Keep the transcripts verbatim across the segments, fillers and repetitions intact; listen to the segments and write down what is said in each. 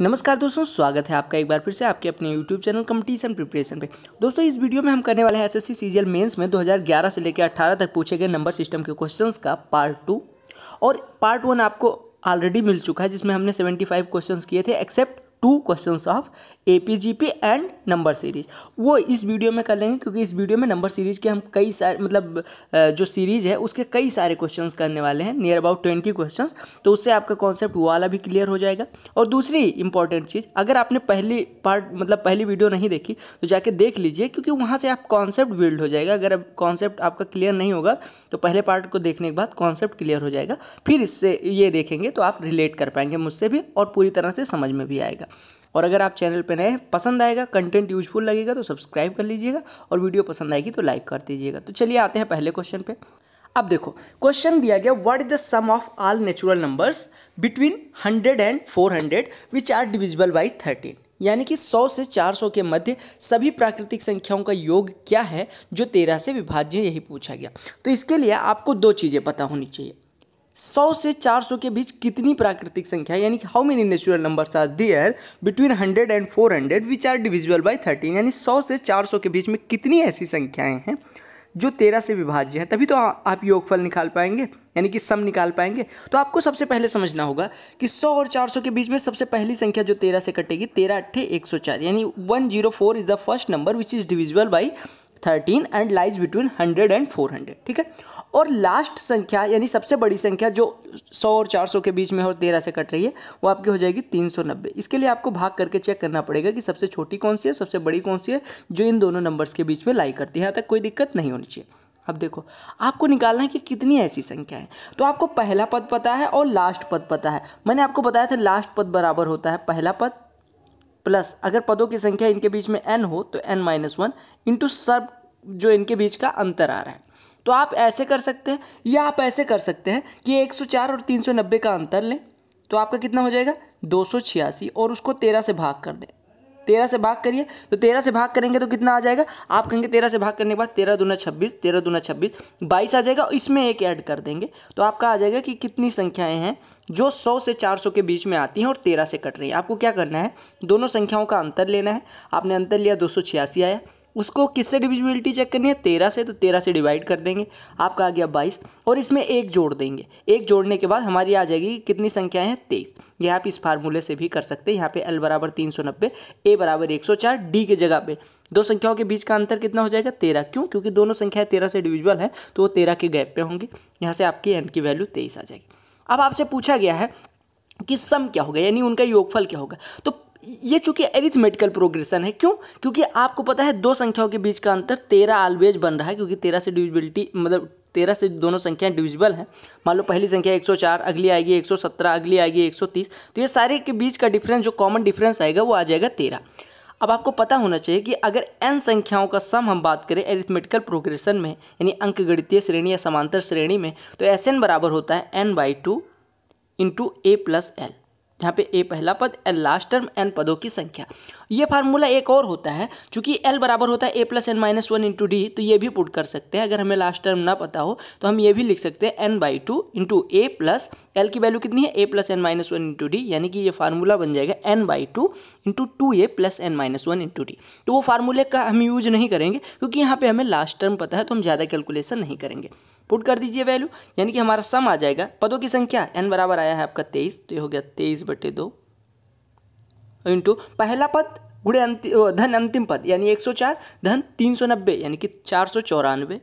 नमस्कार दोस्तों, स्वागत है आपका एक बार फिर से आपके अपने यूट्यूब चैनल कंपटीशन प्रिपरेशन पे। दोस्तों इस वीडियो में हम करने वाले हैं एसएससी सीजीएल मेंस में दो हज़ार ग्यारह से लेकर अठारह तक पूछे गए नंबर सिस्टम के क्वेश्चंस का पार्ट टू। और पार्ट वन आपको ऑलरेडी मिल चुका है जिसमें हमने पचहत्तर क्वेश्चंस किए थे except two questions of AP GP and number series. वो इस वीडियो में कर लेंगे क्योंकि इस वीडियो में नंबर सीरीज के हम कई सारे मतलब जो सीरीज है उसके कई सारे क्वेश्चंस करने वाले हैं, नियर अबाउट ट्वेंटी क्वेश्चंस। तो उससे आपका कॉन्सेप्ट वो वाला भी क्लियर हो जाएगा। और दूसरी इंपॉर्टेंट चीज़, अगर आपने पहली पार्ट मतलब पहली वीडियो नहीं देखी तो जाके देख लीजिए क्योंकि वहाँ से आप कॉन्सेप्ट बिल्ड हो जाएगा। अगर अब कॉन्सेप्ट आपका क्लियर नहीं होगा तो पहले पार्ट को देखने के बाद कॉन्सेप्ट क्लियर हो जाएगा, फिर इससे ये देखेंगे तो आप रिलेट कर पाएंगे मुझसे भी और पूरी तरह से समझ में भी आएगा। और अगर आप चैनल पर नए, पसंद आएगा, कंटेंट यूजफुल लगेगा तो सब्सक्राइब कर लीजिएगा और वीडियो पसंद आएगी तो लाइक कर दीजिएगा। तो चलिए आते हैं पहले क्वेश्चन पे। अब देखो क्वेश्चन दिया गया, what is the sum of all natural numbers between hundred and four hundred which are divisible by thirteen. यानी कि सौ से चार सौ के मध्य सभी प्राकृतिक संख्याओं का योग क्या है जो तेरह से विभाज्य, यही पूछा गया। तो इसके लिए आपको दो चीज़ें पता होनी चाहिए। सौ से चार सौ के बीच कितनी प्राकृतिक संख्या, यानी कि how many natural numbers are there between hundred and four hundred which are divisible by thirteen. यानी सौ से चार सौ के बीच में कितनी ऐसी संख्याएं हैं जो तेरह से विभाज्य हैं, तभी तो आप योगफल निकाल पाएंगे, यानी कि सम निकाल पाएंगे। तो आपको सबसे पहले समझना होगा कि सौ और चार सौ के बीच में सबसे पहली संख्या जो तेरह से कटेगी, तेरह अट्ठे एक सौ चार, यानी one zero four is the first number which is divisible by thirteen and lies between hundred and four hundred. ठीक है। और लास्ट संख्या यानी सबसे बड़ी संख्या जो सौ और चार सौ के बीच में और तेरह से कट रही है वो आपकी हो जाएगी तीन सौ नब्बे। इसके लिए आपको भाग करके चेक करना पड़ेगा कि सबसे छोटी कौन सी है, सबसे बड़ी कौन सी है जो इन दोनों नंबर्स के बीच में लाई करती है। यहाँ तक कोई दिक्कत नहीं होनी चाहिए। अब देखो आपको निकालना है कि कितनी ऐसी संख्या है। तो आपको पहला पद पता है और लास्ट पद पता है। मैंने आपको बताया था लास्ट पद बराबर होता है पहला पद प्लस, अगर पदों की संख्या इनके बीच में n हो तो n माइनस वन इंटू सब जो इनके बीच का अंतर आ रहा है। तो आप ऐसे कर सकते हैं या आप ऐसे कर सकते हैं कि एक सौ चार और तीन सौ नब्बे का अंतर लें तो आपका कितना हो जाएगा दो सौ छियासी, और उसको तेरह से भाग कर दें। तेरह से भाग करिए तो तेरह से भाग करेंगे तो कितना आ जाएगा, आप कहेंगे तेरह से भाग करने के बाद तेरह दूना छब्बीस, तेरह दूना छब्बीस, बाईस आ जाएगा। इसमें एक ऐड कर देंगे तो आपका आ जाएगा कि कितनी संख्याएं हैं जो सौ से चार सौ के बीच में आती हैं और तेरह से कट रही हैं। आपको क्या करना है, दोनों संख्याओं का अंतर लेना है। आपने अंतर लिया दो सौ छियासी आया, उसको किससे डिविजिबिलिटी चेक करनी है, तेरह से, तो तेरह से डिवाइड कर देंगे, आपका आ गया बाईस, और इसमें एक जोड़ देंगे। एक जोड़ने के बाद हमारी आ जाएगी कितनी संख्याएं हैं, तेईस। ये आप इस फार्मूले से भी कर सकते हैं। यहाँ पे एल बराबर तीन सौ नब्बे, ए बराबर एक सौ चार, डी के जगह पे दो संख्याओं के बीच का अंतर कितना हो जाएगा, तेरह। क्यों? क्योंकि दोनों संख्याएं तेरह से डिविजिबल हैं तो वो तेरह के गैप पे होंगी। यहाँ से आपकी एन की वैल्यू तेईस आ जाएगी। अब आपसे पूछा गया है कि सम क्या होगा, यानी उनका योगफल क्या होगा। तो ये चूंकि एरिथमेटिकल प्रोग्रेशन है, क्यों? क्योंकि आपको पता है दो संख्याओं के बीच का अंतर तेरह ऑलवेज बन रहा है, क्योंकि तेरह से डिविजिबिलिटी मतलब तेरह से दोनों संख्याएं डिविजिबल हैं। मान लो पहली संख्या एक सौ चार, अगली आएगी एक सौ सत्रह, अगली आएगी एक सौ तीस, तो ये सारे के बीच का डिफरेंस जो कॉमन डिफरेंस आएगा वो आ जाएगा तेरह। अब आपको पता होना चाहिए कि अगर n संख्याओं का सम हम बात करें एरिथमेटिकल प्रोग्रेशन में, यानी अंकगणितीय श्रेणी या समांतर श्रेणी में, तो एस एन बराबर होता है n by two into a plus l. यहाँ पे a पहला पद, l लास्ट टर्म, n पदों की संख्या। ये फार्मूला एक और होता है, चूंकि l बराबर होता है a plus n minus one into d, तो ये भी पुट कर सकते हैं। अगर हमें लास्ट टर्म ना पता हो तो हम ये भी लिख सकते हैं n by two into a plus l की वैल्यू कितनी है, a plus n minus one into d, यानी कि ये फार्मूला बन जाएगा n by two into two a plus n minus one into d. तो वो फार्मूले का हम यूज नहीं करेंगे क्योंकि यहाँ पे हमें लास्ट टर्म पता है, तो हम ज़्यादा कैलकुलेशन नहीं करेंगे। पुट कर दीजिए वैल्यू, यानी कि हमारा सम आ जाएगा पदों की संख्या n बराबर आया है आपका तेईस, तो ये हो गया तेईस बटे दो इंटू पहला पद गुणे अंतिम धन अंतिम पद, यानी एक सौ चार धन तीन सौ नब्बे, यानी कि चार सौ चौरानवे,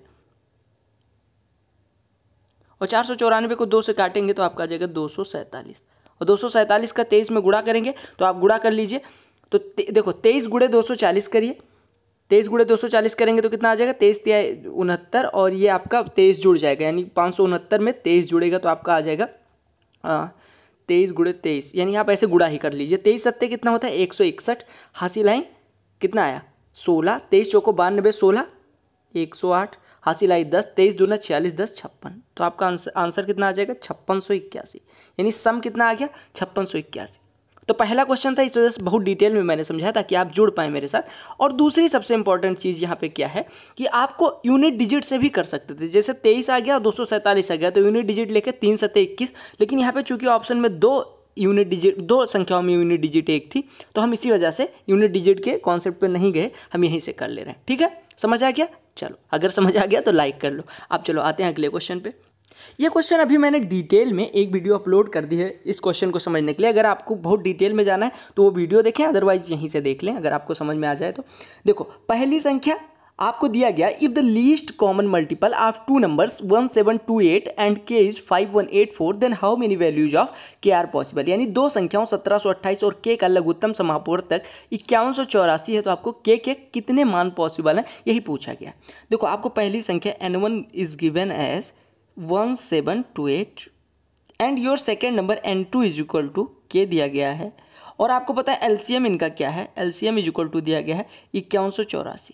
और चार सौ चौरानवे को दो से काटेंगे तो आपका आ जाएगा दो सौ सैंतालीस, और दो सौ सैंतालीस का तेईस में गुणा करेंगे तो आप गुणा कर लीजिए। तो देखो तेईस गुणे दो सौ चालीस करिए, तेईस गुणे दो सौ चालीस करेंगे तो कितना आ जाएगा, तेईस तिया उनहत्तर, और ये आपका तेईस जुड़ जाएगा, यानी पाँच सौ उनहत्तर में तेईस जुड़ेगा तो आपका आ जाएगा तेईस गुणे तेईस, यानी आप ऐसे गुणा ही कर लीजिए। तेईस सत्ते कितना होता है, एक सौ इकसठ, हासिल आई कितना आया सोलह, तेईस चौको बानबे, सोलह एक सौ आठ, हासिल आई दस, तेईस दूना छियालीस, दस छप्पन, तो आपका आंसर आंसर कितना आ जाएगा छप्पन सौ इक्यासी, यानी सम कितना आ गया छप्पन सौ इक्यासी। तो पहला क्वेश्चन था, इस वजह से बहुत डिटेल में मैंने समझाया ताकि आप जुड़ पाएँ मेरे साथ। और दूसरी सबसे इंपॉर्टेंट चीज़ यहाँ पे क्या है कि आपको यूनिट डिजिट से भी कर सकते थे। जैसे तेईस आ गया, दो सौ सैंतालीस आ गया, तो यूनिट डिजिट लेके तीन सत्ते इक्कीस, लेकिन यहाँ पे चूंकि ऑप्शन में दो यूनिट डिजिट, दो संख्याओं में यूनिट डिजिट एक थी, तो हम इसी वजह से यूनिट डिजिट के कॉन्सेप्ट पे नहीं गए, हम यहीं से कर ले रहे हैं। ठीक है, समझ आ गया? चलो, अगर समझ आ गया तो लाइक कर लो। अब चलो आते हैं अगले क्वेश्चन पे। ये क्वेश्चन अभी मैंने डिटेल में एक वीडियो अपलोड कर दी है इस क्वेश्चन को समझने के लिए। अगर आपको बहुत डिटेल में जाना है तो वो वीडियो देखें, अदरवाइज यहीं से देख लें अगर आपको समझ में आ जाए तो। देखो, पहली संख्या आपको दिया गया, if the least common multiple of two numbers one seven two eight and k is five one eight four then how many values of k are possible. यानी दो संख्याओं सत्रह सौ अट्ठाईस और के का लघुत्तम समापूर्तक इक्यावन सौ चौरासी है, तो आपको के के कितने मान पॉसिबल हैं, यही पूछा गया। देखो, आपको पहली संख्या n one is given as one seven two eight and your second number n two is equal to k दिया गया है, और आपको पता है एलसीएम इनका क्या है, एलसीएम इज इक्वल टू दिया गया है इक्यावन सौ चौरासी।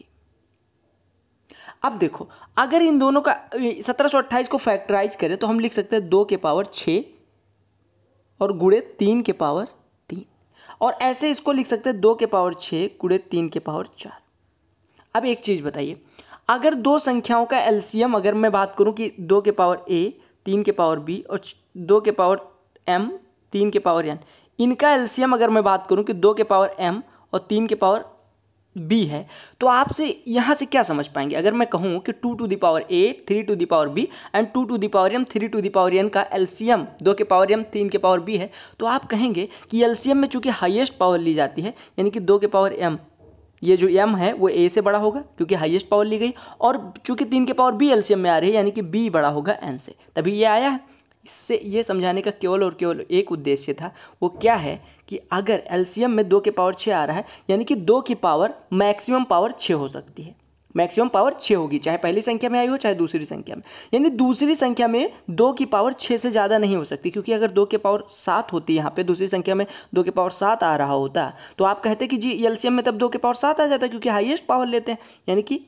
अब देखो, अगर इन दोनों का सत्रह सौ अट्ठाईस को फैक्टराइज करें तो हम लिख सकते हैं दो के पावर छः और गुणे तीन के पावर तीन, और ऐसे इसको लिख सकते हैं दो के पावर छः गुणे तीन के पावर चार। अब एक चीज़ बताइए, अगर दो संख्याओं का एलसीएम अगर मैं बात करूं कि दो के पावर ए, तीन के पावर बी और दो के पावर एम, तीन के पावर एन, इनका एलसीएम अगर मैं बात करूं कि दो के पावर एम और तीन के पावर बी है, तो आपसे यहाँ से क्या समझ पाएंगे? अगर मैं कहूँ कि two to the power a, three to the power b and two to the power m, three to the power n का एलसीएम दो के पावर एम, तीन के पावर बी है, तो आप कहेंगे कि एलसीएम में चूंकि हाईएस्ट पावर ली जाती है, यानी कि दो के पावर एम, ये जो m है वो a से बड़ा होगा क्योंकि हाईएस्ट पावर ली गई, और चूंकि तीन के पावर b एलसीएम में आ रही है, यानी कि b बड़ा होगा n से, तभी ये आया है। इससे ये समझाने का केवल और केवल एक उद्देश्य था, वो क्या है कि अगर एलसीएम में दो के पावर छः आ रहा है, यानी कि दो की पावर मैक्सिमम पावर छः हो सकती है, मैक्सिमम पावर छः होगी, चाहे पहली संख्या में आई हो चाहे दूसरी संख्या में। यानी दूसरी संख्या में दो की पावर छः से ज़्यादा नहीं हो सकती, क्योंकि अगर दो के पावर सात होती है यहाँ पे, दूसरी संख्या में दो के पावर सात आ रहा होता तो आप कहते कि जी एलसीएम में तब दो के पावर सात आ जाता, क्योंकि हाईएस्ट पावर लेते हैं, यानी कि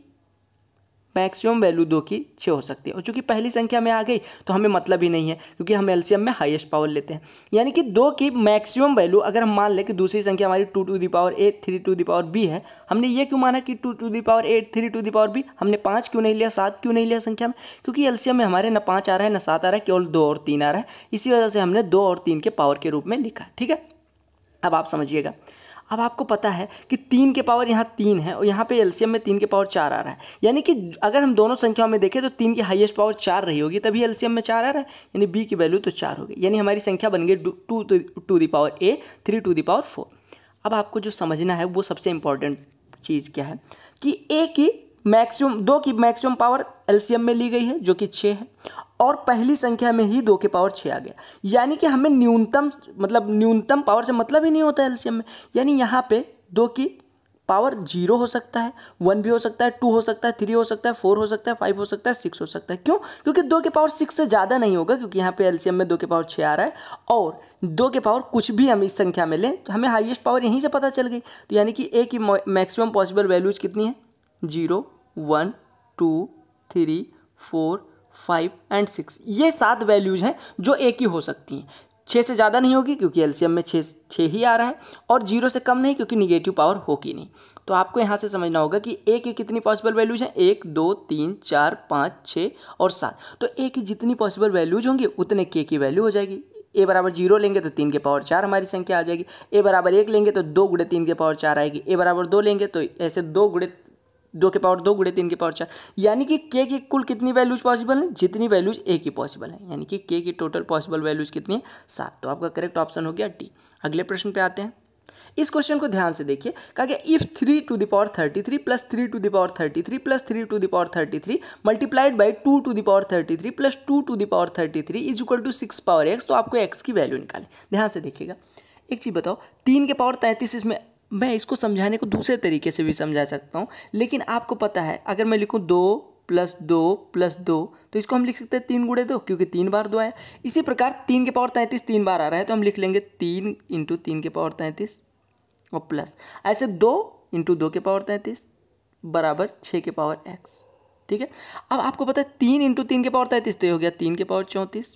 मैक्सिमम वैल्यू दो की छः हो सकती है। और चूंकि पहली संख्या में आ गई तो हमें मतलब ही नहीं है, क्योंकि हम एलसीएम में हाईएस्ट पावर लेते हैं। यानी कि दो की मैक्सिमम वैल्यू अगर हम मान लें कि दूसरी संख्या हमारी two to the power a, three to the power b है, हमने ये क्यों माना कि two to the power eight, three to the power b, हमने पाँच क्यों नहीं लिया, सात क्यों नहीं लिया संख्या में? क्योंकि एलसीएम में हमारे ना पाँच आ रहा है ना सात आ रहा है, केवल दो और तीन आ रहा है, इसी वजह से हमने दो और तीन के पावर के रूप में लिखा। ठीक है, अब आप समझिएगा। अब आपको पता है कि तीन के पावर यहाँ तीन है और यहाँ पे एलसीएम में तीन के पावर चार आ रहा है, यानी कि अगर हम दोनों संख्याओं में देखें तो तीन की हाईएस्ट पावर चार रही होगी, तभी एलसीएम में चार आ रहा है, यानी बी की वैल्यू तो चार हो गई, यानी हमारी संख्या बन गई two to the power a, three to the power four. अब आपको जो समझना है वो सबसे इंपॉर्टेंट चीज़ क्या है कि ए की मैक्सिमम, दो की मैक्सिमम पावर एलसीएम में ली गई है जो कि छः है, और पहली संख्या में ही दो के पावर छः आ गया, यानी कि हमें न्यूनतम, मतलब न्यूनतम पावर से मतलब ही नहीं होता है एलसीएम में। यानी यहाँ पे दो की पावर जीरो हो सकता है, वन भी हो सकता है, टू हो सकता है, थ्री हो सकता है, फोर हो सकता है, फाइव हो सकता है, सिक्स हो सकता है। क्यों? क्योंकि दो के पावर सिक्स से ज़्यादा नहीं होगा, क्योंकि यहाँ पे एलसीएम में दो के पावर छः आ रहा है, और दो के पावर कुछ भी हम इस संख्या में लें तो हमें हाईएस्ट पावर यहीं से पता चल गई। तो यानी कि ए की मैक्सिमम पॉसिबल वैल्यूज कितनी है? Zero, one, two, three, four, five and six, ये सात वैल्यूज हैं जो एक ही हो सकती हैं। छः से ज़्यादा नहीं होगी क्योंकि एलसीएम में छः छः ही आ रहा है, और जीरो से कम नहीं क्योंकि निगेटिव पावर होगी नहीं। तो आपको यहाँ से समझना होगा कि ए की कितनी पॉसिबल वैल्यूज हैं? एक, दो, तीन, चार, पाँच, छः और सात। तो ए की जितनी पॉसिबल वैल्यूज होंगी उतने के की वैल्यू हो जाएगी। ए बराबर जीरो लेंगे तो तीन के पावर चार हमारी संख्या आ जाएगी, ए बराबर एक लेंगे तो दो गुणे तीन के पावर चार आएगी, ए बराबर दो लेंगे तो ऐसे दो गुणे दो के पावर दो गुणे तीन के पावर चार, यानी कि के की कुल कितनी वैल्यूज पॉसिबल हैं? जितनी वैल्यूज ए की पॉसिबल है, यानी कि के की टोटल पॉसिबल वैल्यूज कितनी है? सात। तो आपका करेक्ट ऑप्शन हो गया डी। अगले प्रश्न पे आते हैं। इस क्वेश्चन को ध्यान से देखिए, कहा गया if three to the power thirty three plus three to the power thirty three plus three to the power thirty three multiplied by two to the power thirty three plus two to the power thirty three is equal to six power x, तो आपको x की value निकालें। ध्यान से देखिएगा, एक चीज़ बताओ, तीन के पावर तैंतीस, इसमें मैं इसको समझाने को दूसरे तरीके से भी समझा सकता हूँ, लेकिन आपको पता है अगर मैं लिखूँ दो प्लस दो प्लस दो तो इसको हम लिख सकते हैं तीन गुणे दो, क्योंकि तीन बार दो आया। इसी प्रकार तीन के पावर तैंतीस तीन बार आ रहा है तो हम लिख लेंगे तीन इंटू तीन के पावर तैंतीस और प्लस ऐसे दो इंटू दो के पावर तैंतीस बराबर छः के पावर एक्स। ठीक है, अब आपको पता है तीन इंटू तीन के पावर तैंतीस तो ये हो गया तीन के पावर चौंतीस,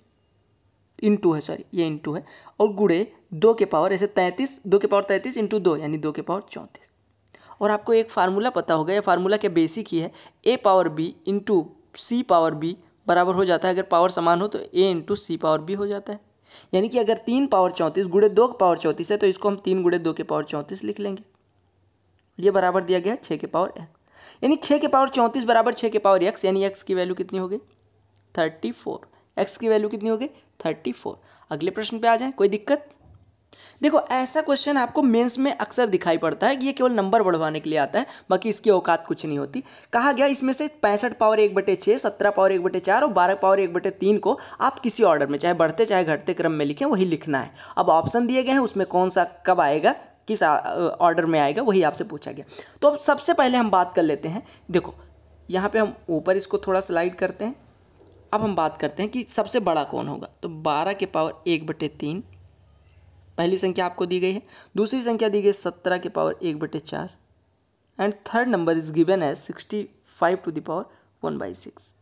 इंटू है सॉरी ये इंटू है, और गुणे दो के पावर ऐसे तैंतीस, दो के पावर तैंतीस इंटू दो यानी दो के पावर चौंतीस। और आपको एक फार्मूला पता होगा, ये फार्मूला क्या बेसिक ही है, a power b into c power b बराबर हो जाता है, अगर पावर समान हो तो a into c power b हो जाता है। यानी कि अगर तीन पावर चौंतीस गुड़े दो का पावर चौंतीस है तो इसको हम तीन गुड़े दो के पावर चौंतीस लिख लेंगे। ये बराबर दिया गया छः के पावर एक्स, यानी छः के पावर चौंतीस बराबर छः के पावर एक्स, यानी एक्स की वैल्यू कितनी हो गई थर्टी फोर। एक्स की वैल्यू कितनी हो गई थर्टी फोर। अगले प्रश्न पे आ जाए, कोई दिक्कत? देखो ऐसा क्वेश्चन आपको मेंस में अक्सर दिखाई पड़ता है कि ये केवल नंबर बढ़वाने के लिए आता है, बाकी इसकी औकात कुछ नहीं होती। कहा गया इसमें से पैंसठ पावर एक बटे छः, सत्रह पावर एक बटे चार और बारह पावर एक बटे तीन को आप किसी ऑर्डर में चाहे बढ़ते चाहे घटते क्रम में लिखें, वही लिखना है। अब ऑप्शन दिए गए हैं, उसमें कौन सा कब आएगा, किस ऑर्डर में आएगा, वही आपसे पूछा गया। तो अब सबसे पहले हम बात कर लेते हैं। देखो यहाँ पे हम ऊपर इसको थोड़ा स्लाइड करते हैं। अब हम बात करते हैं कि सबसे बड़ा कौन होगा। तो बारह के पावर एक बटे तीन पहली संख्या आपको दी गई है, दूसरी संख्या दी गई सत्रह के पावर एक बटे चार and third number is given as sixty five to the power one by six.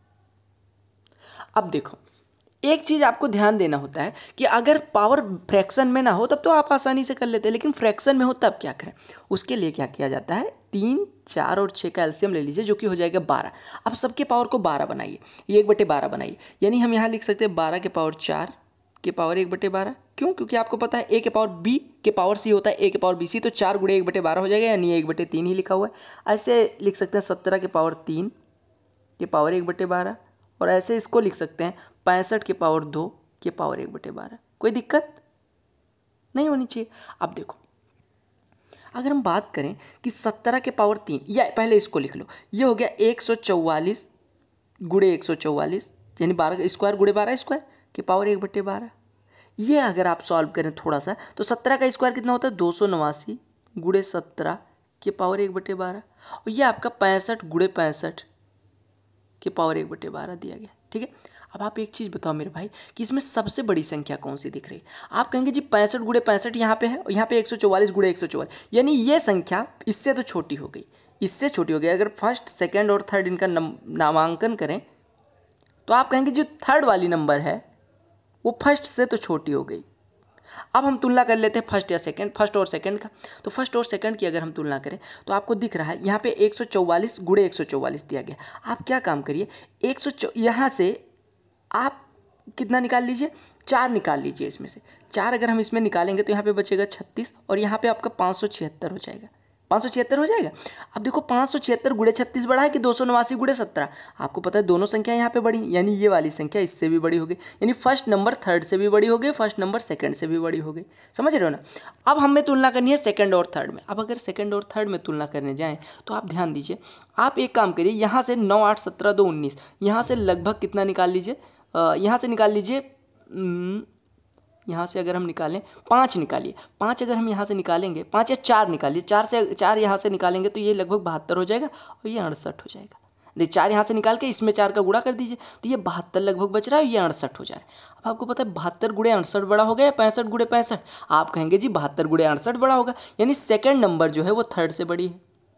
अब देखो एक चीज़ आपको ध्यान देना होता है कि अगर पावर फ्रैक्शन में ना हो तब तो आप आसानी से कर लेते हैं, लेकिन फ्रैक्शन में हो तब क्या करें। उसके लिए क्या किया जाता है, तीन चार और छः का एलसीएम ले लीजिए जो कि हो जाएगा बारह। अब सबके पावर को बारह बनाइए, ये एक बटे बारह बनाइए, यानी हम यहाँ लिख सकते हैं बारह के पावर चार के पावर एक बटे बारह। क्यों? क्योंकि आपको पता है ए के पावर बी के पावर सी होता है ए के पावर बी सी, तो चार गुड़े एक बटे बारह हो जाएगा, यानी एक बटे तीन ही लिखा हुआ है। ऐसे लिख सकते हैं सत्रह के पावर तीन के पावर एक बटे बारह, और ऐसे इसको लिख सकते हैं पैंसठ के पावर दो के पावर एक बटे बारह। कोई दिक्कत नहीं होनी चाहिए। अब देखो अगर हम बात करें कि सत्रह के पावर तीन, या पहले इसको लिख लो, ये हो गया एक सौ चौवालीस गुड़े एक सौ चौवालीस, यानी बारह स्क्वायर गुड़े बारह स्क्वायर के पावर एक बटे बारह। ये अगर आप सॉल्व करें थोड़ा सा तो सत्रह का स्क्वायर कितना होता है दो सौ नवासी गुड़े सत्रह के पावर एक बटे बारह, और ये आपका पैंसठ गुड़े पैंसठ के पावर एक बटे बारह दिया गया। ठीक है, अब आप एक चीज़ बताओ मेरे भाई कि इसमें सबसे बड़ी संख्या कौन सी दिख रही है। आप कहेंगे जी पैंसठ गुड़े पैंसठ यहाँ पे है और यहाँ पे एक सौ चौवालीस गुड़े एक सौ चौवालीस, यानी ये संख्या इससे तो छोटी हो गई, इससे छोटी हो गई। अगर फर्स्ट सेकंड और थर्ड इनका नामांकन करें तो आप कहेंगे जो थर्ड वाली नंबर है वो फर्स्ट से तो छोटी हो गई। अब हम तुलना कर लेते हैं फर्स्ट या सेकंड, फर्स्ट और सेकंड का। तो फर्स्ट और सेकंड की अगर हम तुलना करें तो आपको दिख रहा है यहाँ पे एक सौ चौवालीस गुड़े एक सौ चौवालीस दिया गया। आप क्या काम करिए, एक सौ यहाँ से आप कितना निकाल लीजिए, चार निकाल लीजिए। इसमें से चार अगर हम इसमें निकालेंगे तो यहाँ पे बचेगा छत्तीस, और यहाँ पे आपका पाँच सौ छिहत्तर हो जाएगा, पाँच सौ छिहत्तर हो जाएगा। अब देखो पाँच सौ छिहत्तर गुड़े छत्तीस बड़ा है कि दो सौ नवासी गुड़े सत्रह। आपको पता है दोनों संख्या यहाँ पे बड़ी, यानी ये वाली संख्या इससे भी बड़ी हो गई, यानी फर्स्ट नंबर थर्ड से भी बड़ी हो गई, फर्स्ट नंबर सेकंड से भी बड़ी हो गई। समझ रहे हो ना। अब हमें तुलना करनी है सेकंड और थर्ड में। अब अगर सेकंड और थर्ड में तुलना करने जाएँ तो आप ध्यान दीजिए, आप एक काम करिए, यहाँ से नौ आठ सत्रह दो उन्नीस, यहाँ से लगभग कितना निकाल लीजिए, यहाँ से निकाल लीजिए, यहाँ से अगर हम निकालें पाँच निकालिए, पाँच अगर हम यहाँ से निकालेंगे, पाँच या चार निकालिए, चार से चार यहाँ से निकालेंगे तो ये लगभग बहत्तर हो जाएगा और ये अड़सठ हो जाएगा। देखिए चार यहाँ से निकाल के इसमें चार का गुणा कर दीजिए तो ये बहत्तर लगभग बच रहा है, ये अड़सठ हो जा रहा है। अब आपको पता है बहत्तर गुड़े अड़सठ बड़ा हो गया या पैंसठ गुड़े पैंसठ। आप कहेंगे जी बहत्तर गुड़े अड़सठ बड़ा होगा, यानी सेकेंड नंबर जो है वो थर्ड से बड़ी है,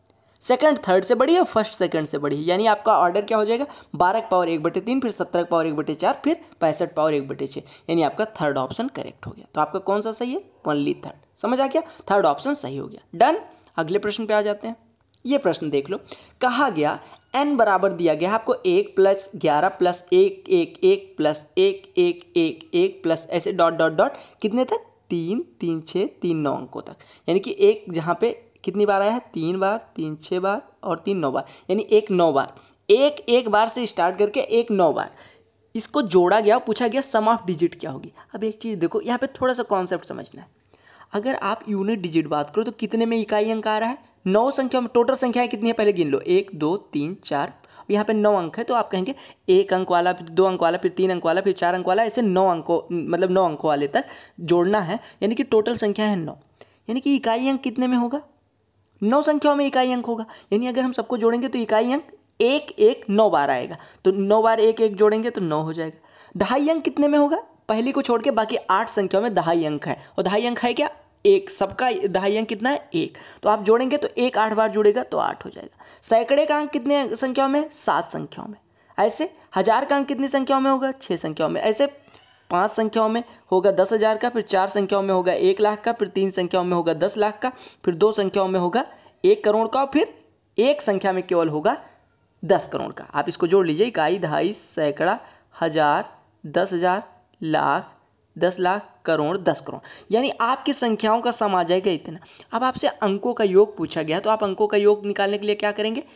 सेकंड थर्ड से बड़ी है, फर्स्ट सेकंड से बड़ी है। यानी आपका ऑर्डर क्या हो जाएगा, बारह का पावर एक बटे तीन, फिर सत्रह का पावर एक बटे चार, फिर पैंसठ पावर एक बटे छः, यानी आपका थर्ड ऑप्शन करेक्ट हो गया। तो आपका कौन सा सही है, ओनली थर्ड। समझ आ गया, थर्ड ऑप्शन सही हो गया। डन। अगले प्रश्न पे आ जाते हैं। ये प्रश्न देख लो, कहा गया n बराबर दिया गया आपको एक प्लस ग्यारह प्लस एक एक एक प्लस एक एक एक एक प्लस ऐसे डॉट डॉट डॉट कितने तक, तीन तीन छः तीन नौ अंकों तक। यानी कि एक जहाँ पे कितनी बार आया है, तीन बार, तीन छः बार और तीन नौ बार, यानी एक नौ बार, एक एक बार से स्टार्ट करके एक नौ बार इसको जोड़ा गया, पूछा गया सम ऑफ डिजिट क्या होगी। अब एक चीज़ देखो, यहाँ पे थोड़ा सा कॉन्सेप्ट समझना है। अगर आप यूनिट डिजिट बात करो तो कितने में इकाई अंक आ रहा है, नौ संख्या में। टोटल संख्याएं कितनी है पहले गिन लो, एक दो तीन चार, यहाँ पे नौ अंक है तो आप कहेंगे एक अंक वाला, फिर दो अंक वाला, फिर तीन अंक वाला, फिर चार अंक वाला, ऐसे नौ अंकों मतलब नौ अंकों वाले तक जोड़ना है। यानी कि टोटल संख्या है नौ, यानी कि इकाई अंक कितने में होगा, नौ संख्याओं में इकाई अंक होगा। यानी अगर हम सबको जोड़ेंगे तो इकाई अंक एक एक नौ बार आएगा, तो नौ बार एक एक जोड़ेंगे तो नौ हो जाएगा। दहाई अंक कितने में होगा, पहली को छोड़ के बाकी आठ संख्याओं में दहाई अंक है, और दहाई अंक है क्या, एक, सबका दहाई अंक कितना है, एक। तो आप जोड़ेंगे तो एक आठ बार जुड़ेगा तो आठ हो जाएगा। सैकड़े का अंक कितने संख्याओं में, सात संख्याओं में। ऐसे हजार का अंक कितनी संख्याओं में होगा, छः संख्याओं में। ऐसे पांच संख्याओं में होगा दस हज़ार का, फिर चार संख्याओं में होगा एक लाख का, फिर तीन संख्याओं में होगा दस लाख का, फिर दो संख्याओं में होगा एक करोड़ का, फिर एक संख्या में केवल होगा दस करोड़ का। आप इसको जोड़ लीजिए, इकाई, दहाई, सैकड़ा, हजार, दस हज़ार, लाख, दस लाख, करोड़, दस करोड़, यानी आपकी संख्याओं का सम आ जाएगा इतना। अब आपसे अंकों का योग पूछा गया तो आप अंकों का योग निकालने के लिए क्या करेंगे,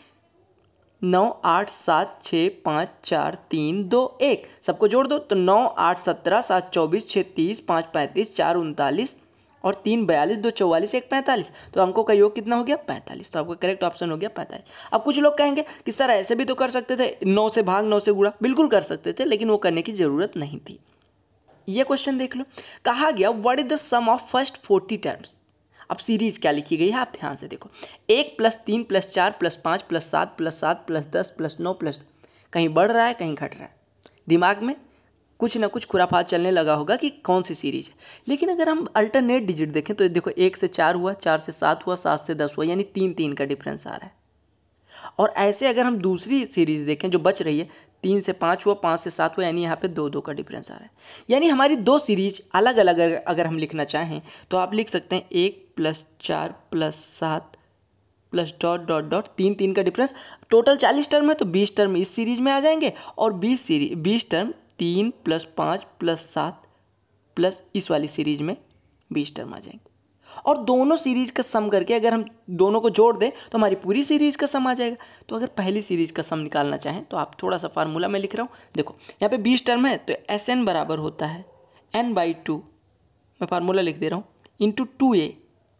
नौ आठ सात छः पाँच चार तीन दो एक, सबको जोड़ दो तो नौ आठ सत्रह, सात चौबीस, छः तीस, पाँच पैंतीस, चार उनतालीस और तीन बयालीस, दो चौवालीस, एक पैंतालीस। तो अंकों का योग कितना हो गया, पैंतालीस। तो आपका करेक्ट ऑप्शन हो गया पैंतालीस। अब कुछ लोग कहेंगे कि सर ऐसे भी तो कर सकते थे, नौ से भाग नौ से गुणा, बिल्कुल कर सकते थे, लेकिन वो करने की जरूरत नहीं थी। ये क्वेश्चन देख लो, कहा गया what is the sum of first forty terms. अब सीरीज क्या लिखी गई है आप ध्यान से देखो, एक प्लस तीन प्लस चार प्लस पाँच प्लस सात प्लस सात प्लस दस प्लस नौ प्लस, कहीं बढ़ रहा है कहीं घट रहा है, दिमाग में कुछ ना कुछ खुराफात चलने लगा होगा कि कौन सी सीरीज है। लेकिन अगर हम अल्टरनेट डिजिट देखें तो देखो, एक से चार हुआ, चार से सात हुआ, सात से दस हुआ, यानी तीन तीन का डिफरेंस आ रहा है। और ऐसे अगर हम दूसरी सीरीज देखें जो बच रही है, तीन से पाँच हुआ, पाँच से सात हुआ, यानी यहाँ पे दो दो का डिफरेंस आ रहा है। यानी हमारी दो सीरीज अलग अलग अगर हम लिखना चाहें तो आप लिख सकते हैं एक प्लस चार प्लस सात प्लस डॉट डॉट डॉट तीन तीन का डिफरेंस। टोटल चालीस टर्म है तो बीस टर्म इस सीरीज में आ जाएंगे और बीस सीरीज बीस टर्म तीन प्लस पाँच प्लस सात प्लस इस वाली सीरीज में बीस टर्म आ जाएंगे। और दोनों सीरीज का सम करके अगर हम दोनों को जोड़ दें तो हमारी पूरी सीरीज का सम आ जाएगा। तो अगर पहली सीरीज का सम निकालना चाहें तो आप थोड़ा सा फार्मूला में लिख रहा हूँ, देखो यहाँ पे बीस टर्म है तो एस एन बराबर होता है एन बाई टू, मैं फार्मूला लिख दे रहा हूँ, into two a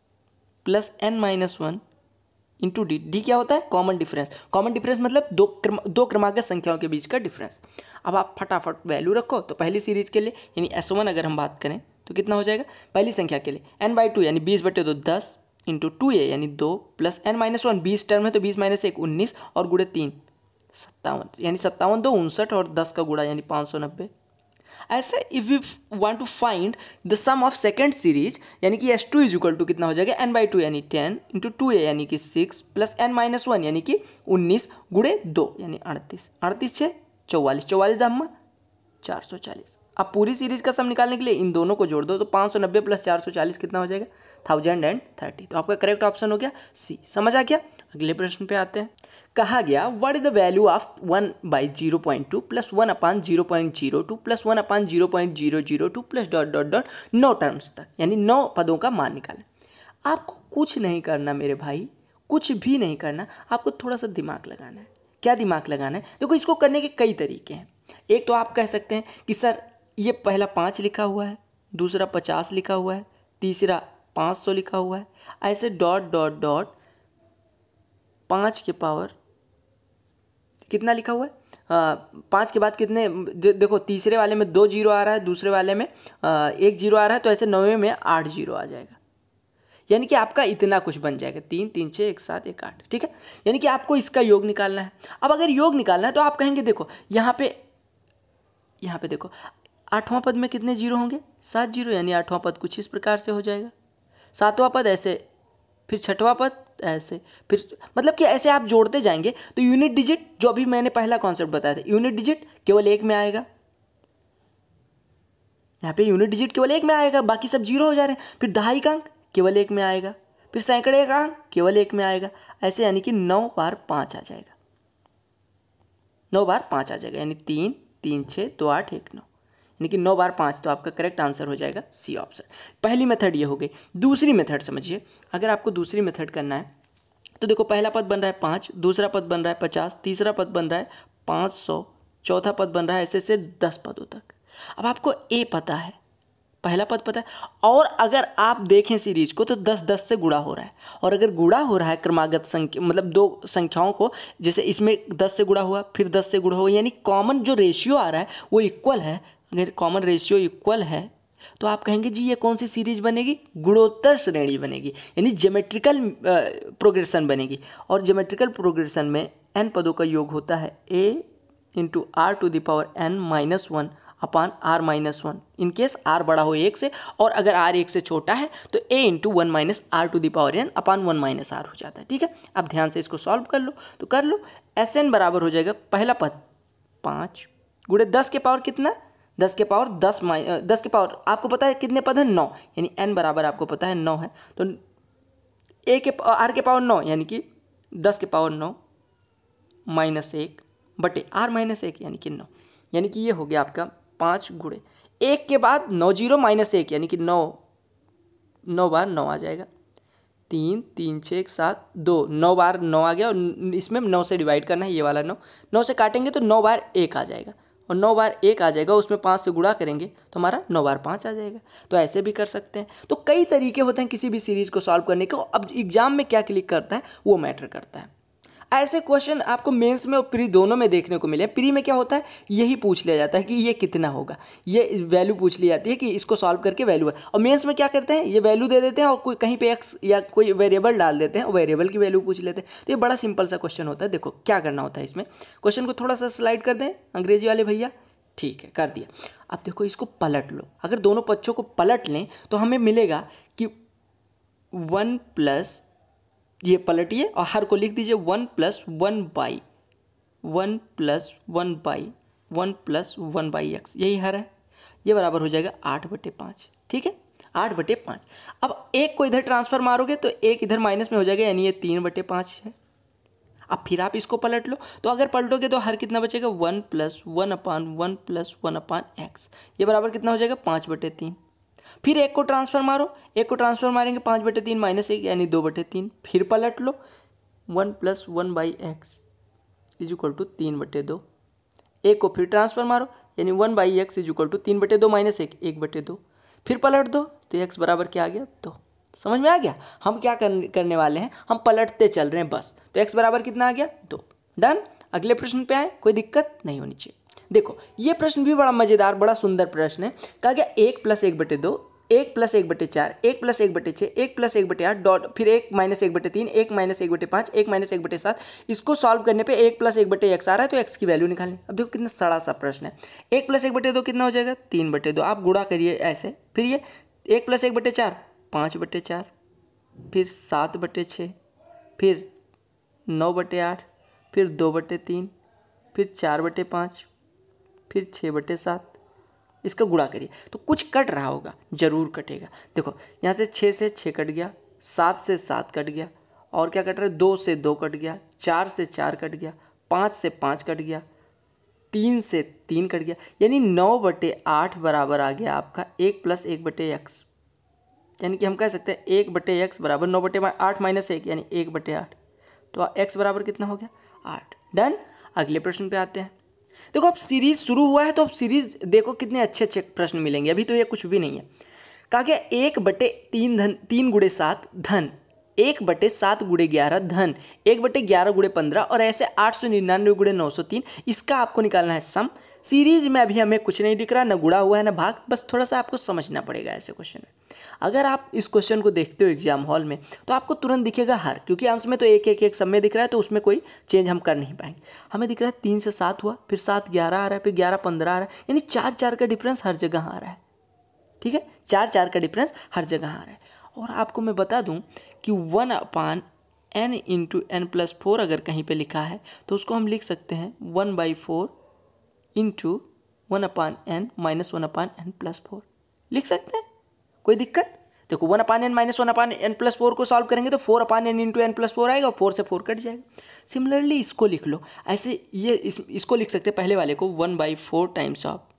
plus n minus one into d. D क्या होता है, कॉमन डिफरेंस। कॉमन डिफरेंस मतलब दो क्रम दो क्रमागत संख्याओं के बीच का डिफरेंस। अब आप फटाफट वैल्यू रखो, तो पहली सीरीज के लिए यानी एस वन अगर हम बात करें तो कितना हो जाएगा, पहली संख्या के लिए एन बाई टू यानी बीस बटे दो दस इंटू टू ए यानी दो प्लस एन माइनस वन, बीस टर्म है तो बीस माइनस एक उन्नीस और गुड़े तीन सत्तावन, यानी सत्तावन दो उनसठ और दस का गुड़ा यानी पाँच सौ नब्बे। ऐसे if you want to find the sum of second series यानी कि s two is equal to कितना हो जाएगा, एन बाई टू यानी टेन इंटू टू ए यानी कि six plus n minus one यानी कि उन्नीस गुड़े दो यानी अड़तीस, अड़तीस छः चौवालीस, चौवालीस दाम चार सौ चालीस। अब पूरी सीरीज का सम निकालने के लिए इन दोनों को जोड़ दो तो पाँच सौ नब्बे प्लस चार सौ चालीस कितना हो जाएगा, थाउजेंड एंड थर्टी। तो आपका करेक्ट ऑप्शन हो गया सी। समझ आ गया। अगले प्रश्न पे आते हैं। कहा गया what is the value of one by zero point two plus one upon zero point zero two plus one upon zero point zero zero two plus dot dot dot नौ टर्म्स तक, यानी नौ पदों का मान निकालें। आपको कुछ नहीं करना मेरे भाई, कुछ भी नहीं करना, आपको थोड़ा सा दिमाग लगाना है। क्या दिमाग लगाना है, देखो इसको करने के कई तरीके हैं। एक तो आप कह सकते हैं कि सर ये पहला पाँच लिखा हुआ है, दूसरा पचास लिखा हुआ है, तीसरा पाँच सौ लिखा हुआ है, ऐसे डॉट डॉट डॉट पाँच के पावर कितना लिखा हुआ है, आ, पाँच के बाद कितने, देखो तीसरे वाले में दो जीरो आ रहा है, दूसरे वाले में आ, एक जीरो आ रहा है, तो ऐसे नौवें में आठ जीरो आ जाएगा। यानी कि आपका इतना कुछ बन जाएगा, तीन तीन छः एक सात एक आठ, ठीक है। यानी कि आपको इसका योग निकालना है। अब अगर योग निकालना है तो आप कहेंगे देखो यहाँ पे यहाँ पे देखो आठवां पद में कितने जीरो होंगे, सात जीरो, यानी आठवां पद कुछ इस प्रकार से हो जाएगा, सातवां पद ऐसे, फिर छठवां पद ऐसे, फिर मतलब कि ऐसे आप जोड़ते जाएंगे तो यूनिट डिजिट, जो अभी मैंने पहला कॉन्सेप्ट बताया था, यूनिट डिजिट केवल एक में आएगा। यहाँ पे यूनिट डिजिट केवल एक में आएगा, बाकी सब जीरो हो जा रहे हैं। फिर दहाई का अंक केवल एक में आएगा, फिर सैकड़े का अंक केवल एक में आएगा, ऐसे यानी कि नौ बार पाँच आ जाएगा, नौ बार पाँच आ जाएगा, यानी तीन तीन छः दो आठ एक नौ, यानी कि नौ बार पाँच। तो आपका करेक्ट आंसर हो जाएगा सी ऑप्शन। पहली मेथड ये हो गई। दूसरी मेथड समझिए, अगर आपको दूसरी मेथड करना है तो देखो पहला पद बन रहा है पाँच, दूसरा पद बन रहा है पचास, तीसरा पद बन रहा है पाँच सौ, चौथा पद बन रहा है ऐसे ऐसे दस पदों तक। अब आपको ए पता है, पहला पद पता है, और अगर आप देखें सीरीज को तो दस दस से गुणा हो रहा है, और अगर गुणा हो रहा है क्रमागत संख्या मतलब दो संख्याओं को, जैसे इसमें दस से गुणा हुआ फिर दस से गुणा हुआ, यानी कॉमन जो रेशियो आ रहा है वो इक्वल है। अगर कॉमन रेशियो इक्वल है तो आप कहेंगे जी ये कौन सी सीरीज बनेगी, गुणोत्तर श्रेणी बनेगी, यानी ज्योमेट्रिकल प्रोग्रेशन बनेगी। और ज्योमेट्रिकल प्रोग्रेशन में एन पदों का योग होता है a into r to the power N minus one upon are minus one, in case r बड़ा हो एक से, और अगर आर एक से छोटा है तो a into one minus r to the power n upon one minus r हो जाता है, ठीक है। अब ध्यान से इसको सॉल्व कर लो, तो कर लो। एस एन बराबर हो जाएगा पहला पद पाँच गुणे दस के पावर कितना, दस के पावर दस माइ दस के पावर आपको पता है कितने पद हैं, नौ, यानी एन बराबर आपको पता है नौ है, तो ए के आर के पावर नौ यानी कि दस के पावर नौ माइनस एक बटे आर माइनस एक यानी कि नौ, यानी कि ये हो गया आपका पाँच गुणे एक के बाद नौ जीरो माइनस एक यानी कि नौ, नौ बार नौ आ जाएगा, तीन तीन छः एक सात दो, नौ बार नौ आ गया और इसमें नौ से डिवाइड करना है, ये वाला नौ, नौ से काटेंगे तो नौ बार एक आ जाएगा और नौ बार एक आ जाएगा, उसमें पाँच से गुणा करेंगे तो हमारा नौ बार पाँच आ जाएगा। तो ऐसे भी कर सकते हैं। तो कई तरीके होते हैं किसी भी सीरीज़ को सॉल्व करने के। अब एग्जाम में क्या क्लिक करता है वो मैटर करता है। ऐसे क्वेश्चन आपको मेंस में और प्री दोनों में देखने को मिले। प्री में क्या होता है, यही पूछ लिया जाता है कि ये कितना होगा, ये वैल्यू पूछ ली जाती है कि इसको सॉल्व करके वैल्यू है। और मेंस में क्या करते हैं, ये वैल्यू दे देते हैं और कोई कहीं पे एक्स या कोई वेरिएबल डाल देते हैं और वेरिएबल की वैल्यू पूछ लेते हैं। तो ये बड़ा सिंपल सा क्वेश्चन होता है। देखो क्या करना होता है इसमें, क्वेश्चन को थोड़ा सा स्लाइड कर दें अंग्रेजी वाले भैया, ठीक है कर दिया। अब देखो इसको पलट लो, अगर दोनों पक्षों को पलट लें तो हमें मिलेगा कि वन प्लस, ये पलटिए और हर को लिख दीजिए one plus one by one plus one by one plus one by x, यही हर है। ये बराबर हो जाएगा आठ बटे पाँच, ठीक है, आठ बटे पाँच। अब एक को इधर ट्रांसफर मारोगे तो एक इधर माइनस में हो जाएगा, यानी ये तीन बटे पाँच है। अब फिर आप इसको पलट लो, तो अगर पलटोगे तो हर कितना बचेगा, one plus one upon one plus one upon x, ये बराबर कितना हो जाएगा, पाँच बटे तीन। फिर एक को ट्रांसफर मारो, एक को ट्रांसफर मारेंगे पाँच बटे तीन माइनस एक यानी दो बटे तीन। फिर पलट लो, one plus one by x is equal to तीन बटे दो। एक को फिर ट्रांसफर मारो यानी one by x is equal to तीन बटे दो माइनस एक, एक बटे दो। फिर पलट दो तो एक्स बराबर क्या आ गया, दो। समझ में आ गया। हम क्या करने वाले हैं, हम पलटते चल रहे हैं बस। तो एक्स बराबर कितना आ गया, दो। डन। अगले प्रश्न पे आए, कोई दिक्कत नहीं होनी चाहिए। देखो ये प्रश्न भी बड़ा मजेदार, बड़ा सुंदर प्रश्न है। कहा गया एक प्लस एक बटे दो, एक प्लस एक बटे चार, एक प्लस एक बटे छः, एक प्लस एक बटे आठ, डॉट फिर एक माइनस एक बटे तीन, एक माइनस एक बटे पाँच, एक माइनस एक बटे सात। इसको सॉल्व करने पे एक प्लस एक बटे एक्स आ रहा है तो एक्स की वैल्यू निकालनी। अब देखो कितना सड़ा सा प्रश्न है। एक प्लस एक बटे दो कितना हो जाएगा, तीन बटे दो। आप गुणा करिए ऐसे। फिर ये एक प्लस एक बटे चार, पाँच बटे चार, फिर सात बटे छः, फिर नौ बटे आठ, फिर दो बटे तीन, फिर चार बटे पाँच, फिर छः बटे सात। इसका गुणा करिए तो कुछ कट रहा होगा, जरूर कटेगा। देखो यहाँ से छः से छः कट गया, सात से सात कट गया, और क्या कट रहा है, दो से दो कट गया, चार से चार कट गया, पाँच से पाँच कट गया, तीन से तीन कट गया, यानी नौ बटे आठ बराबर आ गया आपका एक प्लस एक बटे एक्स। यानी कि हम कह सकते हैं एक बटे एक्स बराबर नौ बटे आठ माइनस एक यानी एक बटे आठ। तो एक्स बराबर कितना हो गया, आठ। डन। अगले प्रश्न पे आते हैं। देखो अब सीरीज शुरू हुआ है तो अब सीरीज देखो कितने अच्छे अच्छे प्रश्न मिलेंगे। अभी तो ये कुछ भी नहीं है। कहा गया एक बटे तीन धन तीन गुड़े सात धन एक बटे सात गुड़े ग्यारह धन एक बटे ग्यारह गुड़े पंद्रह और ऐसे आठ सौ निन्यानवे गुड़े नौ सौ तीन। इसका आपको निकालना है सम। सीरीज में अभी हमें कुछ नहीं दिख रहा, ना गुड़ा हुआ है ना भाग, बस थोड़ा सा आपको समझना पड़ेगा ऐसे क्वेश्चन में। अगर आप इस क्वेश्चन को देखते हो एग्जाम हॉल में तो आपको तुरंत दिखेगा हर, क्योंकि आंसर में तो एक एक एक सब में दिख रहा है तो उसमें कोई चेंज हम कर नहीं पाएंगे। हमें दिख रहा है तीन से सात हुआ, फिर सात ग्यारह आ रहा है, फिर ग्यारह पंद्रह आ रहा है, यानी चार चार का डिफरेंस हर जगह आ रहा है। ठीक है, चार चार का डिफरेंस हर जगह आ रहा है। और आपको मैं बता दूं कि one upon n into n plus four अगर कहीं पे लिखा है तो उसको हम लिख सकते हैं one by four into one upon n minus one upon n plus four लिख सकते हैं, कोई दिक्कत। देखो one upon n minus one upon n plus four को सॉल्व करेंगे तो four upon n into n plus four आएगा और फोर से फोर कट जाएगा। सिमिलरली इसको लिख लो ऐसे, ये इस, इसको लिख सकते हैं पहले वाले को one by four times of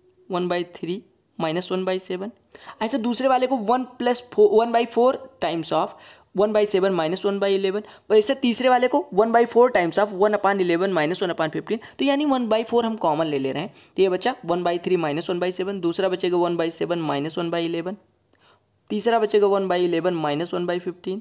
one by three minus one by seven. ऐसे दूसरे वाले को one plus four one by four times of one by seven minus one by eleven. वैसे तीसरे वाले को one by four times of one upon eleven minus one upon fifteen. तो यानी वन बाई फोर हम कॉमन ले ले रहे हैं तो ये बचा one by three minus one by seven. दूसरा बचेगा one by seven minus one by eleven. तीसरा बचेगा one by eleven minus one by fifteen.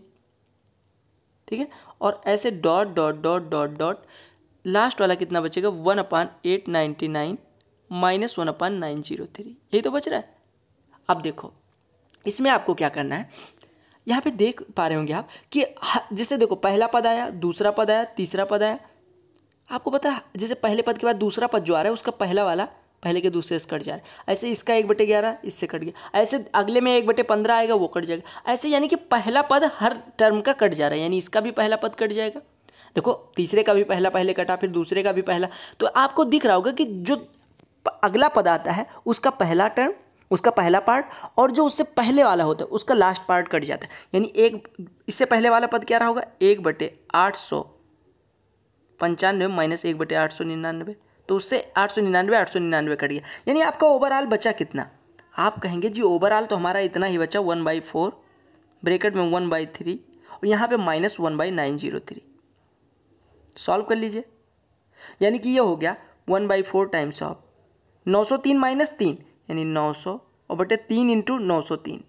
ठीक है, और ऐसे dot dot dot dot dot last वाला कितना बचेगा one upon eight ninety nine minus one upon nine zero three. यही तो बच रहा है। अब देखो इसमें आपको क्या करना है, यहाँ पे देख पा रहे होंगे आप कि जैसे देखो पहला पद आया, दूसरा पद आया, तीसरा पद आया। आपको पता है जैसे पहले पद के बाद दूसरा पद जो आ रहा है उसका पहला वाला पहले के दूसरे से कट जा रहा है। ऐसे इसका एक बटे ग्यारह इससे कट गया, ऐसे अगले में एक बटे पंद्रह आएगा वो कट जाएगा। ऐसे यानी कि पहला पद हर टर्म का कट जा रहा है, यानी इसका भी पहला पद कट जाएगा। देखो तीसरे का भी पहला पहले कटा, फिर दूसरे का भी पहला। तो आपको दिख रहा होगा कि जो अगला पद आता है उसका पहला टर्म, उसका पहला पार्ट, और जो उससे पहले वाला होता है उसका लास्ट पार्ट कट जाता है। यानी एक इससे पहले वाला पद क्या रहा होगा, एक बटे आठ सौ पंचानवे माइनस एक बटे आठ सौ निन्यानवे। तो उससे आठ सौ निन्यानवे आठ सौ निन्यानवे कट गया, यानी आपका ओवरऑल बचा कितना। आप कहेंगे जी ओवरऑल तो हमारा इतना ही बचा, वन बाई फोर ब्रेकेट में वन बाई थ्री और यहाँ पे minus one by nine zero three. Solve कर लीजिए, यानी कि ये हो गया one by four times of नौ सौ तीन माइनस तीन यानी नौ सौ और बटे तीन इंटू नौ सौ तीन,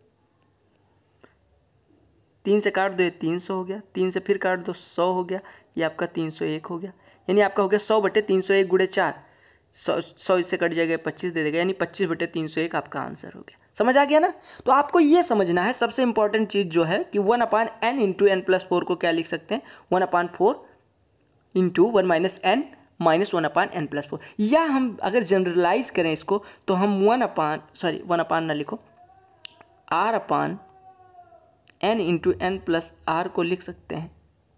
तीन से काट दो ये तीन सौ हो गया, तीन से फिर काट दो सौ हो गया, ये आपका तीन सौ एक हो गया, यानी आपका हो गया सौ बटे तीन सौ एक गुड़े चार, सौ सौ इससे कट जाएगा पच्चीस दे देगा, यानी पच्चीस बटे तीन सौ एक आपका आंसर हो गया। समझ आ गया ना। तो आपको ये समझना है सबसे इंपॉर्टेंट चीज़ जो है कि one upon n into n plus four को क्या लिख सकते हैं, one upon four into one minus n minus one upon n plus four, या हम अगर जनरलाइज करें इसको तो हम one upon sorry one upon ना लिखो, r upon n into n plus r को लिख सकते हैं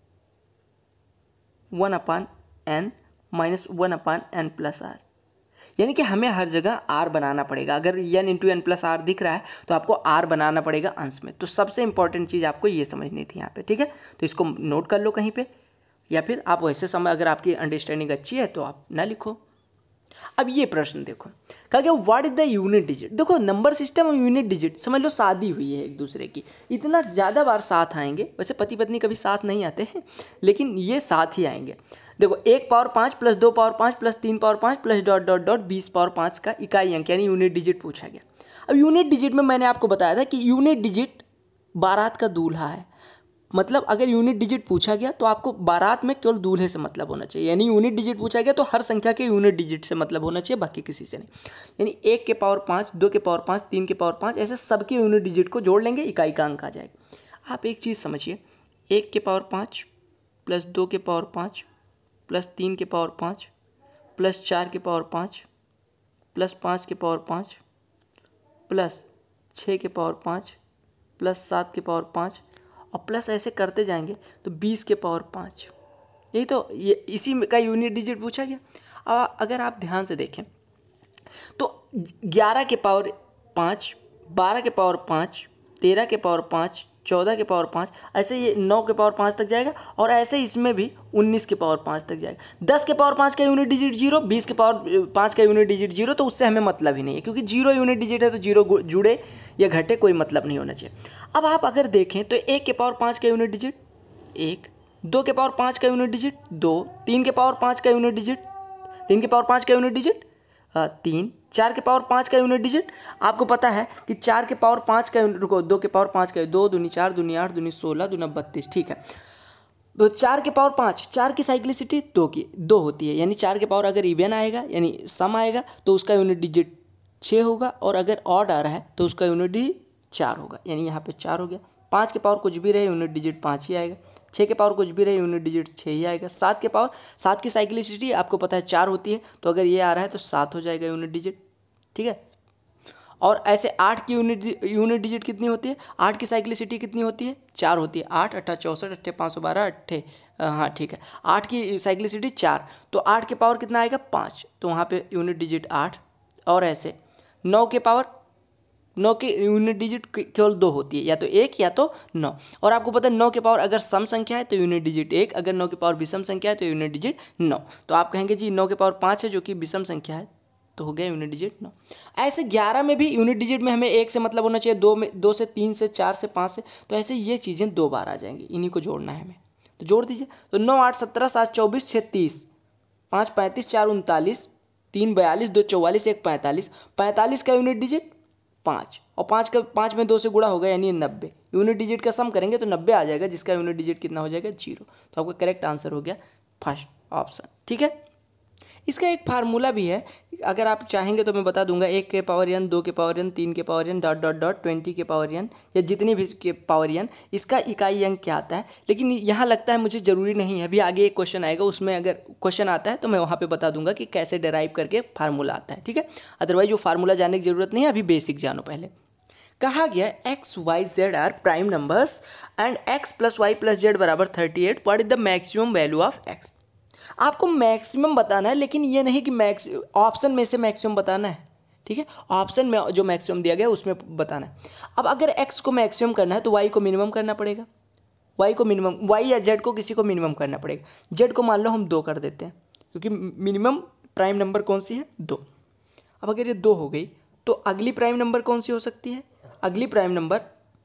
one upon n minus one upon n plus r, यानी कि हमें हर जगह आर बनाना पड़ेगा। अगर n into n plus r दिख रहा है तो आपको आर बनाना पड़ेगा अंश में। तो सबसे इंपॉर्टेंट चीज़ आपको ये समझनी थी यहाँ पे, ठीक है। तो इसको नोट कर लो कहीं पे, या फिर आप वैसे समय अगर आपकी अंडरस्टैंडिंग अच्छी है तो आप ना लिखो। अब ये प्रश्न देखो, कहा गया what is the unit digit. देखो नंबर सिस्टम और यूनिट डिजिट समझ लो शादी हुई है एक दूसरे की, इतना ज़्यादा बार साथ आएंगे। वैसे पति पत्नी कभी साथ नहीं आते हैं, लेकिन ये साथ ही आएंगे। देखो एक पावर पाँच प्लस दो पावर पाँच प्लस तीन पावर पाँच प्लस डॉट डॉट डॉट बीस पावर पाँच का इकाई अंक यानी यूनिट डिजिट पूछा गया। अब यूनिट डिजिट में मैंने आपको बताया था कि यूनिट डिजिट बारात का दूल्हा है, मतलब अगर यूनिट डिजिट पूछा गया तो आपको बारात में केवल दूल्हे से मतलब होना चाहिए, यानी यूनिट डिजिट पूछा गया तो हर संख्या के यूनिट डिजिट से मतलब होना चाहिए, बाकी किसी से नहीं। यानी एक के पावर पाँच, दो के पावर पाँच, तीन के पावर पाँच, ऐसे सबके यूनिट डिजिट को जोड़ लेंगे, इकाई का अंक आ जाएगा। आप एक चीज़ समझिए, एक के पावर पाँच प्लस दो के पावर पाँच प्लस तीन के पावर पाँच प्लस चार के पावर पाँच प्लस पाँच के पावर पाँच प्लस छः के पावर पाँच प्लस सात के पावर पाँच और प्लस ऐसे करते जाएंगे तो बीस के पावर पाँच, यही तो ये इसी का यूनिट डिजिट पूछा गया। अब अगर आप ध्यान से देखें तो ग्यारह के पावर पाँच, बारह के पावर पाँच, तेरह के पावर पाँच, चौदह के पावर पाँच, ऐसे ये नौ के पावर पाँच तक जाएगा और ऐसे इसमें भी उन्नीस के पावर पाँच तक जाएगा। दस के पावर पाँच का यूनिट डिजिट जीरो, बीस के पावर पाँच का यूनिट डिजिट जीरो, तो उससे हमें मतलब ही नहीं है, क्योंकि जीरो यूनिट डिजिट है तो जीरो जुड़े या घटे कोई मतलब नहीं होना चाहिए। अब आप अगर देखें तो एक के पावर पाँच का यूनिट डिजिट एक, दो के पावर पाँच का यूनिट डिजिट दो, तीन के पावर पाँच का यूनिट डिजिट तीन के पावर पाँच का यूनिट डिजिट तीन, चार के पावर पाँच का यूनिट डिजिट आपको पता है कि चार के पावर पाँच का यूनिट, रुको दो के पावर पाँच का, दो दूनी चार दूनी आठ दूनी सोलह दूना बत्तीस, ठीक है। तो चार के पावर पाँच, चार की साइक्लिसिटी दो की दो होती है, यानी चार के पावर अगर इवन आएगा यानी सम आएगा तो उसका यूनिट डिजिट छः होगा, और अगर ऑड आ रहा है तो उसका यूनिट डिजिट चार होगा, यानी यहाँ पे चार हो गया। पाँच के पावर कुछ भी रहे यूनिट डिजिट पाँच ही आएगा, छः के पावर कुछ भी रहे यूनिट डिजिट छः ही आएगा। सात के पावर, सात की साइक्लिसिटी आपको पता है चार होती है, तो अगर ये आ रहा है तो सात हो जाएगा यूनिट डिजिट, ठीक है। और ऐसे आठ की यूनिट यूनिट डिजिट कितनी होती है, आठ की साइक्लिसिटी कितनी होती है, चार होती है। आठ अट्ठा चौंसठ अट्ठे पाँच सौ बारह अट्ठे, हाँ ठीक है, आठ की साइक्लिसिटी चार, तो आठ के पावर कितना आएगा पाँच, तो वहाँ पे यूनिट डिजिट आठ। और ऐसे नौ के पावर, नौ की यूनिट डिजिट केवल दो होती है, या तो एक या तो नौ। और आपको पता है नौ के पावर अगर सम संख्या है तो यूनिट डिजिट एक, अगर नौ के पावर विषम संख्या है तो यूनिट डिजिट नौ। तो आप कहेंगे जी नौ के पावर पाँच है जो कि विषम संख्या है, तो हो गया यूनिट डिजिट नौ। ऐसे ग्यारह में भी यूनिट डिजिट में हमें एक से मतलब होना चाहिए, दो में, दो से तीन से, चार से पाँच से, तो ऐसे ये चीज़ें दो बार आ जाएंगी, इन्हीं को जोड़ना है हमें। तो जोड़ दीजिए, तो नौ आठ सत्रह, सात चौबीस, छः तीस, पाँच पैंतीस, चार उनतालीस, तीन बयालीस, दो चौवालीस, एक पैंतालीस। पैंतालीस का यूनिट डिजिट पाँच, और पाँच का पाँच में दो से गुणा होगा यानी नब्बे। यूनिट डिजिट का सम करेंगे तो नब्बे आ जाएगा, जिसका यूनिट डिजिट कितना हो जाएगा, जीरो। तो आपका करेक्ट आंसर हो गया फर्स्ट ऑप्शन, ठीक है। इसका एक फार्मूला भी है, अगर आप चाहेंगे तो मैं बता दूंगा। एक के पावर एन, दो के पावर एन, तीन के power n, dot dot dot twenty के पावर एन, या जितनी भी के पावर एन, इसका इकाई अंक क्या आता है। लेकिन यहाँ लगता है मुझे ज़रूरी नहीं है, अभी आगे एक क्वेश्चन आएगा, उसमें अगर क्वेश्चन आता है तो मैं वहाँ पे बता दूंगा कि कैसे डेराइव करके फार्मूला आता है, ठीक है। अदरवाइज वो फार्मूला जानने की जरूरत नहीं है, अभी बेसिक जानो पहले। कहा गया x y z are prime numbers and x plus y plus z बराबर thirty eight, what is the maximum value of x. आपको मैक्सिमम बताना है, लेकिन ये नहीं कि मैक्स ऑप्शन में से मैक्सिमम बताना है, ठीक है। ऑप्शन में जो मैक्सिमम दिया गया उसमें बताना है। अब अगर एक्स को मैक्सिमम करना है तो वाई को मिनिमम करना पड़ेगा, वाई को मिनिमम, वाई या जेड को किसी को मिनिमम करना पड़ेगा। जेड को मान लो हम दो कर देते हैं, क्योंकि मिनिमम प्राइम नंबर कौन सी है, दो। अब अगर ये दो हो गई तो अगली प्राइम नंबर कौन सी हो सकती है, अगली प्राइम नंबर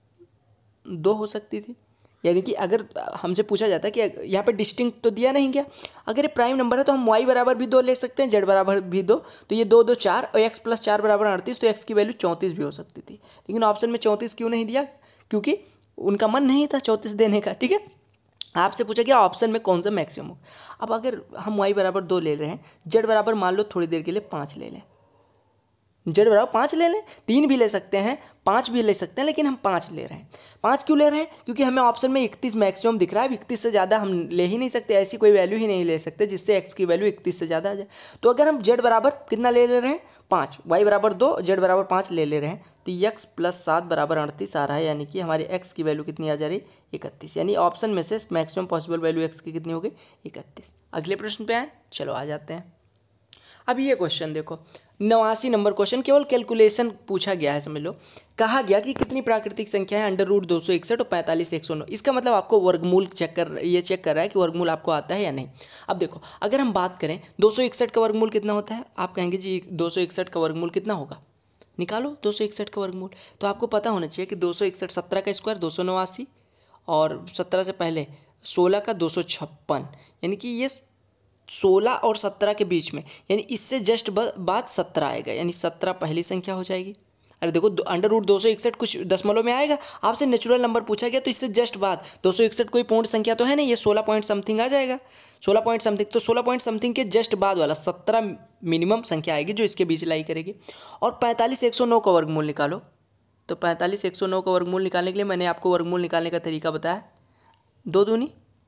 दो हो सकती थी। यानी कि अगर हमसे पूछा जाता है कि यहाँ पे डिस्टिंक्ट तो दिया नहीं गया, अगर ये प्राइम नंबर है तो हम y बराबर भी दो ले सकते हैं, z बराबर भी दो, तो ये दो दो चार और x प्लस चार बराबर अड़तीस, तो x की वैल्यू चौंतीस भी हो सकती थी। लेकिन ऑप्शन में चौंतीस क्यों नहीं दिया, क्योंकि उनका मन नहीं था चौंतीस देने का। ठीक है, आपसे पूछा गया ऑप्शन में कौन सा मैक्सिमम हो। अब अगर हम y बराबर दो ले रहे हैं, z बराबर मान लो थोड़ी देर के लिए पाँच ले लें, जेड बराबर पाँच ले लें, तीन भी ले सकते हैं, पाँच भी ले सकते हैं, लेकिन हम पाँच ले रहे हैं। पाँच क्यों ले रहे हैं, क्योंकि हमें ऑप्शन में इकतीस मैक्सिमम दिख रहा है। अब इकतीस से ज़्यादा हम ले ही नहीं सकते, ऐसी कोई वैल्यू ही नहीं ले सकते जिससे एक्स की वैल्यू इकतीस से ज़्यादा आ जाए। तो अगर हम जेड बराबर कितना ले ले रहे हैं, पाँच, वाई बराबर दो, जेड बराबर पाँच ले ले रहे हैं, तो एक्स प्लस सात बराबर अड़तीस आ रहा है। यानी कि हमारी एक्स की वैल्यू कितनी आ जा रही है, इकतीस। यानी ऑप्शन में से मैक्सिमम पॉसिबल वैल्यू एक्स की कितनी हो गई, इकतीस। अगले प्रश्न पे आए, चलो आ जाते हैं। अब ये क्वेश्चन देखो, नवासी नंबर क्वेश्चन, केवल कैलकुलेशन पूछा गया है, समझ लो। कहा गया कि कितनी प्राकृतिक संख्या है अंडर रूट दो सौ इकसठ और पैंतालीस एक सौ नौ। इसका मतलब आपको वर्गमूल चेक कर ये चेक कर रहा है कि वर्गमूल आपको आता है या नहीं। अब देखो, अगर हम बात करें दो सौ इकसठ का वर्गमूल कितना होता है, आप कहेंगे जी दो सौ इकसठ का वर्गमूल कितना होगा, निकालो दो सौ इकसठ का वर्गमूल। तो आपको पता होना चाहिए कि दो सौ इकसठ सत्रह का स्क्वायर दो सौ नवासी, और सत्रह से पहले सोलह का दो सौ छप्पन, यानी कि ये सोलह और सत्रह के बीच में, यानी इससे जस्ट बाद सत्रह आएगा, यानी सत्रह पहली संख्या हो जाएगी। अरे देखो, अंडर रूट दो सौ इकसठ कुछ दशमलव में आएगा, आपसे नेचुरल नंबर पूछा गया तो इससे जस्ट बाद दो सौ इकसठ कोई पूर्ण संख्या तो है नहीं, ये सोलह पॉइंट समथिंग आ जाएगा, सोलह पॉइंट समथिंग। तो सोलह पॉइंट समथिंग के जस्ट बाद वाला सत्रह मिनिमम संख्या आएगी जो इसके बीच लाई करेगी। और पैंतालीस एक सौ नौ का वर्गमूल निकालो, तो पैंतालीस एक सौ नौ का वर्गमूल निकालने के लिए मैंने आपको वर्गमूल निकालने का तरीका बताया, दो दूनी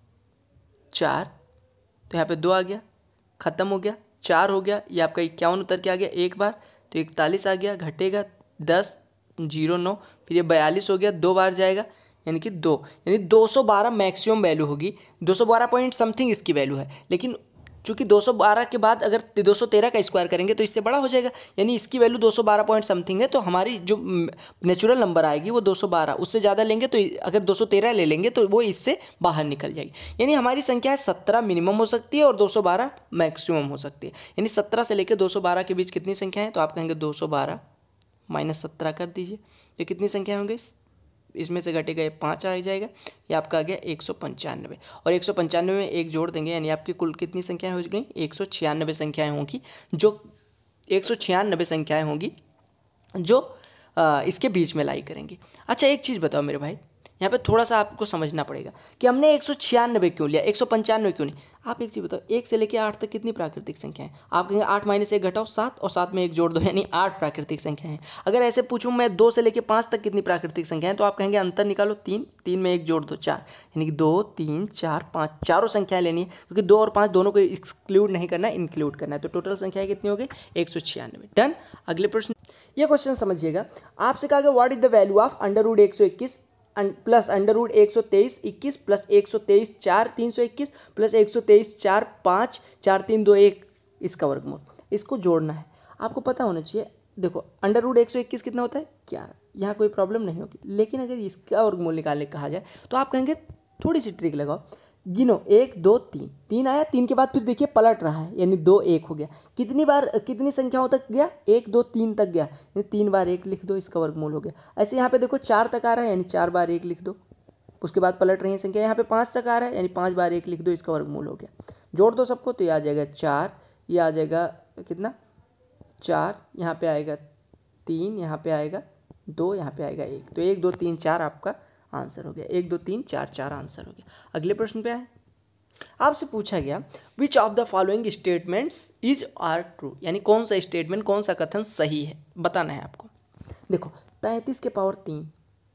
चार, तो यहाँ पे दो आ गया, खत्म हो गया, चार हो गया, ये आपका इक्यावन उतर के आ गया एक बार, तो इकतालीस आ गया, घटेगा दस, जीरो नौ, फिर ये बयालीस हो गया, दो बार जाएगा, यानी कि दो, यानी दो सौ बारह मैक्सिमम वैल्यू होगी, दो सौ बारह पॉइंट समथिंग इसकी वैल्यू है। लेकिन चूंकि दो सौ बारह के बाद अगर दो सौ तेरह का स्क्वायर करेंगे तो इससे बड़ा हो जाएगा, यानी इसकी वैल्यू दो सौ बारह पॉइंट समथिंग है। तो हमारी जो नेचुरल नंबर आएगी वो दो सौ बारह, उससे ज़्यादा लेंगे तो अगर दो सौ तेरह ले लेंगे तो वो इससे बाहर निकल जाएगी। यानी हमारी संख्या सत्रह मिनिमम हो सकती है और दो सौ बारह मैक्सिमम हो सकती है। यानी सत्रह से लेकर दो सौ बारह के बीच कितनी संख्या है, तो आप कहेंगे दो सौ बारह माइनस सत्रह कर दीजिए, तो कितनी संख्या होंगी, इसमें से घटेगा ये पाँच आ जाएगा, ये आपका आ गया एक सौ पंचानवे, और एक सौ पंचानवे में एक जोड़ देंगे, यानी आपकी कुल कितनी संख्याएं हो गई, एक सौ छियानवे संख्याएं होंगी, जो एक सौ छियानवे संख्याएं होंगी जो आ, इसके बीच में लाई करेंगी। अच्छा एक चीज़ बताओ मेरे भाई, यहाँ पे थोड़ा सा आपको समझना पड़ेगा कि हमने एक सौ छियानवे क्यों लिया, एक सौ पंचानवे क्यों नहीं। आप एक चीज़ बताओ, एक से लेकर आठ तक कितनी प्राकृतिक संख्या है, आप कहेंगे आठ माइनस एक घटाओ सात, और सात में एक जोड़ दो, यानी आठ प्राकृतिक संख्या है। अगर ऐसे पूछूं मैं दो से लेकर पाँच तक कितनी प्राकृतिक संख्या है, तो आप कहेंगे अंतर निकालो, तीन, तीन में एक जोड़ दो, चार, यानी कि दो तीन चार पाँच, चारों संख्याएं लेनी है, क्योंकि दो और पाँच दोनों को एक्सक्लूड नहीं करना है, इंक्लूड करना है। तो टोटल संख्या कितनी हो गई, एक सौ छियानवे। डन। अगले प्रश्न, ये क्वेश्चन समझिएगा, आपसे कहा गया what is the value of under root एक सौ इक्कीस प्लस अंडर रूट एक सौ तेईस इक्कीस प्लस एक सौ तेईस चार तीन सौ इक्कीस प्लस एक सौ तेईस चार पाँच चार तीन दो एक, इसका वर्गमूल, इसको जोड़ना है। आपको पता होना चाहिए, देखो अंडर रूट एक सौ इक्कीस कितना होता है, ग्यारह, यहाँ कोई प्रॉब्लम नहीं होगी। लेकिन अगर इसका वर्गमूल निकालने कहा जाए तो आप कहेंगे थोड़ी सी ट्रिक लगाओ, गिनो, एक दो तीन, तीन आया, तीन के बाद फिर देखिए पलट रहा है, यानी दो एक हो गया, कितनी बार कितनी संख्याओं तक गया, एक दो तीन तक गया, यानी तीन बार एक लिख दो, इसका वर्गमूल हो गया। ऐसे यहाँ पे देखो चार तक आ रहा है, यानी चार बार एक लिख दो, उसके बाद पलट रही है संख्या, यहाँ पे पाँच तक आ रहा है, यानी पाँच बार एक लिख दो, इसका वर्गमूल हो गया। जोड़ दो सबको, तो ये आ जाएगा चार, ये आ जाएगा कितना, चार, यहाँ पे आएगा तीन, यहाँ पे आएगा दो, यहाँ पे आएगा एक, तो एक दो तीन चार आपका आंसर हो गया, एक दो तीन चार, चार आंसर हो गया। अगले प्रश्न पे आए, आपसे पूछा गया which of the following statements is are true, यानी कौन सा स्टेटमेंट, कौन सा कथन सही है, बताना है आपको। देखो, तैंतीस के पावर तीन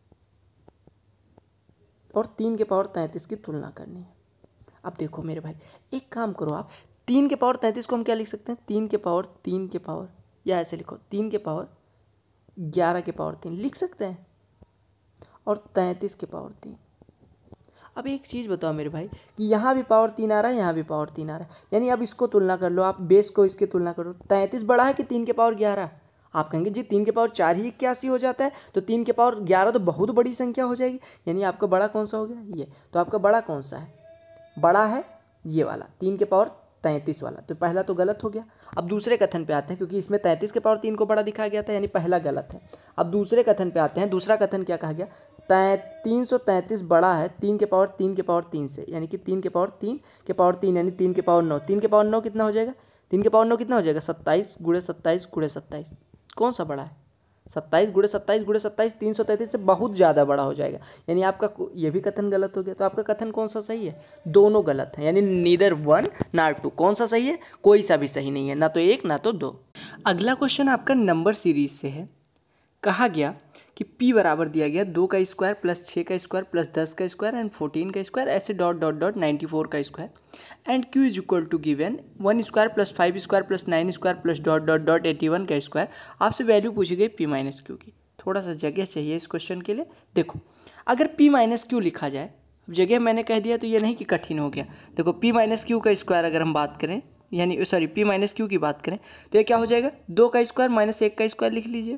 और तीन के पावर तैंतीस की तुलना करनी है। अब देखो मेरे भाई, एक काम करो आप, तीन के पावर तैंतीस को हम क्या लिख सकते हैं, तीन के पावर तीन के पावर, या ऐसे लिखो तीन के पावर ग्यारह के पावर तीन लिख सकते हैं, और तैंतीस के पावर तीन। अब एक चीज़ बताओ मेरे भाई, कि यहाँ भी पावर तीन आ रहा है, यहाँ भी पावर तीन आ रहा है, यानी अब इसको तुलना कर लो, आप बेस को इसकी तुलना करो, तैंतीस बड़ा है कि तीन के पावर ग्यारह। आप कहेंगे जी तीन के पावर चार ही इक्यासी हो जाता है, तो तीन के पावर ग्यारह तो बहुत बड़ी संख्या हो जाएगी, यानी आपका बड़ा कौन सा हो गया, ये। तो आपका बड़ा कौन सा है, बड़ा है ये वाला, तीन के पावर तैंतीस वाला, तो पहला तो गलत हो गया। अब दूसरे कथन पे आते हैं, क्योंकि इसमें तैंतीस के पावर तीन को बड़ा दिखाया गया था, यानी पहला गलत है। अब दूसरे कथन पे आते हैं। दूसरा कथन क्या कहा गया, तै तीन सौ तैंतीस बड़ा है तीन के पावर तीन के पावर तीन से, यानी कि तीन के पावर तीन के पावर तीन यानी तीन के पावर नौ। तीन के पावर नौ कितना हो जाएगा, तीन के पावर नौ कितना हो जाएगा, सत्ताईस गुणे सत्ताईस गुणे सत्ताईस। कौन सा बड़ा है, सत्ताईस गुणे सत्ताईस गुणे सत्ताईस तीन सौ तैंतीस से बहुत ज़्यादा बड़ा हो जाएगा, यानी आपका ये भी कथन गलत हो गया। तो आपका कथन कौन सा सही है, दोनों गलत हैं, यानी नीदर वन नॉट टू। कौन सा सही है, कोई सा भी सही नहीं है, ना तो एक ना तो दो। अगला क्वेश्चन आपका नंबर सीरीज से है। कहा गया कि p बराबर दिया गया दो का स्क्वायर प्लस छः का स्क्वायर प्लस दस का स्क्वायर एंड फोर्टीन का स्क्वायर, ऐसे dot dot dot ninety four का square and q is equal to given one square plus five square plus nine square plus dot dot dot eighty one का square. आपसे वैल्यू पूछी गई p minus Q की। थोड़ा सा जगह चाहिए इस क्वेश्चन के लिए। देखो अगर p माइनस क्यू लिखा जाए, अब जगह मैंने कह दिया तो ये नहीं कि कठिन हो गया। देखो p माइनस क्यू का स्क्वायर अगर हम बात करें, यानी सॉरी p माइनस क्यू की बात करें, तो ये क्या हो जाएगा, दो का स्क्वायर माइनस एक का स्क्वायर लिख लीजिए,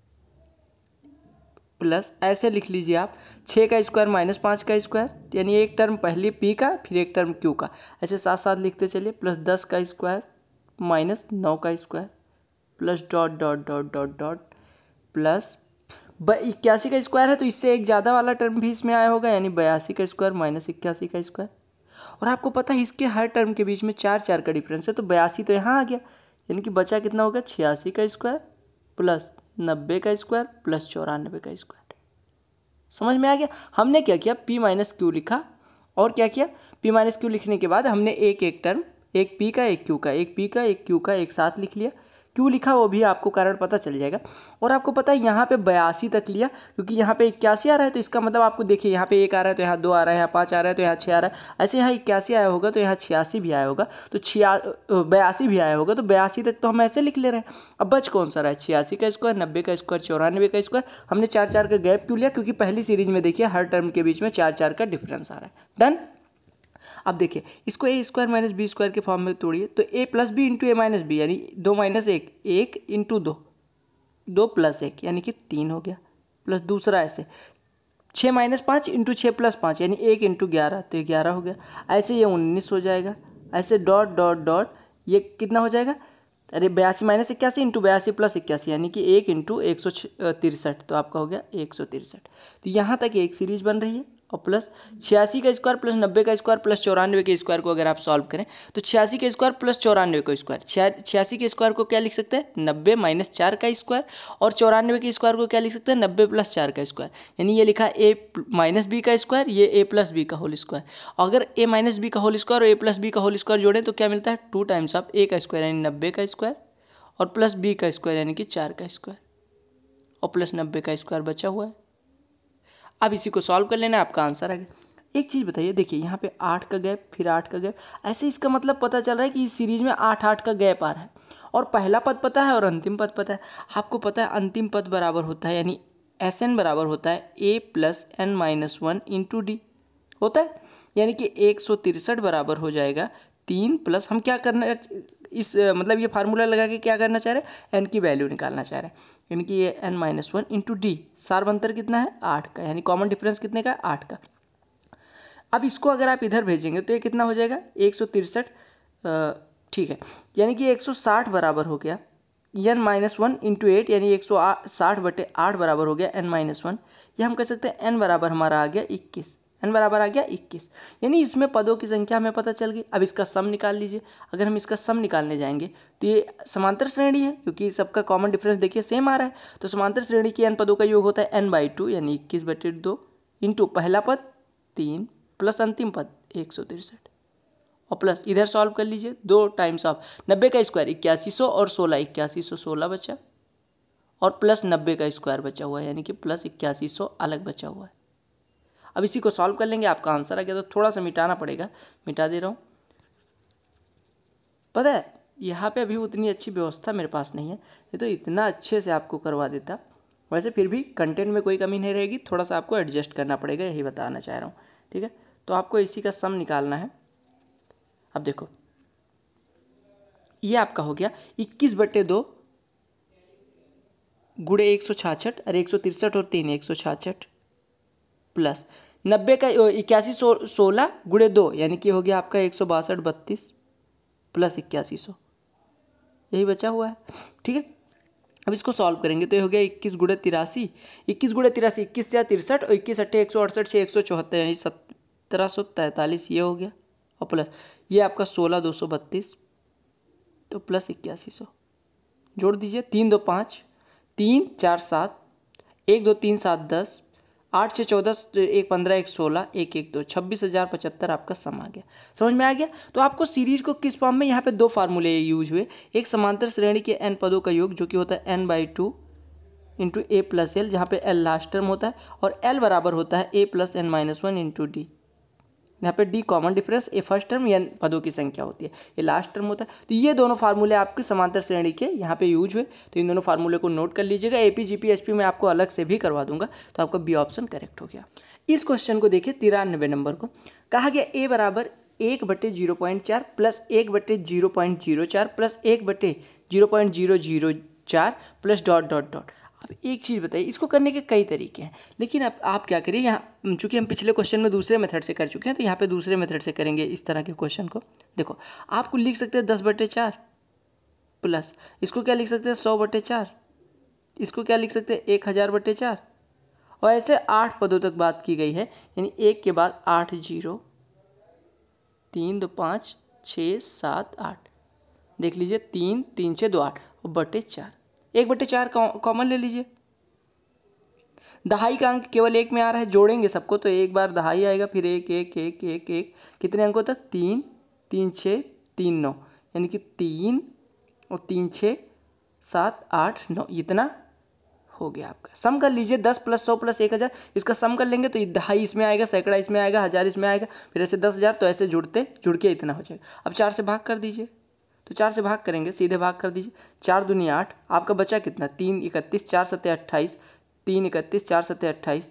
प्लस ऐसे लिख लीजिए आप छः का स्क्वायर माइनस पाँच का स्क्वायर, यानी एक टर्म पहले p का फिर एक टर्म q का, ऐसे साथ साथ लिखते चलिए, प्लस दस का स्क्वायर माइनस नौ का square plus dot dot dot dot dot plus इक्यासी का स्क्वायर है, तो इससे एक ज़्यादा वाला टर्म भी इसमें आया होगा, यानी बयासी का स्क्वायर माइनस इक्यासी का स्क्वायर। और आपको पता है इसके हर टर्म के बीच में चार चार का डिफरेंस है, तो बयासी तो यहाँ आ गया, यानी कि बचा कितना होगा, छियासी का स्क्वायर प्लस नब्बे का स्क्वायर प्लस चौरानवे का स्क्वायर। समझ में आ गया। हमने क्या किया, p माइनस क्यू लिखा, और क्या किया, p माइनस क्यू लिखने के बाद हमने एक एक टर्म, एक p का एक q का, एक p का एक q का एक साथ लिख लिया। क्यों लिखा वो भी आपको कारण पता चल जाएगा। और आपको पता है यहाँ पे बयासी तक लिया, क्योंकि यहाँ पे इक्यासी आ रहा है, तो इसका मतलब आपको देखिए यहाँ पे एक आ रहा है तो यहाँ दो आ रहा है, यहाँ पाँच आ रहा है तो यहाँ छः आ रहा है, ऐसे यहाँ इक्यासी आया होगा तो यहाँ छियासी भी आया होगा, तो छिया बयासी भी आया होगा, तो बयासी तक तो हम ऐसे लिख ले रहे हैं। अब बच कौन सा रहा है, छियासी का स्क्वायर, नब्बे का स्क्वायर, चौरानवे का स्क्वायर। हमने चार चार का गैप क्यों लिया, क्योंकि पहली सीरीज में देखिए हर टर्म के बीच में चार चार का डिफरेंस आ रहा है। डन। अब देखिए इसको a square minus B square के फॉर्म में तोड़िए, तो ए plus b into a minus b, यानी दो माइनस एक, एक इंटू दो, दो प्लस एक यानी कि तीन हो गया, प्लस दूसरा ऐसे छः माइनस पाँच इंटू छः प्लस पाँच, यानी एक इंटू ग्यारह, तो ये ग्यारह हो गया। ऐसे ये उन्नीस हो जाएगा, ऐसे डॉट डॉट डॉट ये कितना हो जाएगा, अरे बयासी माइनस इक्यासी इंटू बयासी प्लस इक्यासी, यानी कि एक इंटू एक सौ तिरसठ, तो आपका हो गया एक सौ तिरसठ। तो यहाँ तक एक सीरीज बन रही है। और प्लस छियासी का स्क्वायर प्लस नब्बे का स्क्वायर प्लस चौरानवे के स्क्वायर को अगर आप सॉल्व करें, तो छियासी के स्क्वायर प्लस चौरानवे का स्क्वायर, छियासी के स्क्वायर को क्या लिख सकते हैं, नब्बे माइनस चार का स्क्वायर, और चौरानवे के स्क्वायर को क्या लिख सकते हैं, नब्बे प्लस चार का स्क्वायर, यानी ये लिखा ए माइनस बी का स्क्वायर, ये ए प्लस बी का होल स्क्वायर। अगर ए माइनस बी का होल स्क्वायर और ए प्लस बी का होल स्क्वायर जोड़ें तो क्या मिलता है, टू टाइम्स ऑफ ए का स्क्वायर यानी नब्बे का स्क्वायर, और प्लस बी का स्क्वायर यानी कि चार का स्क्वायर, और प्लस नब्बे का स्क्वायर बचा हुआ है। अब इसी को सॉल्व कर लेना, आपका आंसर आ गया। एक चीज़ बताइए, देखिए यहाँ पे आठ का गैप फिर आठ का गैप, ऐसे इसका मतलब पता चल रहा है कि इस सीरीज में आठ आठ का गैप आ रहा है, और पहला पद पता है और अंतिम पद पता है। आपको पता है अंतिम पद बराबर होता है, यानी एस एन बराबर होता है a plus n minus one into d होता है, यानी कि एक सौ तिरसठ बराबर हो जाएगा तीन प्लस, हम क्या करना इस मतलब ये फार्मूला लगा के क्या करना चाह रहे हैं, एन की वैल्यू निकालना चाह रहे हैं, यानी कि ये n minus one into d, सार्वंतर कितना है, आठ का, यानी कॉमन डिफरेंस कितने का, आठ का। अब इसको अगर आप इधर भेजेंगे तो ये कितना हो जाएगा, एक सौ तिरसठ, ठीक है, यानी कि एक सौ साठ बराबर हो गया n minus one into eight, यानी एक सौ साठ बटे आठ बराबर हो गया एन माइनस वन। ये हम कह सकते हैं एन बराबर हमारा आ गया इक्कीस, एन बराबर आ गया इक्कीस, यानी इसमें पदों की संख्या हमें पता चल गई। अब इसका सम निकाल लीजिए। अगर हम इसका सम निकालने जाएंगे तो ये समांतर श्रेणी है, क्योंकि सबका कॉमन डिफरेंस देखिए सेम आ रहा है, तो समांतर श्रेणी की एन पदों का योग होता है एन बाई टू, यानी इक्कीस बटे दो इंटू पहला पद तीन प्लस अंतिम पद एक सौ तिरसठ, और प्लस इधर सॉल्व कर लीजिए, दो टाइम्स ऑफ नब्बे का स्क्वायर इक्यासी सौ और सोलह, इक्यासी सौ सोलह बचा, और प्लस नब्बे का स्क्वायर बचा हुआ है, यानी कि प्लस इक्यासी सौ अलग बचा हुआ है। अब इसी को सॉल्व कर लेंगे, आपका आंसर आ गया। तो थोड़ा सा मिटाना पड़ेगा, मिटा दे रहा हूँ। पता है यहाँ पे अभी उतनी अच्छी व्यवस्था मेरे पास नहीं है, ये तो इतना अच्छे से आपको करवा देता। वैसे फिर भी कंटेंट में कोई कमी नहीं रहेगी, थोड़ा सा आपको एडजस्ट करना पड़ेगा, यही बताना चाह रहा हूँ, ठीक है। तो आपको इसी का सम निकालना है। अब देखो ये आपका हो गया इक्कीस बट्टे दो गुड़े एक सौ छाछठ, अरे एक सौ तिरसठ और तीन एक सौ छाछठ, प्लस नब्बे का इक्यासी सो सोलह गुड़े दो, यानी कि हो गया आपका एक सौ बासठ बत्तीस, प्लस इक्यासी सौ, यही बचा हुआ है। ठीक है, अब इसको सॉल्व करेंगे तो ये हो गया इक्कीस गुड़े तिरासी, इक्कीस गुड़े तिरासी इक्कीस या तिरसठ और इक्कीस अट्ठे एक सौ अड़सठ छः एक सौ चौहत्तर यानी सत्रह सौ तैंतालीस ये हो गया, और प्लस ये आपका सोलह दो सौ बत्तीस, तो प्लस इक्यासी सौ जोड़ दीजिए। तीन दो पाँच, तीन चार सात, एक दो तीन सात दस, आठ छः चौदह, एक पंद्रह, एक सोलह, एक एक दो, छब्बीस हज़ार पचहत्तर आपका सम आ गया। समझ में आ गया। तो आपको सीरीज को किस फॉर्म में, यहाँ पे दो फार्मूले यूज हुए, एक समांतर श्रेणी के एन पदों का योग जो कि होता है n by two into a plus l, जहाँ पे एल लास्ट टर्म होता है, और एल बराबर होता है a plus n minus one into d. यहाँ पे d common difference, a first term या पदों की संख्या होती है, ये लास्ट टर्म होता है। तो ये दोनों फार्मूले आपके समांतर श्रेणी के यहाँ पे यूज हुए, तो इन दोनों फार्मूले को नोट कर लीजिएगा। एपी जीपी एचपी में आपको अलग से भी करवा दूंगा, तो आपका बी ऑप्शन करेक्ट हो गया। इस क्वेश्चन को देखिए, तिरानवे नंबर को कहा गया ए बराबर एक बटे जीरो पॉइंट चार प्लस एक बटे जीरो पॉइंट जीरो चार प्लस एक बटे जीरो पॉइंट जीरो जीरो चार प्लस डॉट डॉट डॉट। अब एक चीज़ बताइए, इसको करने के कई तरीके हैं, लेकिन अब आप क्या करिए, यहाँ चूंकि हम पिछले क्वेश्चन में दूसरे मेथड से कर चुके हैं तो यहाँ पे दूसरे मेथड से करेंगे इस तरह के क्वेश्चन को। देखो, आपको लिख सकते हैं दस बटे चार प्लस इसको क्या लिख सकते हैं सौ बटे चार, इसको क्या लिख सकते हैं एक हज़ार बटे चार, और ऐसे आठ पदों तक बात की गई है, यानी एक के बाद आठ जीरो, तीन दो पाँच छः सात आठ, देख लीजिए तीन तीन छः दो आठ और बटे चार, एक बटे चार कॉमन ले लीजिए। दहाई का अंक केवल एक में आ रहा है, जोड़ेंगे सबको तो एक बार दहाई आएगा, फिर एक एक एक एक एक कितने अंकों तक, तीन तीन छः तीन नौ, यानी कि तीन और तीन छः सात आठ नौ, इतना हो गया आपका। सम कर लीजिए, दस प्लस सौ प्लस एक हज़ार, इसका सम कर लेंगे तो दहाई इसमें आएगा, सैकड़ा इसमें आएगा, हज़ार इसमें आएगा, फिर ऐसे दस हज़ार, तो ऐसे जुड़ते जुड़ के इतना हो जाएगा। अब चार से भाग कर दीजिए, तो चार से भाग करेंगे, सीधे भाग कर दीजिए, चार दूनी आठ, आपका बचा कितना, तीन इकतीस, चार सत्ते अट्ठाईस, तीन इकतीस, चार सत्ते अट्ठाईस,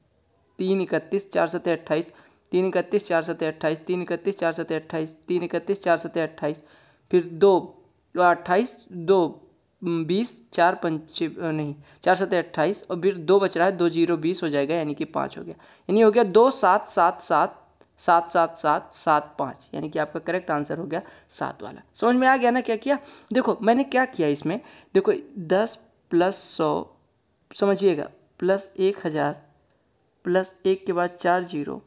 तीन इकतीस, चार सत्ते अट्ठाईस, तीन इकतीस, चार सत्ते अट्ठाईस, तीन इकतीस, चार सत्ते अट्ठाईस, तीन इकतीस, चार सत्ते अट्ठाईस, फिर दो अट्ठाईस, दो बीस, चार पंच नहीं चार सत्ते अट्ठाईस, और फिर दो बच रहा है, दो जीरो बीस हो जाएगा, यानी कि पाँच हो गया, यानी हो गया दो सात सात सात सात सात सात सात पाँच, यानी कि आपका करेक्ट आंसर हो गया सात वाला। समझ में आ गया ना क्या किया। देखो मैंने क्या किया इसमें, देखो दस प्लस सौ समझिएगा प्लस एक हज़ार प्लस एक के बाद चार जीरो,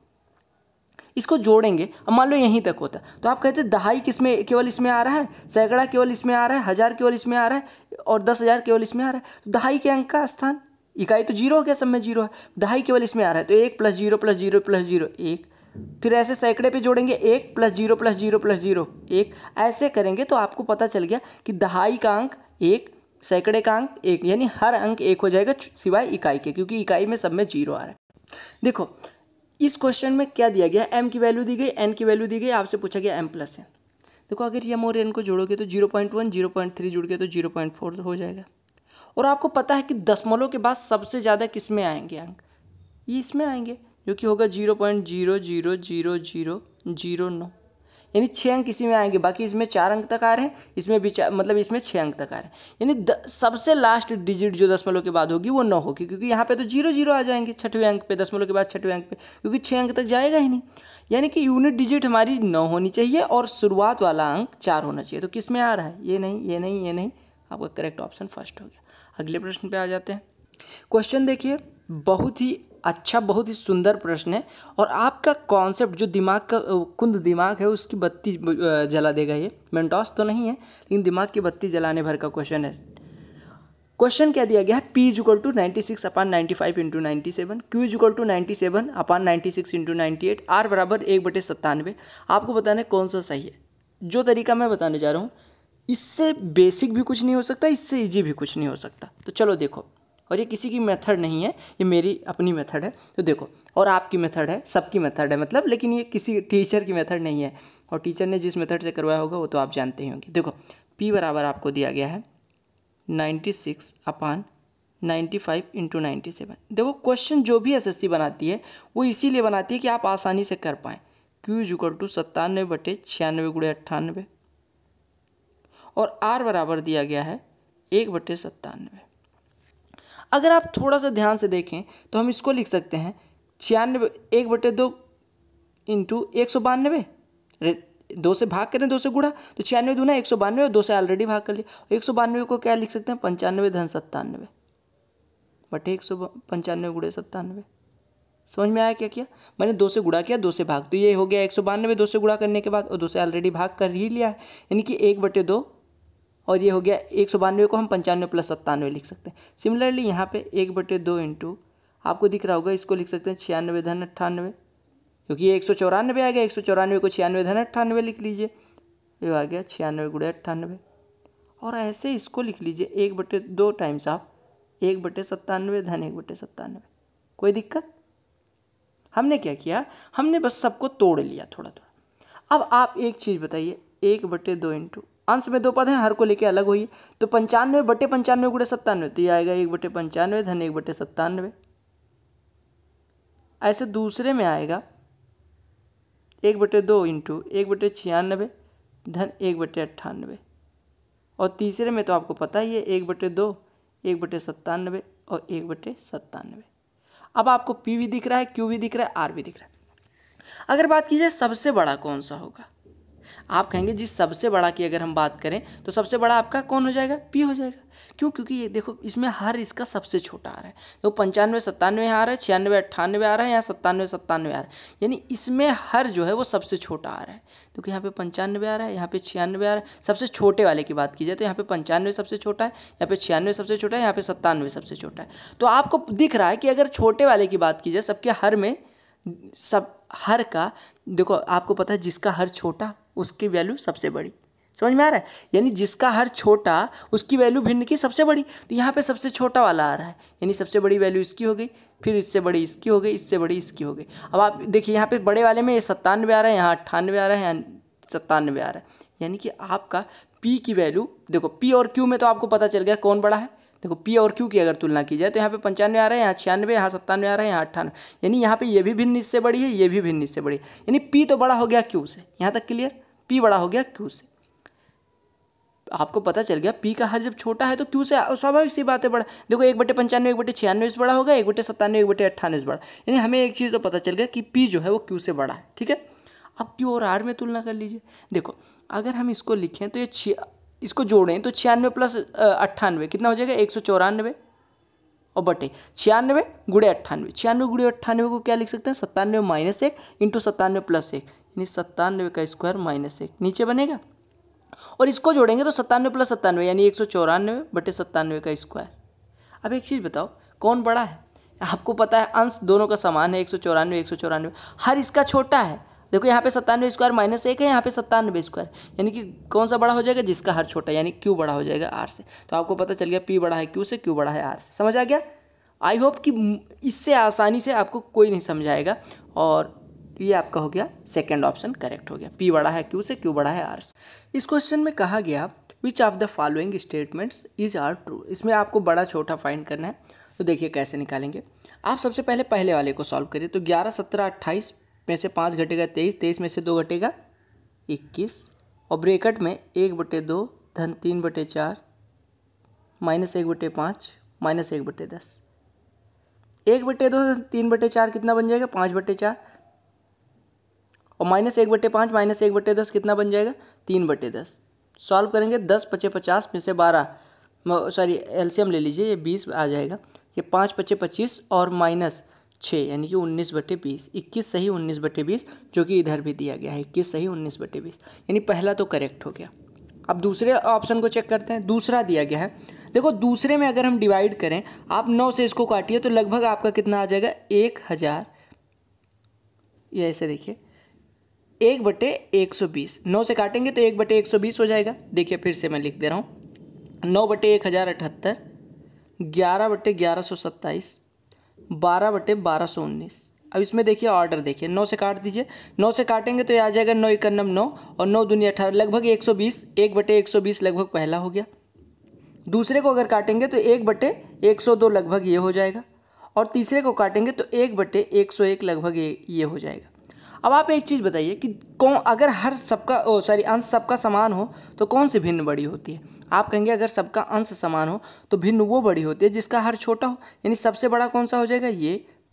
इसको जोड़ेंगे। अब मान लो यहीं तक होता तो आप कहते दहाई किसमें केवल इसमें आ रहा है, सैकड़ा केवल इसमें आ रहा है, हज़ार केवल इसमें आ रहा है, और दस हज़ार केवल इसमें आ रहा है, तो दहाई के अंक का स्थान, इकाई तो जीरो हो गया, सब में जीरो है, दहाई केवल इसमें आ रहा है, तो एक plus zero plus zero plus zero एक, फिर ऐसे सैकड़े पे जोड़ेंगे, एक plus zero plus zero plus zero एक, ऐसे करेंगे तो आपको पता चल गया कि दहाई का अंक एक, सैकड़े का अंक एक, यानी हर अंक एक हो जाएगा सिवाय इकाई के, क्योंकि इकाई में सब में जीरो आ रहा है। देखो इस क्वेश्चन में क्या दिया गया, m की वैल्यू दी गई, n की वैल्यू दी गई, आपसे पूछा गया m प्लस एन। देखो अगर m और n को जोड़ोगे तो zero point one, zero point three जुड़ गया तो जीरो पॉइंट फोर हो जाएगा। और आपको पता है कि दशमलव के बाद सबसे ज़्यादा किस में आएंगे अंक, ये इसमें आएंगे, जो कि होगा zero point zero zero zero zero zero नौ, यानी छः अंक इसी में आएंगे, बाकी इसमें चार अंक तक आ रहे हैं, इसमें भी चार, मतलब इसमें छः अंक तक आ रहे हैं, यानी सबसे लास्ट डिजिट जो दशमलव के बाद होगी वो नौ होगी, क्योंकि यहाँ पे तो जीरो जीरो आ जाएंगे छठवें अंक पे, दशमलव के बाद छठवें अंक पे, क्योंकि छः अंक तक जाएगा ही नहीं, यानी कि यूनिट डिजिट हमारी नौ होनी चाहिए और शुरुआत वाला अंक चार होना चाहिए। तो किस में आ रहा है, ये नहीं ये नहीं ये नहीं, आपका करेक्ट ऑप्शन फर्स्ट हो गया। अगले प्रश्न पे आ जाते हैं। क्वेश्चन देखिए, बहुत ही अच्छा, बहुत ही सुंदर प्रश्न है, और आपका कॉन्सेप्ट जो दिमाग का कुंद दिमाग है उसकी बत्ती जला देगा। ये मेंटोस तो नहीं है, लेकिन दिमाग की बत्ती जलाने भर का क्वेश्चन है। क्वेश्चन क्या दिया गया है, P is equal to ninety six upon ninety five into ninety seven, q is equal to ninety seven upon ninety six into ninety eight, r बराबर एक बटे सत्तानवे। आपको बताना है कौन सा सही है। जो तरीका मैं बताने जा रहा हूँ इससे बेसिक भी कुछ नहीं हो सकता, इससे ईजी भी कुछ नहीं हो सकता। तो चलो देखो, और ये किसी की मेथड नहीं है, ये मेरी अपनी मेथड है। तो देखो, और आपकी मेथड है, सबकी मेथड है मतलब, लेकिन ये किसी टीचर की मेथड नहीं है, और टीचर ने जिस मेथड से करवाया होगा वो तो आप जानते ही होंगे। देखो P बराबर आपको दिया गया है ninety six upon ninety five into ninety seven. देखो क्वेश्चन जो भी एसएससी बनाती है वो इसीलिए बनाती है कि आप आसानी से कर पाएँ। Q इज इक्वल टू सत्तानवे बटे छियानवे गुड़े अट्ठानवे, और R बराबर दिया गया है एक बटे सत्तानवे। अगर आप थोड़ा सा ध्यान से देखें तो हम इसको लिख सकते हैं छियानवे एक बटे दो इंटू एक सौ बानवे, दो से भाग करें, दो से गुणा, तो छियानवे दूना एक सौ बानवे और दो से ऑलरेडी भाग कर लिया। एक सौ बानवे को क्या लिख सकते हैं, पंचानवे धन सत्तानवे बटे एक सौ पंचानवे गुड़े सत्तानवे। समझ में आया क्या किया मैंने, दो से गुणा किया, दो से भाग, तो ये हो गया एक सौ बानवे दो से गुणा करने के बाद, और दो से ऑलरेडी भाग कर ही लिया है, यानी कि एक बटे दो, और ये हो गया एक सौ बानवे को हम पंचानवे प्लस सत्तानवे लिख सकते हैं। सिमिलरली यहाँ पे एक बटे दो इंटू, आपको दिख रहा होगा, इसको लिख सकते हैं छियानवे धन अट्ठानवे, क्योंकि ये एक सौ चौरानवे आ गया, एक सौ चौरानवे को छियानवे धन अट्ठानवे लिख लीजिए, ये आ गया छियानवे गुड़े अट्ठानवे। और ऐसे इसको लिख लीजिए एक बटे दो टाइम्स आप एक बटे सत्तानवे धन एक बटे सत्तानवे। कोई दिक्कत? हमने क्या किया, हमने बस सबको तोड़ लिया थोड़ा थोड़ा। अब आप एक चीज़ बताइए, एक बटे दो इंटू, अंश में दो पद हैं, हर को लेके अलग होइए, तो पंचानवे बटे पंचानवे गुड़े सत्तानवे, तो ये आएगा एक बटे पंचानवे धन एक बटे सत्तानवे। ऐसे दूसरे में आएगा एक बटे दो इंटू एक बटे छियानवे धन एक बटे अट्ठानवे, और तीसरे में तो आपको पता ही है एक बटे दो एक बटे सत्तानवे और एक बटे सत्तानवे। अब आपको पी भी दिख रहा है, क्यू भी दिख रहा है, आर भी दिख रहा है। अगर बात की जाए सबसे बड़ा कौन सा होगा, आप कहेंगे जी सबसे बड़ा की अगर हम बात करें तो सबसे बड़ा आपका कौन हो जाएगा, पी हो जाएगा। क्यों? क्योंकि ये देखो इसमें हर इसका सबसे छोटा आ रहा है, तो पंचानवे सत्तानवे आ रहा है, छियानवे अट्ठानवे आ रहा है, यहाँ सत्तानवे सत्तानवे आ रहा है, यानी इसमें हर जो है वो सबसे छोटा आ रहा है। क्योंकि यहाँ पे पंचानवे आ रहा है, यहाँ पे छियानवे आ रहा है। सबसे छोटे वाले की बात की जाए तो यहाँ पे पंचानवे सबसे छोटा है, यहाँ पे छियानवे सबसे छोटा है, यहाँ पे सत्तानवे सबसे छोटा है। तो आपको दिख रहा है कि अगर छोटे वाले की बात की जाए, सबके हर में सब हर का देखो, आपको पता है जिसका हर छोटा उसकी वैल्यू सबसे बड़ी। समझ में आ रहा है, यानी जिसका हर छोटा उसकी वैल्यू भिन्न की सबसे बड़ी। तो यहाँ पे सबसे छोटा वाला आ रहा है, यानी सबसे बड़ी वैल्यू इसकी हो गई, फिर इससे बड़ी इसकी हो गई, इससे बड़ी इसकी हो गई। अब आप देखिए यहाँ पे बड़े वाले में ये सत्तानवे आ रहा है, यहाँ अट्ठानवे आ रहा है, यहाँ सत्तानवे आ रहा है, यानी कि आपका पी की वैल्यू देखो, पी और क्यू में तो आपको पता चल गया कौन बड़ा है। देखो पी और क्यू की अगर तुलना की जाए तो यहाँ पे पंचानवे आ रहा है, यहाँ छियानवे, यहाँ सत्तानवे आ रहा है, यहाँ अट्ठानवे, यानी यहाँ पे ये भी भिन्न इससे बड़ी है, ये भी भिन्न इससे बड़ी है, यानी पी तो बड़ा हो गया क्यू से। यहाँ तक क्लियर, पी बड़ा हो गया क्यू से। आपको पता चल गया पी का हर जब छोटा है तो क्यू से स्वाभाविक सी बात है बड़ा। देखो एक बटे पंचानवे एक बटे छियानवे से बड़ा होगा, एक बटे सत्तानवे एक बटे अट्ठानवे से बड़ा, यानी हमें एक चीज़ तो पता चल गया कि पी जो है वो क्यू से बड़ा है। ठीक है, अब क्यू और आर में तुलना कर लीजिए। देखो अगर हम इसको लिखें तो ये छी इसको जोड़ें तो छियानवे प्लस अट्ठानवे कितना हो जाएगा, एक सौ चौरानवे, और बटे छियानवे गुड़े अट्ठानवे, छियानवे गुड़े अट्ठानवे को क्या लिख सकते हैं, सत्तानवे माइनस एक इंटू सत्तानवे प्लस एक, यानी सत्तानवे का स्क्वायर माइनस एक नीचे बनेगा, और इसको जोड़ेंगे तो सत्तानवे प्लस सत्तानवे यानी एक सौ चौरानवे बटे सत्तानवे का स्क्वायर। अब एक चीज़ बताओ कौन बड़ा है, आपको पता है अंश दोनों का समान है, एक सौ चौरानवे एक सौ चौरानवे, हर इसका छोटा है। देखो यहाँ पे सत्तानवे स्क्वायर माइनस एक है, यहाँ पे सत्तानवे स्क्वायर, यानी कि कौन सा बड़ा हो जाएगा, जिसका हर छोटा, यानी क्यू बड़ा हो जाएगा आर से। तो आपको पता चल गया पी बड़ा है क्यू से, क्यू बड़ा है आर से। समझ आ गया? आई होप कि इससे आसानी से आपको कोई नहीं समझाएगा, और ये आपका हो गया सेकंड ऑप्शन करेक्ट हो गया, पी बड़ा है क्यू से, क्यू बड़ा है आर से। इस क्वेश्चन में कहा गया which of the following statements is are true, इसमें आपको बड़ा छोटा फाइंड करना है। तो देखिए कैसे निकालेंगे। आप सबसे पहले पहले वाले को सॉल्व करिए। तो ग्यारह सत्रह अट्ठाईस में से पाँच घटेगा तेईस, तेईस में से दो घटेगा इक्कीस, और ब्रेकेट में एक बटे दो धन तीन बटे चार माइनस एक बटे पाँच माइनस एक बटे दस, एक बटे दो धन तीन बटे चार कितना बन जाएगा, पाँच बटे चार, और माइनस एक बटे पाँच माइनस एक बटे दस कितना बन जाएगा, तीन बटे दस। सॉल्व करेंगे, दस पचे पचास में से बारह, सॉरी एलसीएम ले लीजिए, ये बीस आ जाएगा, ये पाँच पचे पच्चीस और माइनस छः यानी कि उन्नीस बटे बीस, इक्कीस सही उन्नीस बटे बीस, जो कि इधर भी दिया गया है इक्कीस सही उन्नीस बटे बीस, यानी पहला तो करेक्ट हो गया। अब दूसरे ऑप्शन को चेक करते हैं। दूसरा दिया गया है, देखो दूसरे में अगर हम डिवाइड करें, आप नौ से इसको काटिए तो लगभग आपका कितना आ जाएगा, एक हज़ार, ये ऐसे देखिए एक बटे एक सौ बीस, नौ से काटेंगे तो एक बटे एक सौ बीस हो जाएगा। देखिए फिर से मैं लिख दे रहा हूँ, नौ बटे एक हज़ार अठहत्तर, ग्यारह बटे ग्यारह सौ सत्ताईस, बारह बटे बारह सौ उन्नीस। अब इसमें देखिए ऑर्डर देखिए, नौ से काट दीजिए, नौ से काटेंगे तो ये आ जाएगा नौ इक्यानवे नौ, और नौ दूनी अठारह, लगभग एक सौ बीस, एक बटे एक सौ बीस लगभग पहला हो गया। दूसरे को अगर काटेंगे तो एक बटे एक सौ दो लगभग ये हो जाएगा, और तीसरे को काटेंगे तो एक बटे एक सौ एक लगभग ये ये हो जाएगा। अब आप एक चीज़ बताइए कि कौन अगर हर सबका ओ सॉरी अंश सबका समान हो तो कौन सी भिन्न बड़ी होती है। आप कहेंगे अगर सबका अंश समान हो तो भिन्न वो बड़ी होती है जिसका हर छोटा हो, यानी सबसे बड़ा कौन सा हो जाएगा, ये,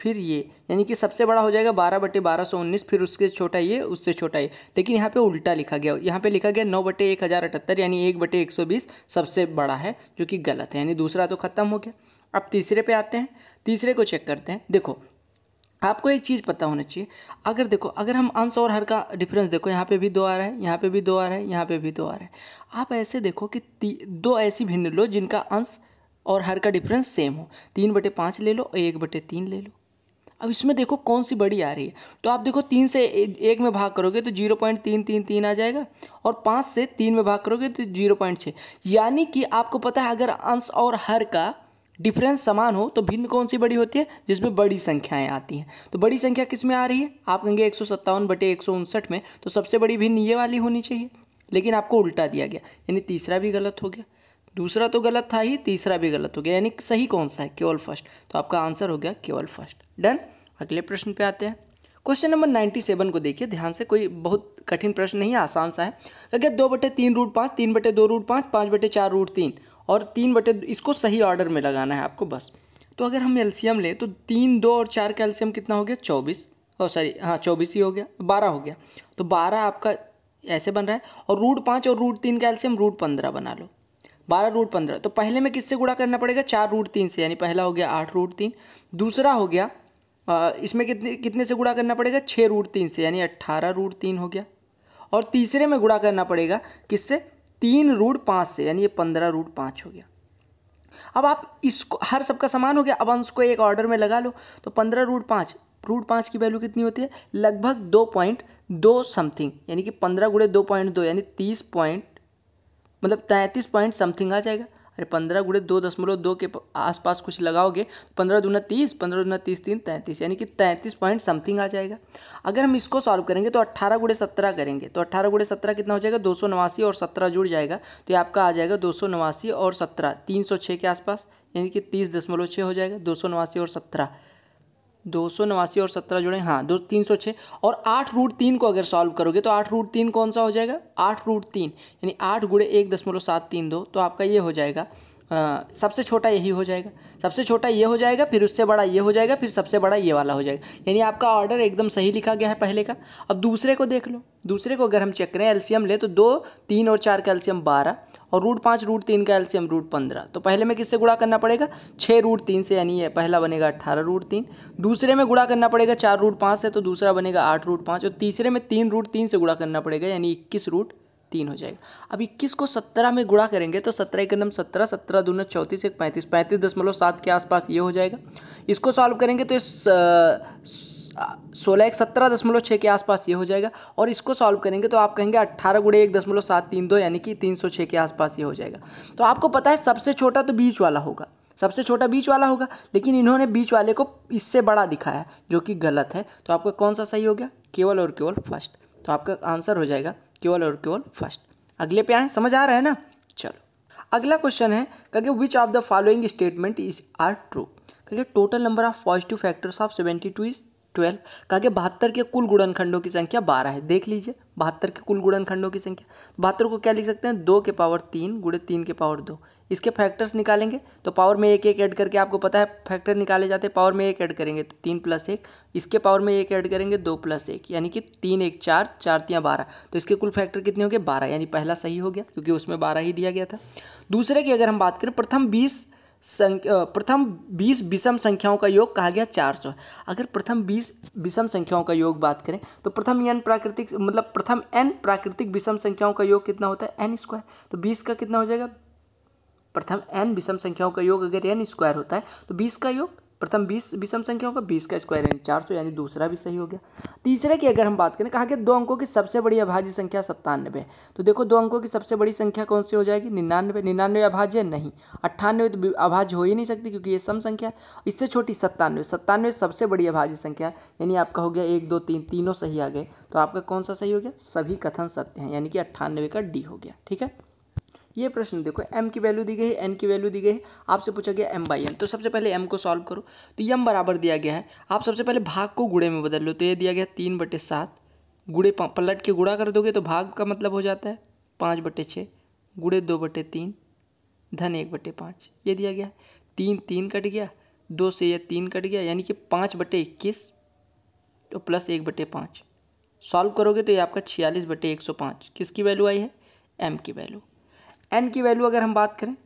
फिर ये, यानी कि सबसे बड़ा हो जाएगा बारह बटे बारह सौ उन्नीस, फिर उसके छोटा ये, उससे छोटा ये। लेकिन यहाँ पे उल्टा लिखा गया, यहाँ पे लिखा गया नौ बटे एक हज़ार अठहत्तर, यानी एक बटे एक सौ बीस सबसे बड़ा है, जो कि गलत है, यानी दूसरा तो खत्म हो गया। अब तीसरे पे आते हैं, तीसरे को चेक करते हैं। देखो आपको एक चीज़ पता होना चाहिए, अगर देखो अगर हम अंश और हर का डिफरेंस देखो, यहाँ पे भी दो आ रहा है, यहाँ पे भी दो आ रहा है, यहाँ पे भी दो आ रहा है। आप ऐसे देखो कि दो ऐसी भिन्न लो जिनका अंश और हर का डिफरेंस सेम हो। तीन बटे पाँच ले लो और एक बटे तीन ले लो। अब इसमें देखो कौन सी बड़ी आ रही है, तो आप देखो तीन से एक में भाग करोगे तो जीरो पॉइंट तीन तीन तीन आ जाएगा, और पाँच से तीन में भाग करोगे तो जीरो पॉइंट छः। यानी कि आपको पता है अगर अंश और हर का डिफरेंस समान हो तो भिन्न कौन सी बड़ी होती है, जिसमें बड़ी संख्याएं आती हैं। तो बड़ी संख्या किस में आ रही है, आप कहेंगे एक सौ सत्तावन बटे एक सौ उनसठ में, तो सबसे बड़ी भिन्न ये वाली होनी चाहिए, लेकिन आपको उल्टा दिया गया, यानी तीसरा भी गलत हो गया। दूसरा तो गलत था ही, तीसरा भी गलत हो गया, यानी सही कौन सा है, केवल फर्स्ट। तो आपका आंसर हो गया केवल फर्स्ट। डन। अगले प्रश्न पे आते हैं। क्वेश्चन नंबर सत्तानवे को देखिए ध्यान से, कोई बहुत कठिन प्रश्न नहीं है, आसान सा है। तो क्या दो बटे तीन रूट पाँच, तीन बटे दो रूट पाँच, पाँच बटे चार रूट तीन और तीन बटे, इसको सही ऑर्डर में लगाना है आपको बस। तो अगर हम एलसीएम लें तो तीन, दो और चार का एलसीएम कितना हो गया, चौबीस, और सॉरी हाँ चौबीस ही हो गया, बारह हो गया। तो बारह आपका ऐसे बन रहा है, और रूट पाँच और रूट तीन का एलसीएम रूट पंद्रह बना लो, बारह रूट पंद्रह। तो पहले में किससे गुणा करना पड़ेगा, चार रूट तीन से, यानी पहला हो गया आठ रूट तीन, दूसरा हो गया आ, इसमें कितने कितने से गुणा करना पड़ेगा, छः रूट तीन से, यानी अट्ठारह रूट तीन हो गया, और तीसरे में गुणा करना पड़ेगा किससे, तीन रूट पाँच से, यानी ये पंद्रह रूट पाँच हो गया। अब आप इसको, हर सबका समान हो गया, अब अंश को एक ऑर्डर में लगा लो। तो पंद्रह रूट पाँच, रूट पाँच की वैल्यू कितनी होती है, लगभग दो पॉइंट दो समथिंग, यानी कि पंद्रह गुणे दो पॉइंट दो, यानी तीस पॉइंट मतलब तैंतीस पॉइंट समथिंग आ जाएगा। अरे पंद्रह गुणे दो दशमलव दो के आसपास कुछ लगाओगे, पंद्रह दूना तीस, पंद्रह दूना तीस, तीन तैंतीस, यानी कि तैंतीस पॉइंट समथिंग आ जाएगा। अगर हम इसको सॉल्व करेंगे तो अट्ठारह गुणे सत्रह करेंगे, तो अट्ठारह गुणे सत्रह कितना हो जाएगा, दो सौ नवासी, और सत्रह जुड़ जाएगा तो ये आपका आ जाएगा दो सौ नवासी और सत्रह, तीन सौ छः के आसपास, यानी कि तीस दशमलव छः हो जाएगा। दो सौ नवासी और सत्रह, दो सौ नवासी और सत्रह जुड़े, हाँ दो तीन सौ छः, और आठ रूट तीन को अगर सॉल्व करोगे तो आठ रूट तीन कौन सा हो जाएगा, आठ रूट तीन, यानी आठ गुणे एक दशमलव सात तीन दो, तो आपका ये हो जाएगा आ, सबसे छोटा यही हो जाएगा, सबसे छोटा ये हो जाएगा, फिर उससे बड़ा ये हो जाएगा, फिर सबसे बड़ा ये वाला हो जाएगा, यानी आपका ऑर्डर एकदम सही लिखा गया है पहले का। अब दूसरे को देख लो, दूसरे को अगर हम चेक करें, एलसीएम ले तो दो, तीन और चार का एलसीएम बारह, और रूट पाँच रूट तीन का एलसीएम रूट पंद्रह। तो पहले में किससे गुणा करना पड़ेगा, छः रूट तीन से, यानी ये पहला बनेगा अट्ठारह रूट तीन, दूसरे में गुणा करना पड़ेगा चार रूट पाँच से, तो दूसरा बनेगा आठ रूट पाँच, और तीसरे में तीन रूट तीन से गुणा करना पड़ेगा, यानी इक्कीस रूट तीन हो जाएगा। अब इक्कीस को सत्रह में गुणा करेंगे तो सत्रह एक नम सत्रह, सत्रह दूना चौंतीस, एक पैंतीस, पैंतीस दशमलव सात के आसपास ये हो जाएगा। इसको सॉल्व करेंगे तो इस सोलह एक सत्रह दशमलव छः के आसपास ये हो जाएगा, और इसको सॉल्व करेंगे तो आप कहेंगे अट्ठारह गुणे एक दशमलव सात तीन दो, यानी कि तीन सौ छः के आसपास ये हो जाएगा। तो आपको पता है सबसे छोटा तो बीच वाला होगा, सबसे छोटा बीच वाला होगा, लेकिन इन्होंने बीच वाले को इससे बड़ा दिखाया, जो कि गलत है। तो आपका कौन सा सही हो गया, केवल और केवल फर्स्ट। तो आपका आंसर हो जाएगा केवल और केवल फर्स्ट। अगले पे आए, समझ आ रहा है ना। चलो अगला क्वेश्चन है, कहे which of the following statement is are true. कहे total number of positive factors of seventy two is twelve. कहा बहत्तर के कुल गुणनखंडों की संख्या बारह है। देख लीजिए बहत्तर के कुल गुणनखंडों की संख्या, बहत्तर को क्या लिख सकते हैं, दो के पावर तीन गुणे तीन के पावर दो। इसके फैक्टर्स निकालेंगे तो पावर में एक एक ऐड करके, आपको पता है फैक्टर निकाले जाते हैं, पावर में एक ऐड करेंगे तो तीन प्लस एक, इसके पावर में एक ऐड करेंगे दो प्लस एक, यानी कि तीन एक चार, चार तियाँ बारह। तो इसके कुल फैक्टर कितने हो गए, बारह, यानी पहला सही हो गया क्योंकि उसमें बारह ही दिया गया था। दूसरे की अगर हम बात करें, प्रथम बीस संख्या प्रथम बीस विषम संख्याओं का योग कहा गया चार सौ। अगर प्रथम बीस विषम संख्याओं का योग बात करें तो प्रथम एन प्राकृतिक मतलब प्रथम एन प्राकृतिक विषम संख्याओं का योग कितना होता है, एन स्क्वायर। तो बीस का कितना हो जाएगा, प्रथम एन विषम संख्याओं का योग अगर एन स्क्वायर होता है तो बीस का योग प्रथम बीस विषम संख्याओं का बीस का स्क्वायर यानी चार सौ, यानी दूसरा भी सही हो गया। तीसरे की अगर हम बात करें, कहा कि दो अंकों की सबसे बड़ी अभाज्य संख्या सत्तानवे है। तो देखो दो अंकों की सबसे बड़ी संख्या कौन सी हो जाएगी, निन्यानवे। निन्यानवे अभाज्य नहीं, अट्ठानवे तो अभाज्य हो ही नहीं सकती क्योंकि ये सम संख्या है। इससे छोटी सत्तानवे, सत्तानवे सबसे बड़ी अभाज्य संख्या है, यानी आपका हो गया एक दो तीन, तीनों सही आ गए। तो आपका कौन सा सही हो गया, सभी कथन सत्य हैं, यानी कि अट्ठानवे का डी हो गया। ठीक है, ये प्रश्न देखो m की वैल्यू दी गई है, n की वैल्यू दी गई है, आपसे पूछा गया m बाई एन। तो सबसे पहले m को सॉल्व करो, तो m बराबर दिया गया है। आप सबसे पहले भाग को गुणे में बदल लो, तो ये दिया गया तीन बटे सात, गुणे पलट के गुणा कर दोगे तो भाग का मतलब हो जाता है पाँच बटे छः, गुणे दो बटे तीन, धन एक बटे पाँच, ये दिया गया है। तीन तीन कट गया, दो से ये तीन कट गया, यानी कि पाँच बटे इक्कीस तो प्लस एक बटे पाँच। सॉल्व करोगे तो ये आपका छियालीस बटे एक सौ पाँच किसकी वैल्यू आई है, एम की वैल्यू। एन की वैल्यू अगर हम बात करें,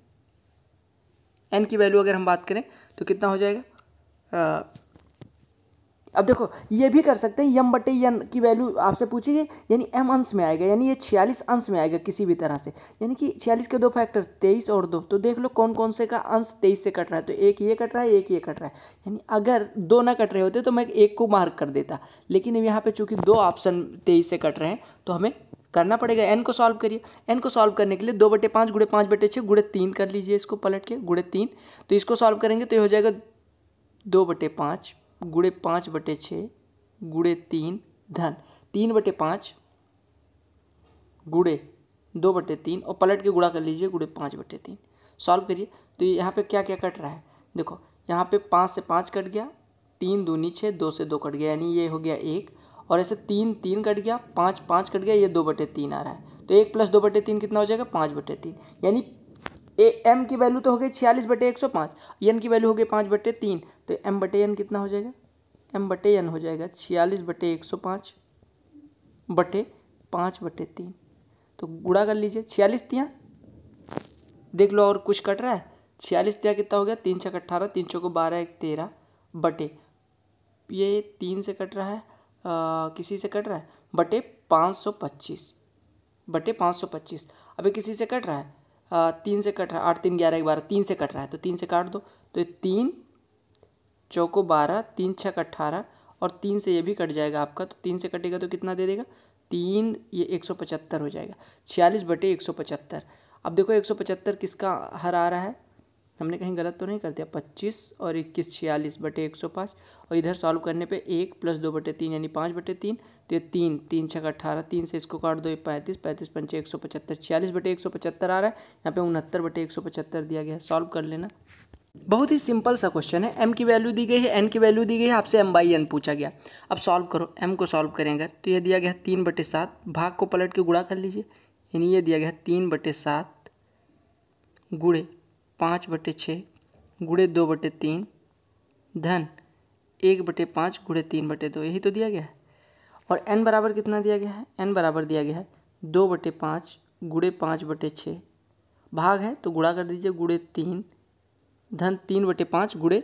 एन की वैल्यू अगर हम बात करें तो कितना हो जाएगा, आ, अब देखो ये भी कर सकते हैं, यम बटे एन की वैल्यू आपसे पूछिए, यानी एम अंश में आएगा, यानी ये छियालीस अंश में आएगा किसी भी तरह से, यानी कि छियालीस के दो फैक्टर तेईस और दो, तो देख लो कौन कौन से का अंश तेईस से कट रहा है, तो एक ये कट रहा है, एक ये कट रहा है, यानी अगर दो ना कट रहे होते तो मैं एक को मार्क कर देता, लेकिन यहाँ पे चूंकि दो ऑप्शन तेईस से कट रहे हैं तो हमें करना पड़ेगा। एन को सॉल्व करिए, एन को सॉल्व करने के लिए दो बटे पाँच गुड़े पाँच बटे छः गुड़े तीन कर लीजिए, इसको पलट के गुड़े तीन, तो इसको सॉल्व करेंगे तो ये हो जाएगा दो बटे पाँच गुड़े पाँच बटे छः गुड़े तीन धन तीन बटे पाँच गुड़े दो बटे तीन और पलट के गुणा कर लीजिए गुड़े पाँच बटे तीन। सॉल्व करिए तो यहाँ पे क्या क्या कट रहा है, देखो यहाँ पे पाँच से पाँच कट गया, तीन दूनी छः, दो से दो कट गया, यानी ये हो गया एक, और ऐसे तीन तीन कट गया, पाँच पाँच कट गया, ये दो बटे तीन आ रहा है, तो एक प्लस दो बटे तीन कितना हो जाएगा, पाँच बटे तीन, यानी ए एम की वैल्यू तो हो गई छियालीस बटे एक सौ पाँच, एन की वैल्यू हो गई पाँच बटे तीन, तो एम बटे एन कितना हो जाएगा, एम बटे एन हो जाएगा छियालीस बटे एक सौ पाँच बटे पाँच बटे तीन, तो गुणा कर लीजिए, छियालीस तिया देख लो और कुछ कट रहा है, छियालीस तिया कितना हो गया, तीन छः अट्ठारह, तीन चौको बारह, एक तेरह बटे ये तीन से कट रहा है, आ, किसी से कट रहा है बटे पाँच सौ पच्चीस बटे पाँच सौ पच्चीस, अभी किसी से कट रहा है आ, तीन से कट रहा है, आठ तीन ग्यारह बारह, तीन से कट रहा है तो तीन से काट दो, तो ये तीन चौको बारह, तीन छः अट्ठारह और तीन से ये भी कट जाएगा आपका, तो तीन से कटेगा तो कितना दे देगा, तीन, ये एक सौ पचहत्तर हो जाएगा, छियालीस बटे एक सौ पचहत्तर। अब देखो एक सौ पचहत्तर किसका हर आ रहा है, हमने कहीं गलत तो नहीं कर दिया, पच्चीस और इक्कीस छियालीस बटे एक सौ पाँच, और इधर सॉल्व करने पे एक प्लस दो बटे तीन यानी पाँच बटे तीन, तो ये तीन, तीन छः अट्ठारह, तीन से इसको काट दो, ये पैंतीस, पैंतीस पंचे एक सौ पचहत्तर, छियालीस बटे एक सौ पचहत्तर आ रहा है, यहाँ पे उनहत्तर बटे एक सौ पचहत्तर दिया गया है। सॉल्व कर लेना, बहुत ही सिंपल सा क्वेश्चन है, एम की वैल्यू दी गई है, एन की वैल्यू दी गई है, आपसे एम बाई एन पूछा गया। अब सॉल्व करो, एम को सॉल्व करेंगे तो ये दिया गया है तीन बटे सात, भाग को पलट के गुणा कर लीजिए, यानी ये दिया गया है तीन बटे सात गुड़े पाँच बटे छः गुड़े दो बटे तीन धन एक बटे पाँच गुड़े तीन बटे दो, यही तो दिया गया है। और एन बराबर कितना दिया गया है, एन बराबर दिया गया है दो बटे पाँच गुड़े पाँच बटे छः, भाग है तो गुणा कर दीजिए गुड़े तीन धन तीन बटे पाँच गुड़े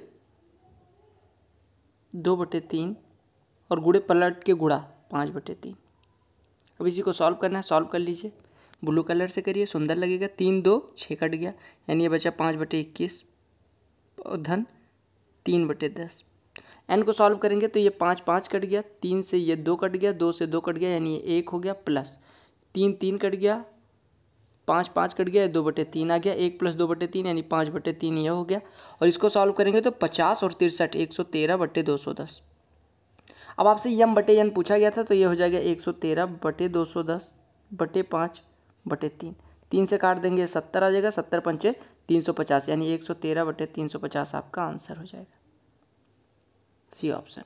दो बटे तीन और गुड़े पलट के गुणा पाँच बटे तीन। अब इसी को सॉल्व करना है, सॉल्व कर लीजिए, ब्लू कलर से करिए, सुंदर लगेगा, तीन दो छः कट गया, यानी ये बचा पाँच बटे इक्कीस और धन तीन बटे दस। एन को सॉल्व करेंगे तो ये पाँच पाँच कट गया, तीन से ये दो कट गया, दो से दो कट गया, यानी ये एक हो गया, प्लस तीन तीन कट गया, पाँच पाँच कट गया, दो बटे तीन आ गया, एक प्लस दो बटे तीन यानी पाँच बटे तीन यह हो गया। और इसको सॉल्व करेंगे तो पचास और तिरसठ एक सौ तेरह बटे दो सौ दस। अब आपसे यम बटे एन पूछा गया था तो ये हो जाएगा एक सौ तेरह बटे दो सौ दस बटे पाँच बटे तीन, तीन से काट देंगे सत्तर आ जाएगा, सत्तर पंचे तीन सौ पचास, यानी एक सौ तेरह बटे तीन सौ पचास आपका आंसर हो जाएगा, सी ऑप्शन।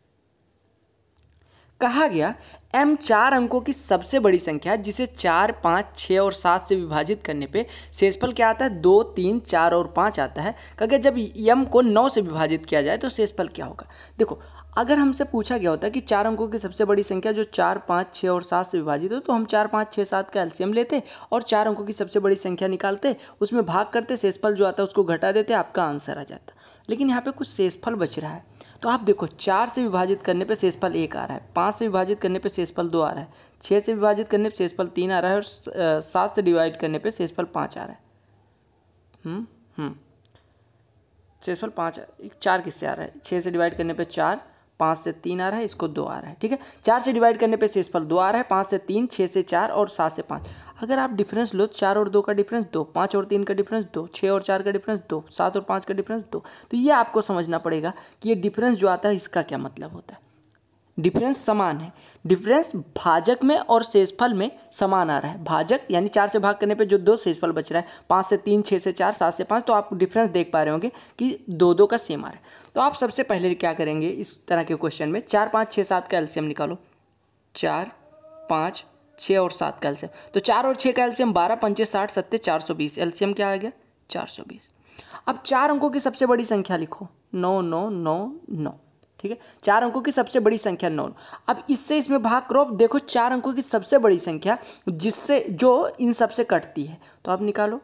कहा गया m चार अंकों की सबसे बड़ी संख्या है जिसे चार, पाँच, छः और सात से विभाजित करने पे शेषफल क्या आता है, दो, तीन, चार और पाँच आता है। कहा गया जब m को नौ से विभाजित किया जाए तो शेषफल क्या होगा। देखो अगर हमसे पूछा गया होता कि चार अंकों की सबसे बड़ी संख्या जो चार, पाँच, छः और सात से विभाजित हो तो हम चार, पाँच, छः, सात का एलसीएम लेते और चार अंकों की सबसे बड़ी संख्या निकालते, उसमें भाग करते, शेषफल जो आता है उसको घटा देते, आपका आंसर आ जाता। लेकिन यहाँ पे कुछ शेषफल बच रहा है, तो आप देखो चार से विभाजित करने पे शेषफल एक आ रहा है, पाँच से विभाजित करने पे शेषफल दो आ रहा है, छः से विभाजित करने पे शेषफल तीन आ रहा है और सात से डिवाइड करने पे शेषफल पाँच आ रहा है। हम्म हम्म शेषफल पाँच, चार किससे आ रहा है, छः से डिवाइड करने पे चार, पाँच से तीन आ रहा है, इसको दो आ रहा है, ठीक है। चार से डिवाइड करने पे शेषफल दो आ रहा है, पाँच से तीन, छः से चार और सात से पाँच। अगर आप डिफरेंस लो, चार और दो का डिफरेंस दो, पाँच और तीन का डिफरेंस दो, छः और चार का डिफरेंस दो, सात और पाँच का डिफरेंस दो, तो ये आपको समझना पड़ेगा कि ये डिफरेंस जो आता है इसका क्या मतलब होता है। डिफरेंस समान है, डिफरेंस भाजक में और शेषफल में समान आ रहा है। भाजक यानी चार से भाग करने पे जो दो, शेषफल बच रहा है पाँच से तीन, छः से चार, सात से पाँच, तो आप डिफरेंस देख पा रहे होंगे कि दो दो का सेम आ रहा है। तो आप सबसे पहले क्या करेंगे इस तरह के क्वेश्चन में, चार, पाँच, छः, सात का एलसीएम निकालो, चार, पाँच, छः और सात का एलसीएम, तो चार और छः का एलसीएम बारह, पंचे साठ, सत्ते चार सौ बीस, एलसीएम क्या आ गया चार सौ बीस। अब चार अंकों की सबसे बड़ी संख्या लिखो, नौ नौ नौ नौ, ठीक है। चार अंकों की सबसे बड़ी संख्या नौ। अब इससे इसमें भाग करो, अब देखो चार अंकों की सबसे बड़ी संख्या जिससे जो इन सबसे कटती है, तो आप निकालो।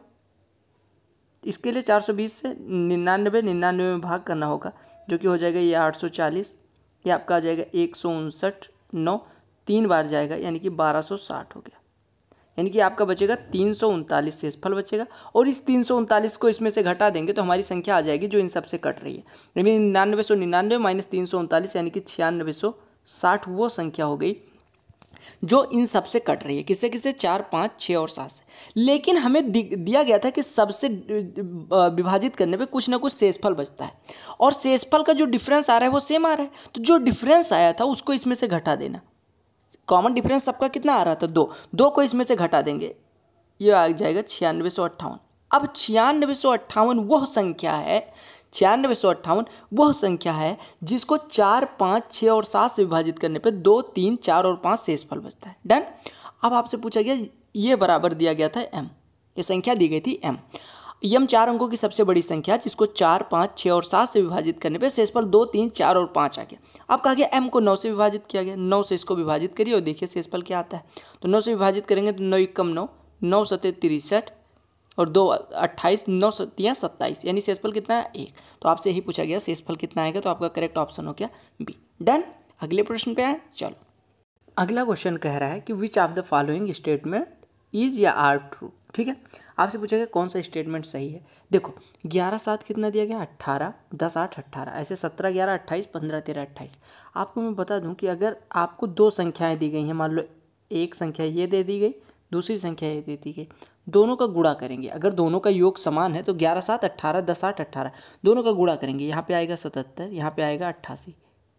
इसके लिए चार सौ बीस से निन्यानवे निन्यानवे में भाग करना होगा, जो कि हो जाएगा ये आठ सौ चालीस, ये आपका आ जाएगा एक सौ उनसठ, नौ तीन बार जाएगा यानी कि बारह सौ साठ हो गया, यानी कि आपका बचेगा तीन सौ उनतालीस शेषफल बचेगा। और इस तीन सौ उनतालीस को इसमें से घटा देंगे तो हमारी संख्या आ जाएगी जो इन सबसे कट रही है, यानी निन्यानवे सौ निन्यानवे माइनस तीन सौ उनतालीस यानी कि छियानवे सौ साठ वो संख्या हो गई जो इन सबसे कट रही है। किससे किससे? चार, पाँच, छः और सात से। लेकिन हमें दिया गया था कि सबसे विभाजित करने पे कुछ ना कुछ शेषफल बचता है, और शेषफल का जो डिफरेंस आ रहा है वो सेम आ रहा है, तो जो डिफरेंस आया था उसको इसमें से घटा देना। कॉमन डिफरेंस सबका कितना आ रहा था? दो, दो को इसमें से घटा देंगे, ये आ जाएगा छियानवे सौ अट्ठावन। अब छियानवे सौ अट्ठावन वह संख्या है छियानवे सौ अट्ठावन वह संख्या है जिसको चार, पाँच, छः और सात से विभाजित करने पे दो, तीन, चार और पाँच शेषफल बचता है। डन। अब आपसे पूछा गया, ये बराबर दिया गया था एम, ये संख्या दी गई थी एम। यम चार अंकों की सबसे बड़ी संख्या जिसको चार, पाँच, छः और सात से विभाजित करने पे शेषफल दो, तीन, चार और पाँच आ गया। अब कहा गया एम को नौ से विभाजित किया गया, नौ से इसको विभाजित करिए और देखिए शेषफल क्या आता है। तो नौ से विभाजित करेंगे तो नौ एकम नौ, नौ सत्ते तिरसठ और दो अट्ठाईस, नौ सत्तियाँ सत्ताईस, यानी शेषफल कितना है? एक। तो आपसे यही पूछा गया शेषफल कितना आएगा, तो आपका करेक्ट ऑप्शन हो गया बी। डन। अगले प्रश्न पे आए, चलो। अगला क्वेश्चन कह रहा है कि which of the following statement is या आर ट्रू, ठीक है। आपसे पूछा गया कौन सा स्टेटमेंट सही है। देखो ग्यारह सात कितना दिया गया? अट्ठारह, दस आठ अट्ठारह, ऐसे सत्रह ग्यारह अट्ठाईस, पंद्रह तेरह अट्ठाईस। आपको मैं बता दूं कि अगर आपको दो संख्याएं दी गई हैं, मान लो एक संख्या ये दे दी गई, दूसरी संख्या ये दे दी गई, दोनों का गुणा करेंगे, अगर दोनों का योग समान है तो ग्यारह सात अट्ठारह, दस आठ अट्ठारह, दोनों का गुणा करेंगे, यहाँ पे आएगा सतहत्तर, यहाँ पे आएगा अट्ठासी।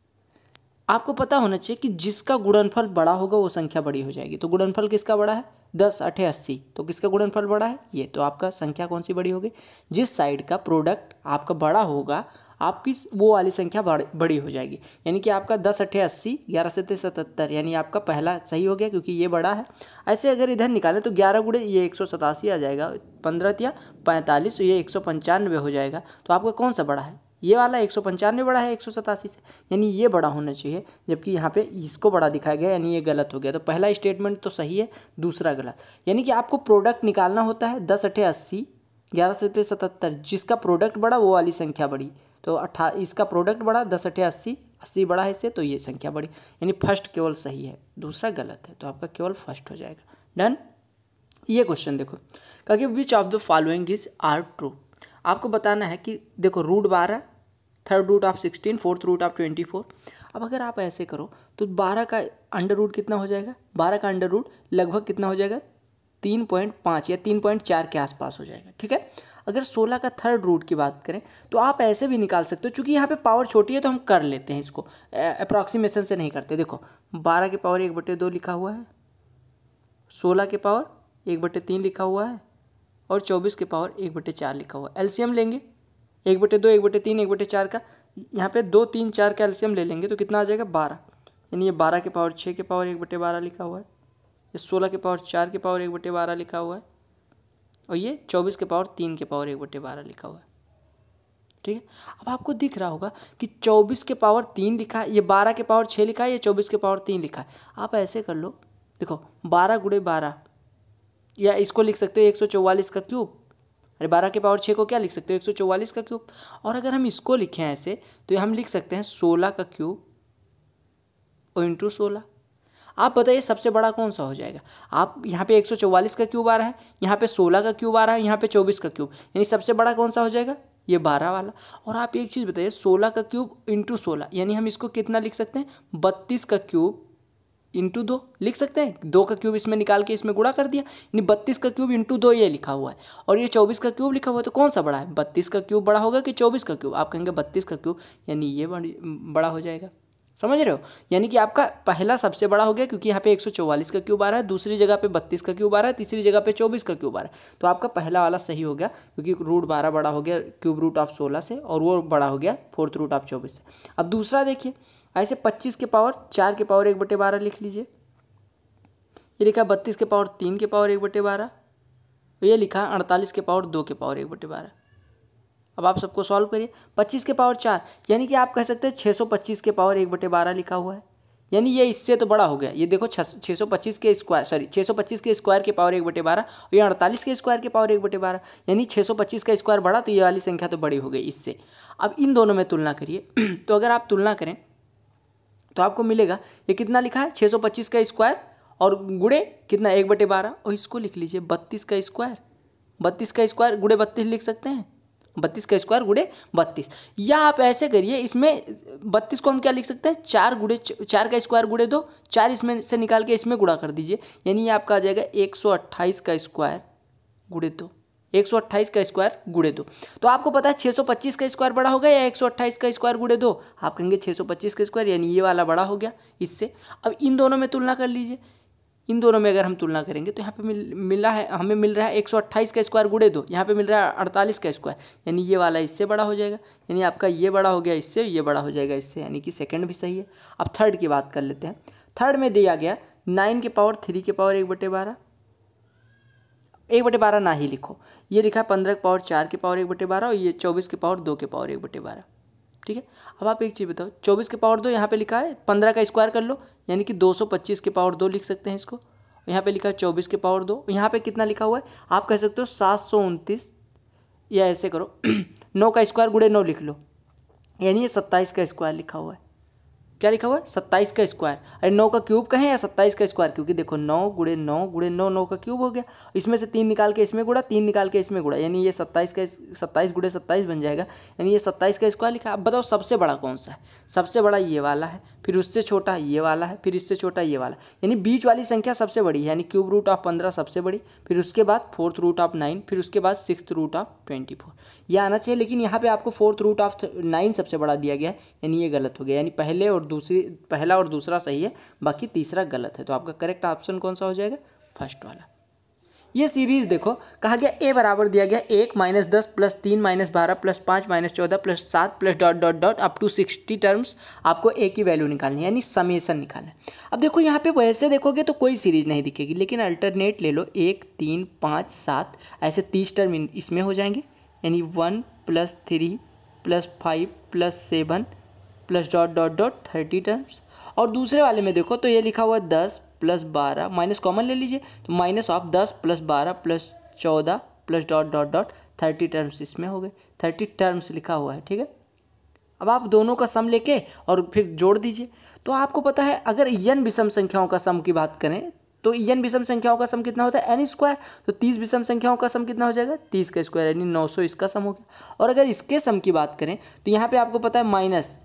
आपको पता होना चाहिए कि जिसका गुणनफल बड़ा होगा वो संख्या बड़ी हो जाएगी। तो गुणनफल किसका बड़ा है? दस अठे अस्सी, तो किसका गुणनफल बड़ा है? ये। तो आपका संख्या कौन सी बड़ी होगी? जिस साइड का प्रोडक्ट आपका बड़ा होगा आपकी वो वाली संख्या बड़ी हो जाएगी। यानी कि आपका दस अठे अस्सी, ग्यारह सत्ते सतहत्तर, यानी आपका पहला सही हो गया क्योंकि ये बड़ा है। ऐसे अगर इधर निकालें तो ग्यारह गुणे ये एक सौ सतासी आ जाएगा, पंद्रह तिया पैंतालीस, तो ये एक सौ पंचानवे हो जाएगा। तो आपका कौन सा बड़ा है? ये वाला एक सौ पंचानवे बड़ा है एक सौ सतासी से, यानी ये बड़ा होना चाहिए, जबकि यहाँ पे इसको बड़ा दिखाया गया, यानी ये गलत हो गया। तो पहला स्टेटमेंट तो सही है, दूसरा गलत। यानी कि आपको प्रोडक्ट निकालना होता है दस अठे अस्सी, ग्यारह सत्ते सतहत्तर, जिसका प्रोडक्ट बड़ा वो वाली संख्या बड़ी। तो अट्ठा इसका प्रोडक्ट बड़ा, दस अठे अस्सी, अस्सी बड़ा है इससे, तो ये संख्या बड़ी, यानी फर्स्ट केवल सही है, दूसरा गलत है। तो आपका केवल फर्स्ट हो जाएगा। डन। ये क्वेश्चन देखो, कहा कि which of the following is are true. आपको बताना है कि देखो रूट बारह, third root of sixteen, fourth root of twenty four. अब अगर आप ऐसे करो तो बारह का अंडर रूट कितना हो जाएगा? बारह का अंडर रूट लगभग कितना हो जाएगा? तीन पॉइंट पाँच या तीन पॉइंट चार के आसपास हो जाएगा, ठीक है। अगर सोलह का थर्ड रूट की बात करें तो आप ऐसे भी निकाल सकते हो, चूँकि यहाँ पे पावर छोटी है तो हम कर लेते हैं इसको, अप्रॉक्सीमेशन से नहीं करते। देखो बारह के पावर एक बटे दो लिखा हुआ है, सोलह के पावर एक बटे तीन लिखा हुआ है, और चौबीस के पावर एक बटे चार लिखा हुआ है। एलसीएम लेंगे, एक बटे दो, एक बटे तीन, एक बटे चार का, यहाँ पे दो तीन चार का एलसीएम ले लेंगे तो कितना आ जाएगा? बारह। यानी ये बारह के पावर छः के पावर एक बटे बारह लिखा हुआ है, ये सोलह के पावर चार के पावर एक बटे बारह लिखा हुआ है, और ये चौबीस के पावर तीन के पावर एक बटे बारह लिखा हुआ है, ठीक है। अब आपको दिख रहा होगा कि चौबीस के पावर तीन लिखा है, ये बारह के पावर छः लिखा है, ये चौबीस के पावर तीन लिखा है। आप ऐसे कर लो, देखो बारह गुणे बारह, या इसको लिख सकते हो एक सौ चौवालीस का क्यूब। अरे बारह के पावर छः को क्या लिख सकते हो? एक सौ चौवालीस का क्यूब। और अगर हम इसको लिखें ऐसे तो हम लिख सकते हैं सोलह का क्यूब और इंटू सोलह। आप बताइए सबसे बड़ा कौन सा हो जाएगा? आप यहाँ पे एक सौ चौवालीस का क्यूब आ रहा है, यहाँ पे सोलह का क्यूब आ रहा है, यहाँ पे चौबीस का क्यूब, यानी सबसे बड़ा कौन सा हो जाएगा? ये बारह वाला। और आप एक चीज़ बताइए, सोलह का क्यूब इंटू सोलह, यानी हम इसको कितना लिख सकते हैं? बत्तीस का क्यूब इंटू दो लिख सकते हैं। दो का क्यूब इसमें निकाल के इसमें गुणा कर दिया, यानी बत्तीस का क्यूब इंटू दो ये लिखा हुआ है, और ये चौबीस का क्यूब लिखा हुआ है। तो कौन सा बड़ा है? बत्तीस का क्यूब बड़ा होगा कि चौबीस का क्यूब? आप कहेंगे बत्तीस का क्यूब, यानी ये बड़ा हो जाएगा। समझ रहे हो? यानी कि आपका पहला सबसे बड़ा हो गया क्योंकि यहाँ पे एक सौ चौवालीस का क्यूब आ रहा है, दूसरी जगह पे बत्तीस का क्यूब आ रहा है, तीसरी जगह पे चौबीस का क्यूब आ रहा है। तो आपका पहला वाला सही हो गया क्योंकि रूट बारह बड़ा हो गया क्यूब रूट ऑफ सोलह से, और वो बड़ा हो गया फोर्थ रूट ऑफ चौबीस से। अब दूसरा देखिए, ऐसे पच्चीस के पावर चार के पावर एक बटे बारह लिख लीजिए, ये लिखा बत्तीस के पावर तीन के पावर एक बटे बारह, ये लिखा अड़तालीस के पावर दो के पावर एक बटे बारह। अब आप सबको सॉल्व करिए। पच्चीस के पावर चार यानी कि आप कह सकते हैं छः सौ पच्चीस के पावर एक बटे बारह लिखा हुआ है, यानी ये इससे तो बड़ा हो गया। ये देखो छः सौ पच्चीस के स्क्वायर सॉरी छः सौ पच्चीस के स्क्वायर के पावर एक बटे बारह और ये अड़तालीस के स्क्वायर के पावर एक बटे बारह, यानी छः सौ पच्चीस का स्क्वायर बड़ा तो ये वाली संख्या तो बड़ी हो गई इससे। अब इन दोनों में तुलना करिए तो अगर आप तुलना करें तो आपको मिलेगा ये कितना लिखा है छः सौ पच्चीस का स्क्वायर और गुणे कितना एक बटे बारह, और इसको लिख लीजिए बत्तीस का स्क्वायर। बत्तीस का स्क्वायर गुणे बत्तीस लिख सकते हैं, बत्तीस का स्क्वायर गुणे बत्तीस। या आप ऐसे करिए, इसमें बत्तीस को हम क्या लिख सकते हैं चार गुणे चार का स्क्वायर गुणे दो, चार इसमें से निकाल के इसमें गुणा कर दीजिए, यानी ये आपका आ जाएगा एक सौ अट्ठाईस का स्क्वायर गुणे दो, एक सौ अट्ठाईस का स्क्वायर गुणे दो। तो आपको पता है छः सौ पच्चीस का स्क्वायर बड़ा हो गया या एक सौ अट्ठाईस का स्क्वायर गुणे दो, आप कहेंगे छः सौ पच्चीस का स्क्वायर, यानी ये वाला बड़ा हो गया इससे। अब इन दोनों में तुलना कर लीजिए, इन दोनों में अगर हम तुलना करेंगे तो यहाँ पे मिल मिला है हमें मिल रहा है एक सौ अट्ठाईस का स्क्वायर गुणे दो, यहाँ पे मिल रहा है अड़तालीस का स्क्वायर, यानी ये वाला इससे बड़ा हो जाएगा, यानी आपका ये बड़ा हो गया इससे, ये बड़ा हो जाएगा इससे, यानी कि सेकंड भी सही है। अब थर्ड की बात कर लेते हैं। थर्ड में दिया गया नाइन के पावर थ्री के पावर एक बटे बारह, एक बटे बारह ना ही लिखो, ये लिखा है पंद्रह के पावर चार के पावर एक बटे बारह और ये चौबीस के पावर दो के पावर एक बटे बारह। ठीक है, अब आप एक चीज़ बताओ, चौबीस के पावर दो यहाँ पे लिखा है, पंद्रह का स्क्वायर कर लो यानी कि दो सौ पच्चीस के पावर दो लिख सकते हैं इसको। यहाँ पे लिखा है चौबीस के पावर दो, यहाँ पे कितना लिखा हुआ है आप कह सकते हो सात सौ उनतीस, या ऐसे करो नौ का स्क्वायर गुणे नौ लिख लो, यानी ये सत्ताईस का स्क्वायर लिखा हुआ है। क्या लिखा हुआ है सत्ताईस का स्क्वायर। अरे नौ का क्यूब कहें या सत्ताईस का स्क्वायर, क्योंकि देखो नौ गुणे नौ गुणे नौ, नौ का क्यूब हो गया, इसमें से तीन निकाल के इसमें गुणा, तीन निकाल के इसमें गुणा, यानी ये सत्ताईस का सत्ताईस गुणे सत्ताईस बन जाएगा, यानी ये सत्ताईस का स्क्वायर लिखा। अब बताओ सबसे बड़ा कौन सा है, सबसे बड़ा ये वाला है, फिर उससे छोटा ये वाला है, फिर इससे छोटा ये वाला, यानी बीच वाली संख्या सबसे बड़ी है, यानी क्यूब रूट ऑफ पंद्रह सबसे बड़ी, फिर उसके बाद फोर्थ रूट ऑफ नाइन, फिर उसके बाद six root of twenty four, यह आना चाहिए। लेकिन यहाँ पे आपको फोर्थ रूट ऑफ नाइन सबसे बड़ा दिया गया है, यानी ये गलत हो गया, यानी पहले और दूसरी पहला और दूसरा सही है, बाकी तीसरा गलत है। तो आपका करेक्ट ऑप्शन कौन सा हो जाएगा फर्स्ट वाला। ये सीरीज देखो कहा गया ए बराबर दिया गया एक माइनस दस प्लस तीन माइनस बारह प्लस पाँच माइनस चौदह प्लस सात plus dot dot dot up to sixty terms, आपको ए की वैल्यू निकालनी है, यानी समेसन निकालना है। अब देखो यहाँ पे वैसे देखोगे तो कोई सीरीज नहीं दिखेगी, लेकिन अल्टरनेट ले लो, एक तीन पाँच सात ऐसे तीस टर्म इसमें हो जाएंगे, यानी one plus three plus five plus seven plus dot dot dot thirty terms. और दूसरे वाले में देखो तो ये लिखा हुआ है दस प्लस बारह, माइनस कॉमन ले लीजिए तो माइनस ऑफ दस प्लस बारह प्लस चौदह plus dot dot dot thirty terms इसमें हो गए, थर्टी टर्म्स लिखा हुआ है। ठीक है, अब आप दोनों का सम लेके और फिर जोड़ दीजिए। तो आपको पता है अगर एन विषम संख्याओं का सम की बात करें तो एन विषम संख्याओं का सम कितना होता है एन स्क्वायर, तो तीस विषम संख्याओं का सम कितना हो जाएगा तीस का स्क्वायर, यानी नौ सौ इसका सम हो गया। और अगर इसके सम की बात करें तो यहाँ पे आपको पता है माइनस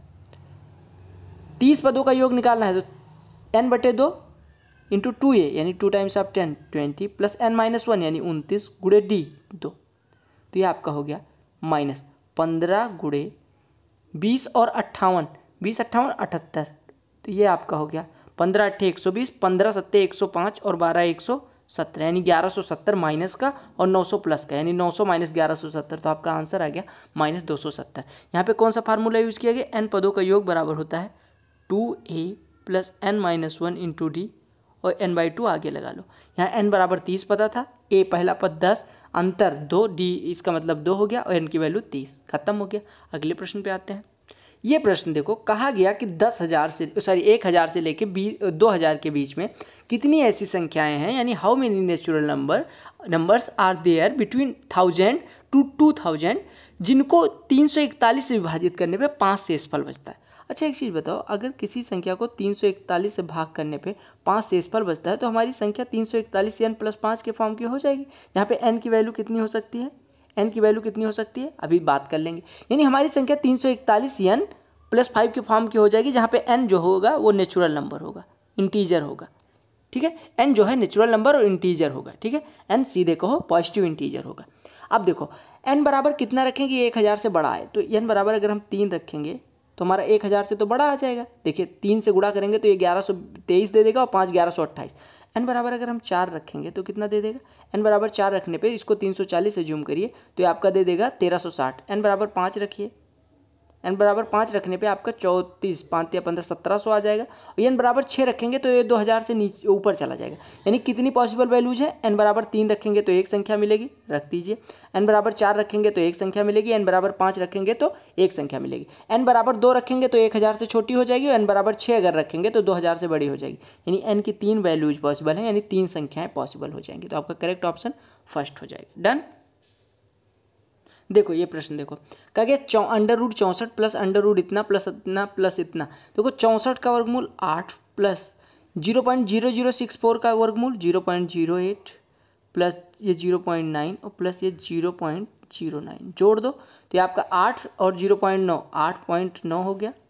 तीस पदों का योग निकालना है, तो एन बटे दो इंटू टू ए यानी two times of ten twenty plus n minus one यानी उनतीस गुड़े डी दो, तो ये आपका हो गया माइनस पंद्रह गुड़े बीस और अट्ठावन, बीस अट्ठावन अठहत्तर, तो ये आपका हो गया पंद्रह अट्ठे एक सौ बीस, पंद्रह सत्ते एक सौ पाँच और बारह एक सौ सत्तर, यानी ग्यारह सौ सत्तर माइनस का और नौ सौ प्लस का, यानी नौ सौ माइनस ग्यारह सौ सत्तर, तो आपका आंसर आ गया माइनस दो सौ सत्तर। यहाँ पे कौन सा फार्मूला यूज़ किया गया, एन पदों का योग बराबर होता है two a plus n minus one into d और एन बाई टू आगे लगा लो। यहाँ एन बराबर तीस पता था, ए पहला पद दस, अंतर दो, डी इसका मतलब दो हो गया और एन की वैल्यू तीस, खत्म हो गया। अगले प्रश्न पे आते हैं। ये प्रश्न देखो कहा गया कि दस हज़ार से सॉरी एक हज़ार से लेके बीस दो हज़ार के बीच में कितनी ऐसी संख्याएं हैं, यानी how many natural number numbers are there between thousand to two thousand, जिनको तीन सौ इकतालीस से विभाजित करने पे पाँच शेषफल बचता है। अच्छा एक चीज़ बताओ, अगर किसी संख्या को तीन सौ इकतालीस से भाग करने पे पाँच शेषफल बचता है तो हमारी संख्या तीन सौ इकतालीस एन प्लस पाँच के फॉर्म की हो जाएगी। यहाँ पे एन की वैल्यू कितनी हो सकती है, एन की वैल्यू कितनी हो सकती है अभी बात कर लेंगे। यानी हमारी संख्या तीन सौ इकतालीस एन प्लस फाइव के फॉर्म की हो जाएगी, जहाँ पे एन जो होगा वो नेचुरल नंबर होगा, इंटीजर होगा। ठीक है, एन जो है नेचुरल नंबर और इंटीजर होगा। ठीक है, एन सीधे कहो पॉजिटिव इंटीजर होगा। अब देखो एन बराबर कितना रखेंगे, एक हज़ार से बड़ा है, तो एन बराबर अगर हम तीन रखेंगे तो हमारा एक हज़ार से तो बड़ा आ जाएगा। देखिए तीन से गुणा करेंगे तो ये ग्यारह सौ तेईस दे देगा और पाँच ग्यारह सौ अट्ठाईस। एन बराबर अगर हम चार रखेंगे तो कितना दे देगा, एन बराबर चार रखने पे इसको तीन सौ चालीस से जूम करिए तो ये आपका दे देगा तेरह सौ साठ। एन बराबर पाँच रखिए एन बराबर पाँच रखने पे आपका चौंतीस पाँच या पंद्रह सत्रह सौ आ जाएगा। और एन बराबर छः रखेंगे तो ये दो हज़ार से नीचे ऊपर चला जाएगा। यानी कितनी पॉसिबल वैल्यूज है, एन बराबर तीन रखेंगे तो एक संख्या मिलेगी, रख दीजिए। एन बराबर चार रखेंगे तो एक संख्या मिलेगी, एन बराबर पाँच रखेंगे तो एक संख्या मिलेगी। एन बराबर दो रखेंगे तो एक हज़ार से छोटी हो जाएगी, और एन बराबर छः अगर रखेंगे तो दो हज़ार से बड़ी हो जाएगी। यानी एन की तीन वैल्यूज पॉसिबल है, यानी तीन संख्याएँ पॉसिबल हो जाएंगी। तो आपका करेक्ट ऑप्शन फर्स्ट हो जाएगा। डन। देखो ये प्रश्न देखो, कहा गया चौ अंडर रूट चौंसठ प्लस अंडर रूट इतना प्लस इतना प्लस इतना। देखो चौंसठ का वर्गमूल आठ plus zero point zero zero six four का वर्गमूल zero point zero eight plus ये जीरो पॉइंट नाइन और प्लस ये जीरो पॉइंट जीरो नाइन जोड़ दो तो ये आपका आठ और जीरो पॉइंट नौ आठ पॉइंट नौ हो गया,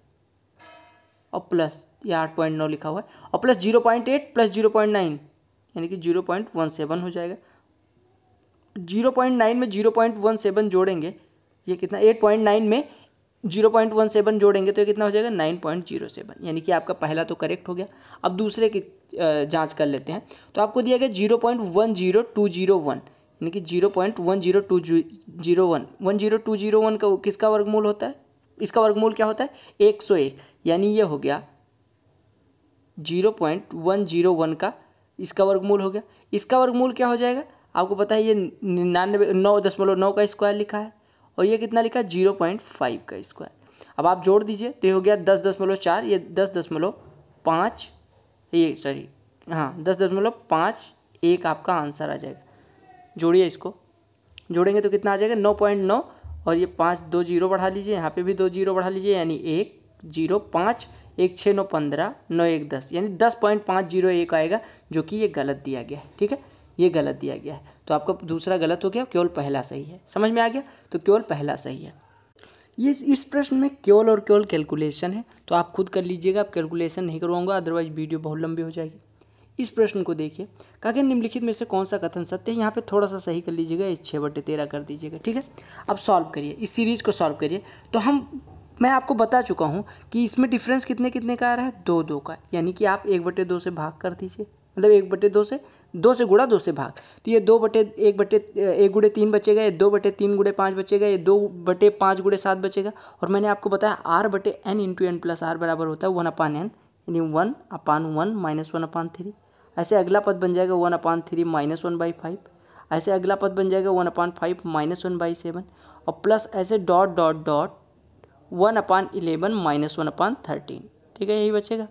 और प्लस ये आठ पॉइंट नौ लिखा हुआ है, और plus zero point eight plus zero point nine यानी कि जीरो पॉइंट वन सेवन हो जाएगा। जीरो पॉइंट नाइन में जीरो पॉइंट वन सेवन जोड़ेंगे, ये कितना, एट पॉइंट नाइन में जीरो पॉइंट वन सेवन जोड़ेंगे तो ये कितना हो जाएगा, नाइन पॉइंट जीरो सेवन। यानी कि आपका पहला तो करेक्ट हो गया। अब दूसरे की जांच कर लेते हैं। तो आपको दिया गया zero point one zero two zero one, यानी कि zero point one zero two zero one one zero two zero one का किसका वर्गमूल होता है, इसका वर्गमूल क्या होता है, एक सौ एक। यानी ये हो गया zero point one zero one का इसका वर्गमूल हो गया। इसका वर्गमूल क्या हो जाएगा, आपको पता है ये निन्यानवे नौ दशमलव नौ का स्क्वायर लिखा है, और ये कितना लिखा है, जीरो पॉइंट फाइव का स्क्वायर। अब आप जोड़ दीजिए तो ये हो गया दस दशमलव चार, ये दस दशमलव पाँच, ये सॉरी हाँ दस दशमलव पाँच एक आपका आंसर आ जाएगा। जोड़िए इसको, जोड़ेंगे तो कितना आ जाएगा, नौ पॉइंट नौ, और ये पाँच दो जीरो बढ़ा लीजिए, यहाँ पे भी दो जीरो बढ़ा लीजिए, यानी एक जीरो पाँच एक छः नौ पंद्रह नौ एक दस, यानी दस पॉइंट पाँच जीरो एक आएगा, जो कि ये गलत दिया गया है। ठीक है, ये गलत दिया गया है, तो आपका दूसरा गलत हो गया, केवल पहला सही है। समझ में आ गया, तो केवल पहला सही है। ये इस प्रश्न में केवल और केवल कैलकुलेशन है, तो आप खुद कर लीजिएगा, आप कैलकुलेशन नहीं करवाऊंगा, अदरवाइज वीडियो बहुत लंबी हो जाएगी। इस प्रश्न को देखिए, कहा गया निम्नलिखित में से कौन सा कथन सत्य है। यहाँ पे थोड़ा सा सही कर लीजिएगा, इस छः बटे तेरह कर दीजिएगा। ठीक है, अब सॉल्व करिए, इस सीरीज को सॉल्व करिए। तो हम मैं आपको बता चुका हूँ कि इसमें डिफरेंस कितने कितने का आ रहा है, दो दो का, यानी कि आप एक बटे दो से भाग कर दीजिए, मतलब एक बटे दो से दो से गुणा दो से भाग, तो ये दो बटे एक बटे एक गुड़े तीन बचेगा, ये दो बटे तीन गुड़े पाँच बचेगा, ये दो बटे पाँच गुड़े सात बचेगा। और मैंने आपको बताया आर बटे n into n plus r बराबर होता है वन अपान एन, यानी one upon one minus one upon three. ऐसे अगला पद बन जाएगा one upon three minus one by five, ऐसे अगला पद बन जाएगा one upon five minus one by seven, और प्लस ऐसे dot dot dot one upon eleven minus one upon thirteen. ठीक है, यही बचेगा।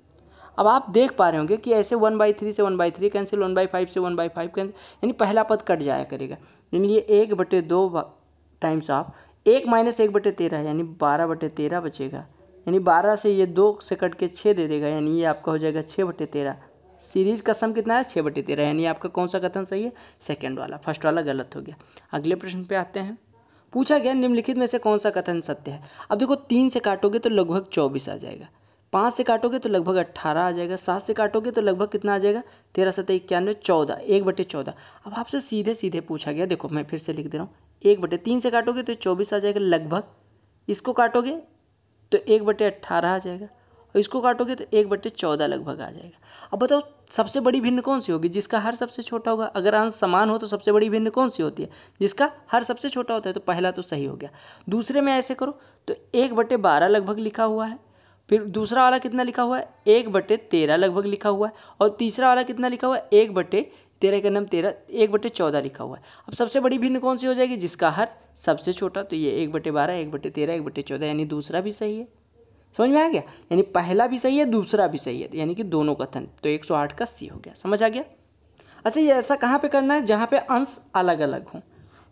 अब आप देख पा रहे होंगे कि ऐसे वन बाई थ्री से one by three cancel, one by five से वन बाई फाइव कैंसिल, यानी पहला पद कट जाया करेगा। यानी ये एक बटे दो टाइम्स ऑफ एक माइनस एक बटे तेरह, यानी बारह बटे तेरह बचेगा, यानी बारह से ये दो से कट के छः दे देगा, यानी ये आपका हो जाएगा छः बटे तेरह। सीरीज का सम कितना है, छः बटे तेरह, यानी आपका कौन सा कथन सही है, सेकेंड वाला, फर्स्ट वाला गलत हो गया। अगले प्रश्न पे आते हैं। पूछा गया निम्नलिखित में से कौन सा कथन सत्य है। अब देखो तीन से काटोगे तो लगभग चौबीस आ जाएगा, पाँच से काटोगे तो लगभग अट्ठारह आ जाएगा, सात से काटोगे तो लगभग कितना आ जाएगा, तेरह सत्तर इक्यानवे, चौदह, एक बटे चौदह। अब आपसे सीधे सीधे पूछा गया, देखो मैं फिर से लिख दे रहा हूँ, एक बटे तीन से काटोगे तो चौबीस आ जाएगा लगभग, इसको काटोगे तो एक बटे अट्ठारह आ जाएगा, और इसको काटोगे तो एक बटे चौदह लगभग आ जाएगा। अब बताओ सबसे बड़ी भिन्न कौन सी होगी, जिसका हर सबसे छोटा होगा। अगर अंश समान हो तो सबसे बड़ी भिन्न कौन सी होती है, जिसका हर सबसे छोटा होता है। तो पहला तो सही हो गया। दूसरे में ऐसे करो तो एक बटे बारह लगभग लिखा हुआ है, फिर दूसरा वाला कितना लिखा हुआ है, एक बटे तेरह लगभग लिखा हुआ है, और तीसरा वाला कितना लिखा हुआ है, एक बटे तेरह का नाम तेरह, एक बटे चौदह लिखा हुआ है। अब सबसे बड़ी भिन्न कौन सी हो जाएगी, जिसका हर सबसे छोटा, तो ये एक बटे बारह, एक बटे तेरह, एक बटे चौदह, यानी दूसरा भी सही है। समझ में आ गया, यानी पहला भी सही है दूसरा भी सही है, यानी कि दोनों कथन, तो एक सौ आठ का सी हो गया। समझ आ गया। अच्छा, ये ऐसा कहाँ पे करना है, जहाँ पे अंश अलग अलग हों।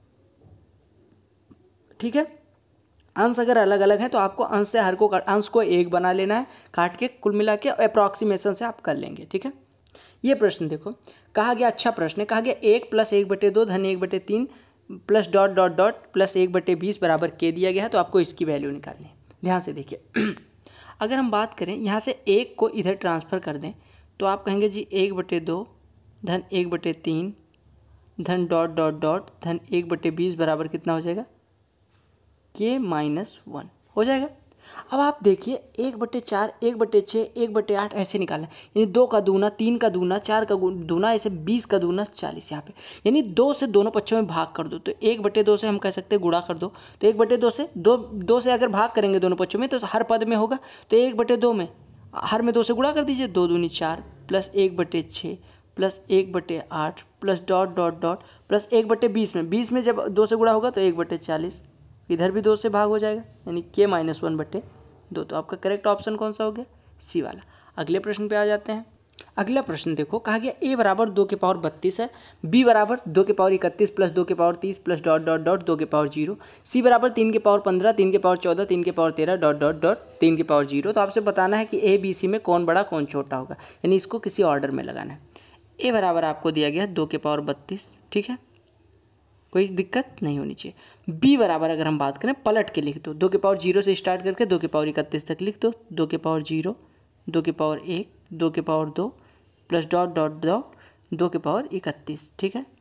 ठीक है, अंश अगर अलग अलग है तो आपको अंश से हर को अंश को एक बना लेना है, काट के कुल मिला के अप्रॉक्सीमेशन से आप कर लेंगे। ठीक है, ये प्रश्न देखो, कहा गया अच्छा प्रश्न है, कहा गया एक प्लस एक बटे दो धन एक बटे तीन plus dot dot dot plus एक बटे बीस बराबर के दिया गया है, तो आपको इसकी वैल्यू निकालनी है। ध्यान से देखिए, अगर हम बात करें यहाँ से एक को इधर ट्रांसफ़र कर दें तो आप कहेंगे जी एक बटे दो धन एक बटे तीन धन डॉट डॉट डॉट धन एक बटे बीस बराबर कितना हो जाएगा, के माइनस वन हो जाएगा। अब आप देखिए एक बटे चार, एक बटे छः, एक बटे आठ ऐसे निकालना है, यानी दो का दूना, तीन का दूना, चार का दूना, ऐसे बीस का दूना चालीस यहाँ पे, यानी दो से दोनों पक्षों में भाग कर दो। तो एक बटे दो से हम कह सकते हैं गुणा कर दो, तो एक बटे दो से दो दो से अगर भाग करेंगे दोनों पक्षों में तो हर पद में होगा, तो एक बटे दो में हर में दो से गुणा कर दीजिए, दो दूनी चार प्लस एक बटे छः प्लस एक बटे आठ plus dot dot dot plus एक बटे बीस में, बीस में जब दो से गुणा होगा तो एक बटे चालीस, इधर भी दो से भाग हो जाएगा, यानी के माइनस वन बटे दो। तो आपका करेक्ट ऑप्शन कौन सा हो गया? सी वाला। अगले प्रश्न पे आ जाते हैं। अगला प्रश्न देखो, कहा गया ए बराबर दो के पावर बत्तीस है, बी बराबर दो के पावर इकतीस प्लस दो के पावर तीस प्लस डॉट डॉट डॉट दो के पावर जीरो, सी बराबर तीन के पावर पंद्रह, तीन के पावर चौदह, तीन के पावर तेरह डॉट डॉट डॉट तीन के पावर जीरो। तो आपसे बताना है कि ए बी सी में कौन बड़ा कौन छोटा होगा, यानी इसको किसी ऑर्डर में लगाना है। ए बराबर आपको दिया गया है दो के पावर बत्तीस, ठीक है, कोई दिक्कत नहीं होनी चाहिए। बी बराबर अगर हम बात करें पलट के लिख दो, दो के पावर जीरो से स्टार्ट करके दो के पावर इकतीस तक लिख दो, दो के पावर जीरो, दो के पावर एक, दो के पावर दो प्लस डॉट डॉट डॉट दो के पावर इकतीस, ठीक है।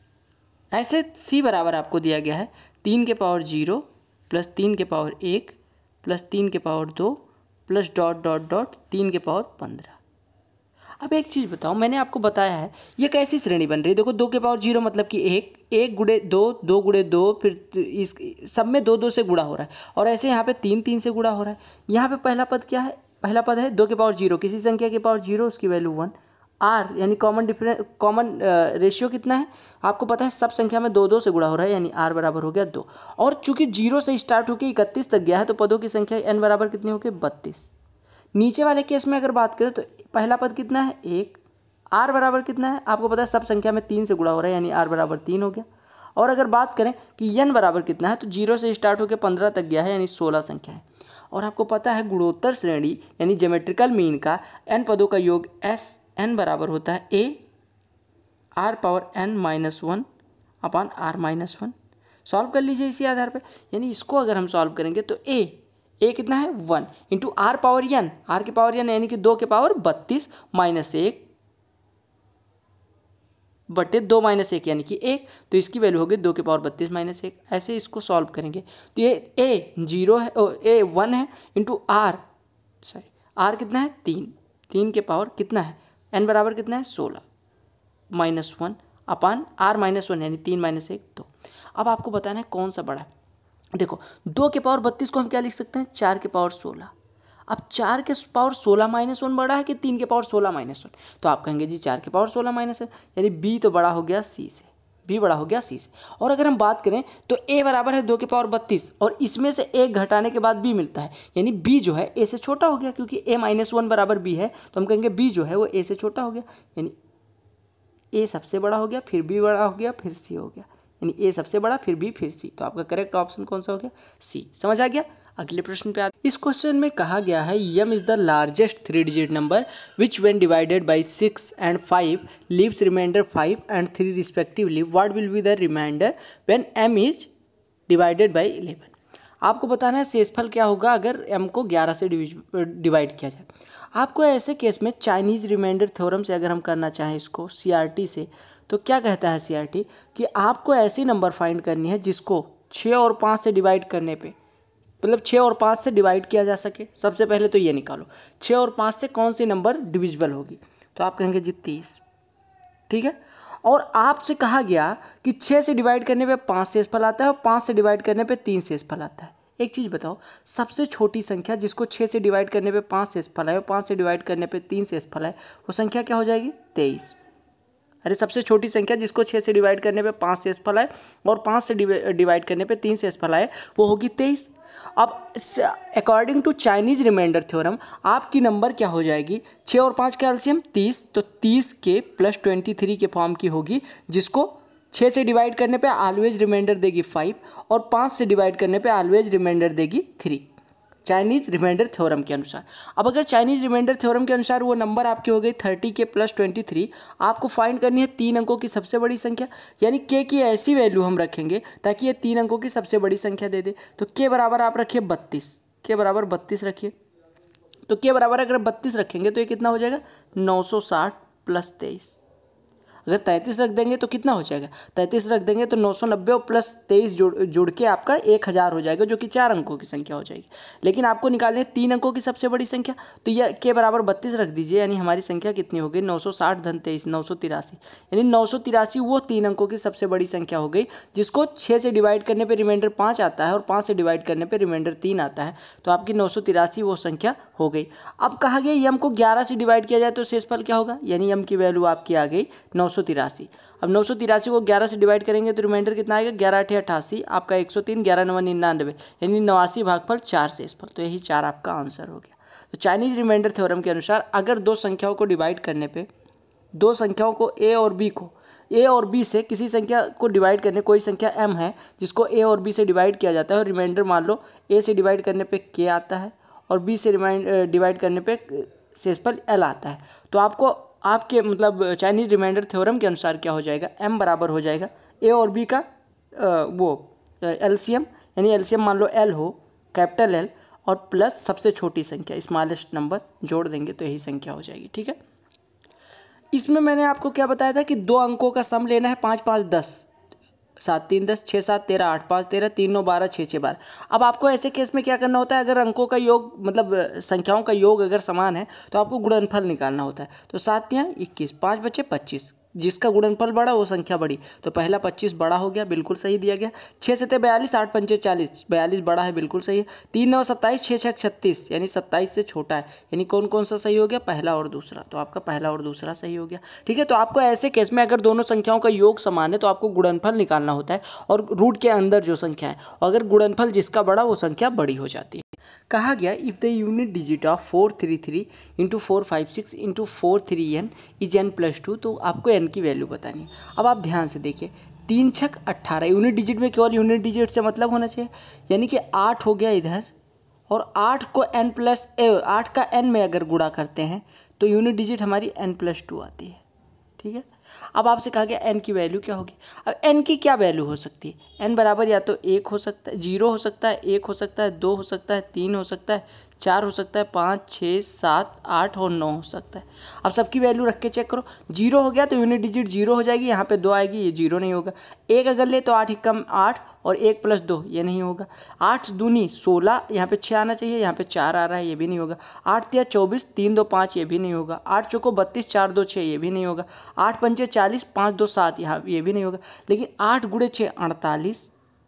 ऐसे सी बराबर आपको दिया गया है तीन के पावर जीरो प्लस तीन के पावर एक प्लस तीन के पावर दो प्लस डॉट डॉट डॉट तीन के पावर पंद्रह। अब एक चीज़ बताओ, मैंने आपको बताया है ये कैसी श्रेणी बन रही है। देखो दो के पावर जीरो मतलब कि एक, एक गुड़े दो, दो गुड़े दो, फिर इस सब में दो दो से गुणा हो रहा है, और ऐसे यहाँ पे तीन तीन से गुणा हो रहा है। यहाँ पे पहला पद क्या है? पहला पद है दो के पावर जीरो, किसी संख्या के पावर जीरो उसकी वैल्यू वन। आर यानी कॉमन डिफरेंस, कॉमन रेशियो कितना है आपको पता है, सब संख्या में दो दो से गुणा हो रहा है, यानी आर बराबर हो गया दो। और चूंकि जीरो से स्टार्ट होकर इकतीस तक गया है तो पदों की संख्या एन बराबर कितनी होगी? बत्तीस। नीचे वाले केस में अगर बात करें तो पहला पद कितना है? एक। आर बराबर कितना है आपको पता है, सब संख्या में तीन से गुणा हो रहा है, यानी आर बराबर तीन हो गया। और अगर बात करें कि एन बराबर कितना है तो जीरो से स्टार्ट होकर पंद्रह तक गया है, यानी सोलह संख्या है। और आपको पता है गुणोत्तर श्रेणी यानी ज्योमेट्रिकल मीन का एन पदों का योग एस एन बराबर होता है A R power N minus one upon are minus one. Solve कर लीजिए इसी आधार पर, यानी इसको अगर हम सॉल्व करेंगे तो ए ए कितना है? One into R power N, R के पावर एन यानी कि दो के पावर बत्तीस माइनस एक बटे दो माइनस एक यानी कि एक, तो इसकी वैल्यू होगी दो के पावर बत्तीस माइनस एक। ऐसे इसको सॉल्व करेंगे तो ये ए जीरो है, ओ ए वन है इंटू आर, सॉरी आर कितना है? तीन, तीन के पावर कितना है? एन बराबर कितना है? सोलह minus one upon are minus one यानी तीन माइनस एक दो। अब आपको बताना है कौन सा बड़ा है। देखो दो के पावर बत्तीस को हम क्या लिख सकते हैं? चार के पावर सोलह। अब चार के पावर सोलह माइनस वन बड़ा है कि तीन के पावर सोलह माइनस वन? तो आप कहेंगे जी चार के पावर सोलह माइनस वन, यानी बी तो बड़ा हो गया सी से, बी बड़ा हो गया सी से। और अगर हम बात करें तो ए बराबर है दो के पावर बत्तीस और इसमें से एक घटाने के बाद बी मिलता है, यानी बी जो है ए से छोटा हो गया, क्योंकि ए माइनस वन बराबर बी है तो हम कहेंगे बी जो है वो ए से छोटा हो गया, यानी ए सबसे बड़ा हो गया, फिर बी बड़ा हो गया, फिर सी हो गया, यानी ए सबसे बड़ा फिर बी फिर सी। तो आपका करेक्ट ऑप्शन कौन सा हो गया? सी। समझ आ गया? अगले प्रश्न पे आते। इस क्वेश्चन में कहा गया है M is the largest three digit number which when divided by six and five leaves remainder five and three respectively, what will be the remainder when M is divided by eleven. आपको बताना है शेषफल क्या होगा अगर M को ग्यारह से divide किया जाए। आपको ऐसे केस में चाइनीज रिमाइंडर थ्योरम से अगर हम करना चाहें इसको सीआरटी से, तो क्या कहता है सीआरटी कि आपको ऐसी नंबर फाइंड करनी है जिसको छः और पाँच से डिवाइड करने पे, मतलब छः और पाँच से डिवाइड किया जा सके। सबसे पहले तो ये निकालो छः और पाँच से कौन सी नंबर डिविजिबल होगी, तो आप कहेंगे जी तीस, ठीक है। और आपसे कहा गया कि छः से डिवाइड करने पे पाँच शेषफल आता है और पाँच से डिवाइड करने पे तीन शेषफल आता है। एक चीज़ बताओ, सबसे छोटी संख्या जिसको छः से डिवाइड करने पे पाँच शेषफल आए और पाँच से डिवाइड करने पे तीन शेषफल आए, वो संख्या क्या हो जाएगी? तेईस। अरे सबसे छोटी संख्या जिसको छः से डिवाइड करने पे पाँच शेषफल आए और पाँच से डिवाइड करने पे तीन शेषफल आए, वो होगी तेईस। अब according to Chinese remainder theorem आपकी नंबर क्या हो जाएगी? छः और पाँच का एलसीएम तीस, तो तीस के प्लस ट्वेंटी थ्री के फॉर्म की होगी, जिसको छः से डिवाइड करने पे ऑलवेज रिमाइंडर देगी फाइव और पाँच से डिवाइड करने पे ऑलवेज रिमाइंडर देगी थ्री, चाइनीज रिमाइंडर थ्योरम के अनुसार। अब अगर चाइनीज रिमाइंडर थ्योरम के अनुसार वो नंबर आपकी हो गई थर्टी के प्लस ट्वेंटी थ्री, आपको फाइंड करनी है तीन अंकों की सबसे बड़ी संख्या, यानी के की ऐसी वैल्यू हम रखेंगे ताकि ये तीन अंकों की सबसे बड़ी संख्या दे दे। तो के बराबर आप रखिए बत्तीस, के बराबर बत्तीस रखिए। तो के बराबर अगर बत्तीस रखेंगे तो ये कितना हो जाएगा? नौ सौ साठ प्लस तेईस। अगर तैंतीस रख देंगे तो कितना हो जाएगा, तैंतीस रख देंगे तो नौ सौ नब्बे और प्लस तेईस जुड़ जुड़ के आपका एक हज़ार हो जाएगा, जो कि चार अंकों की संख्या हो जाएगी। लेकिन आपको निकालनी है तीन अंकों की सबसे बड़ी संख्या, तो यह के बराबर बत्तीस रख दीजिए, यानी हमारी संख्या कितनी हो गई, नौ सौ साठ धन तेईस, नौ सौ तिरासी, यानी नौ सौ तिरासी वो तीन अंकों की सबसे बड़ी संख्या हो गई, जिसको छः से डिवाइड करने पर रिमाइंडर पाँच आता है और पाँच से डिवाइड करने पर रिमाइंडर तीन आता है, तो आपकी नौ सौ तिरासी वो संख्या हो गई। अब कहा गया यम को ग्यारह से डिवाइड किया जाए तो शेषफल क्या होगा, यानी यम की वैल्यू आपकी आ गई नौ सौ तिरासी। अब नौ सौ तिरासी को ग्यारह से डिवाइड करेंगे तो रिमाइंडर कितना आएगा, ग्यारह अठे अठासी, आपका एक सौ तीन, ग्यारह नवा निन्यानवे, यानी नवासी भागफल चार शेषफल, तो यही चार आपका आंसर हो गया। तो चाइनीज रिमाइंडर थ्योरम के अनुसार अगर दो संख्याओं को डिवाइड करने पे, दो संख्याओं को ए और बी को, ए और बी से किसी संख्या को डिवाइड करने, कोई संख्या एम है जिसको ए और बी से डिवाइड किया जाता है और रिमाइंडर मान लो ए से डिवाइड करने पे के आता है और बी से रिमाइंड डिवाइड करने पे शेषफल एल आता है, तो आपको आपके मतलब चाइनीज रिमाइंडर थ्योरम के अनुसार क्या हो जाएगा, एम बराबर हो जाएगा ए और बी का आ, वो एलसीएम, यानी एलसीएम मान लो एल हो, कैपिटल एल और प्लस सबसे छोटी संख्या स्मॉलेस्ट नंबर जोड़ देंगे तो यही संख्या हो जाएगी। ठीक है, इसमें मैंने आपको क्या बताया था कि दो अंकों का सम लेना है, पाँच पाँच दस, सात तीन दस, छः सात तेरह, आठ पाँच तेरह, तीन नौ बारह, छः छः बारह। अब आपको ऐसे केस में क्या करना होता है, अगर अंकों का योग मतलब संख्याओं का योग अगर समान है तो आपको गुणनफल निकालना होता है। तो सात तियाँ इक्कीस, पाँच बचे पच्चीस, जिसका गुणनफल बड़ा वो संख्या बड़ी, तो पहला पच्चीस बड़ा हो गया, बिल्कुल सही दिया गया। छः सत्ते बयालीस, आठ पंचे चालीस, बयालीस बड़ा है, बिल्कुल सही है। तीन नौ सत्ताईस, छः छः छत्तीस, यानी सत्ताईस से छोटा है, यानी कौन कौन सा सही हो गया, पहला और दूसरा, तो आपका पहला और दूसरा सही हो गया। ठीक है, तो आपको ऐसे केस में अगर दोनों संख्याओं का योग समान है तो आपको गुणनफल निकालना होता है और रूट के अंदर जो संख्या है, अगर गुणनफल जिसका बड़ा वो संख्या बड़ी हो जाती है। कहा गया if the unit digit of four three three into four five six into four three N is N plus two, तो आपको एन की वैल्यू बतानी है। अब आप ध्यान से देखिए, तीन छक अट्ठारह, यूनिट डिजिट में केवल यूनिट डिजिट से मतलब होना चाहिए, यानी कि आठ हो गया इधर, और आठ को एन प्लस आठ का एन में अगर गुणा करते हैं तो यूनिट डिजिट हमारी एन प्लस टू आती है। ठीक है, अब आपसे कहा गया एन की वैल्यू क्या होगी। अब एन की क्या वैल्यू हो सकती है, एन बराबर या तो एक हो सकता है, जीरो हो सकता है, एक हो सकता है, दो हो सकता है, तीन हो सकता है, चार हो सकता है, पाँच छः सात आठ और नौ हो सकता है। अब सबकी वैल्यू रख के चेक करो, जीरो हो गया तो यूनिट डिजिट जीरो हो जाएगी, यहाँ पे दो आएगी, ये जीरो नहीं होगा। एक अगर ले तो आठ ही कम आठ और एक प्लस दो, ये नहीं होगा। आठ दूनी सोलह, यहाँ पे छः आना चाहिए, यहाँ पे चार आ रहा है, ये भी नहीं होगा। आठ तिया चौबीस, तीन दो पाँच, ये भी नहीं होगा। आठ चौको बत्तीस, चार दो छः, ये भी नहीं होगा। आठ पंचे चालीस, पाँच दो सात, यहाँ ये भी नहीं होगा। लेकिन आठ गुणे छः अड़तालीस,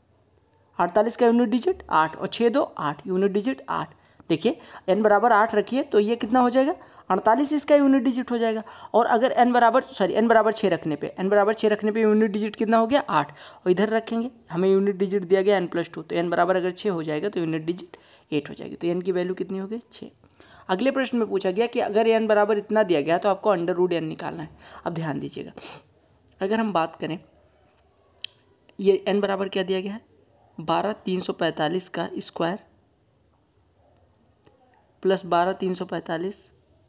अड़तालीस का यूनिट डिजिट आठ और छः दो आठ, यूनिट डिजिट आठ। देखिए एन बराबर आठ रखिए तो ये कितना हो जाएगा, अड़तालीस इसका यूनिट डिजिट हो जाएगा। और अगर एन बराबर सॉरी एन बराबर छः रखने पे एन बराबर छः रखने पे यूनिट डिजिट कितना हो गया, आठ, और इधर रखेंगे हमें यूनिट डिजिट दिया गया एन प्लस टू, तो एन बराबर अगर छः हो जाएगा तो यूनिट डिजिट एट हो जाएगी, तो एन की वैल्यू कितनी हो गई, छः। अगले प्रश्न में पूछा गया कि अगर एन बराबर इतना दिया गया तो आपको अंडर रूट एन निकालना है। अब ध्यान दीजिएगा, अगर हम बात करें, ये एन बराबर क्या दिया गया है, बारह तीन सौ पैंतालीस का स्क्वायर प्लस बारह तीन सौ पैंतालीस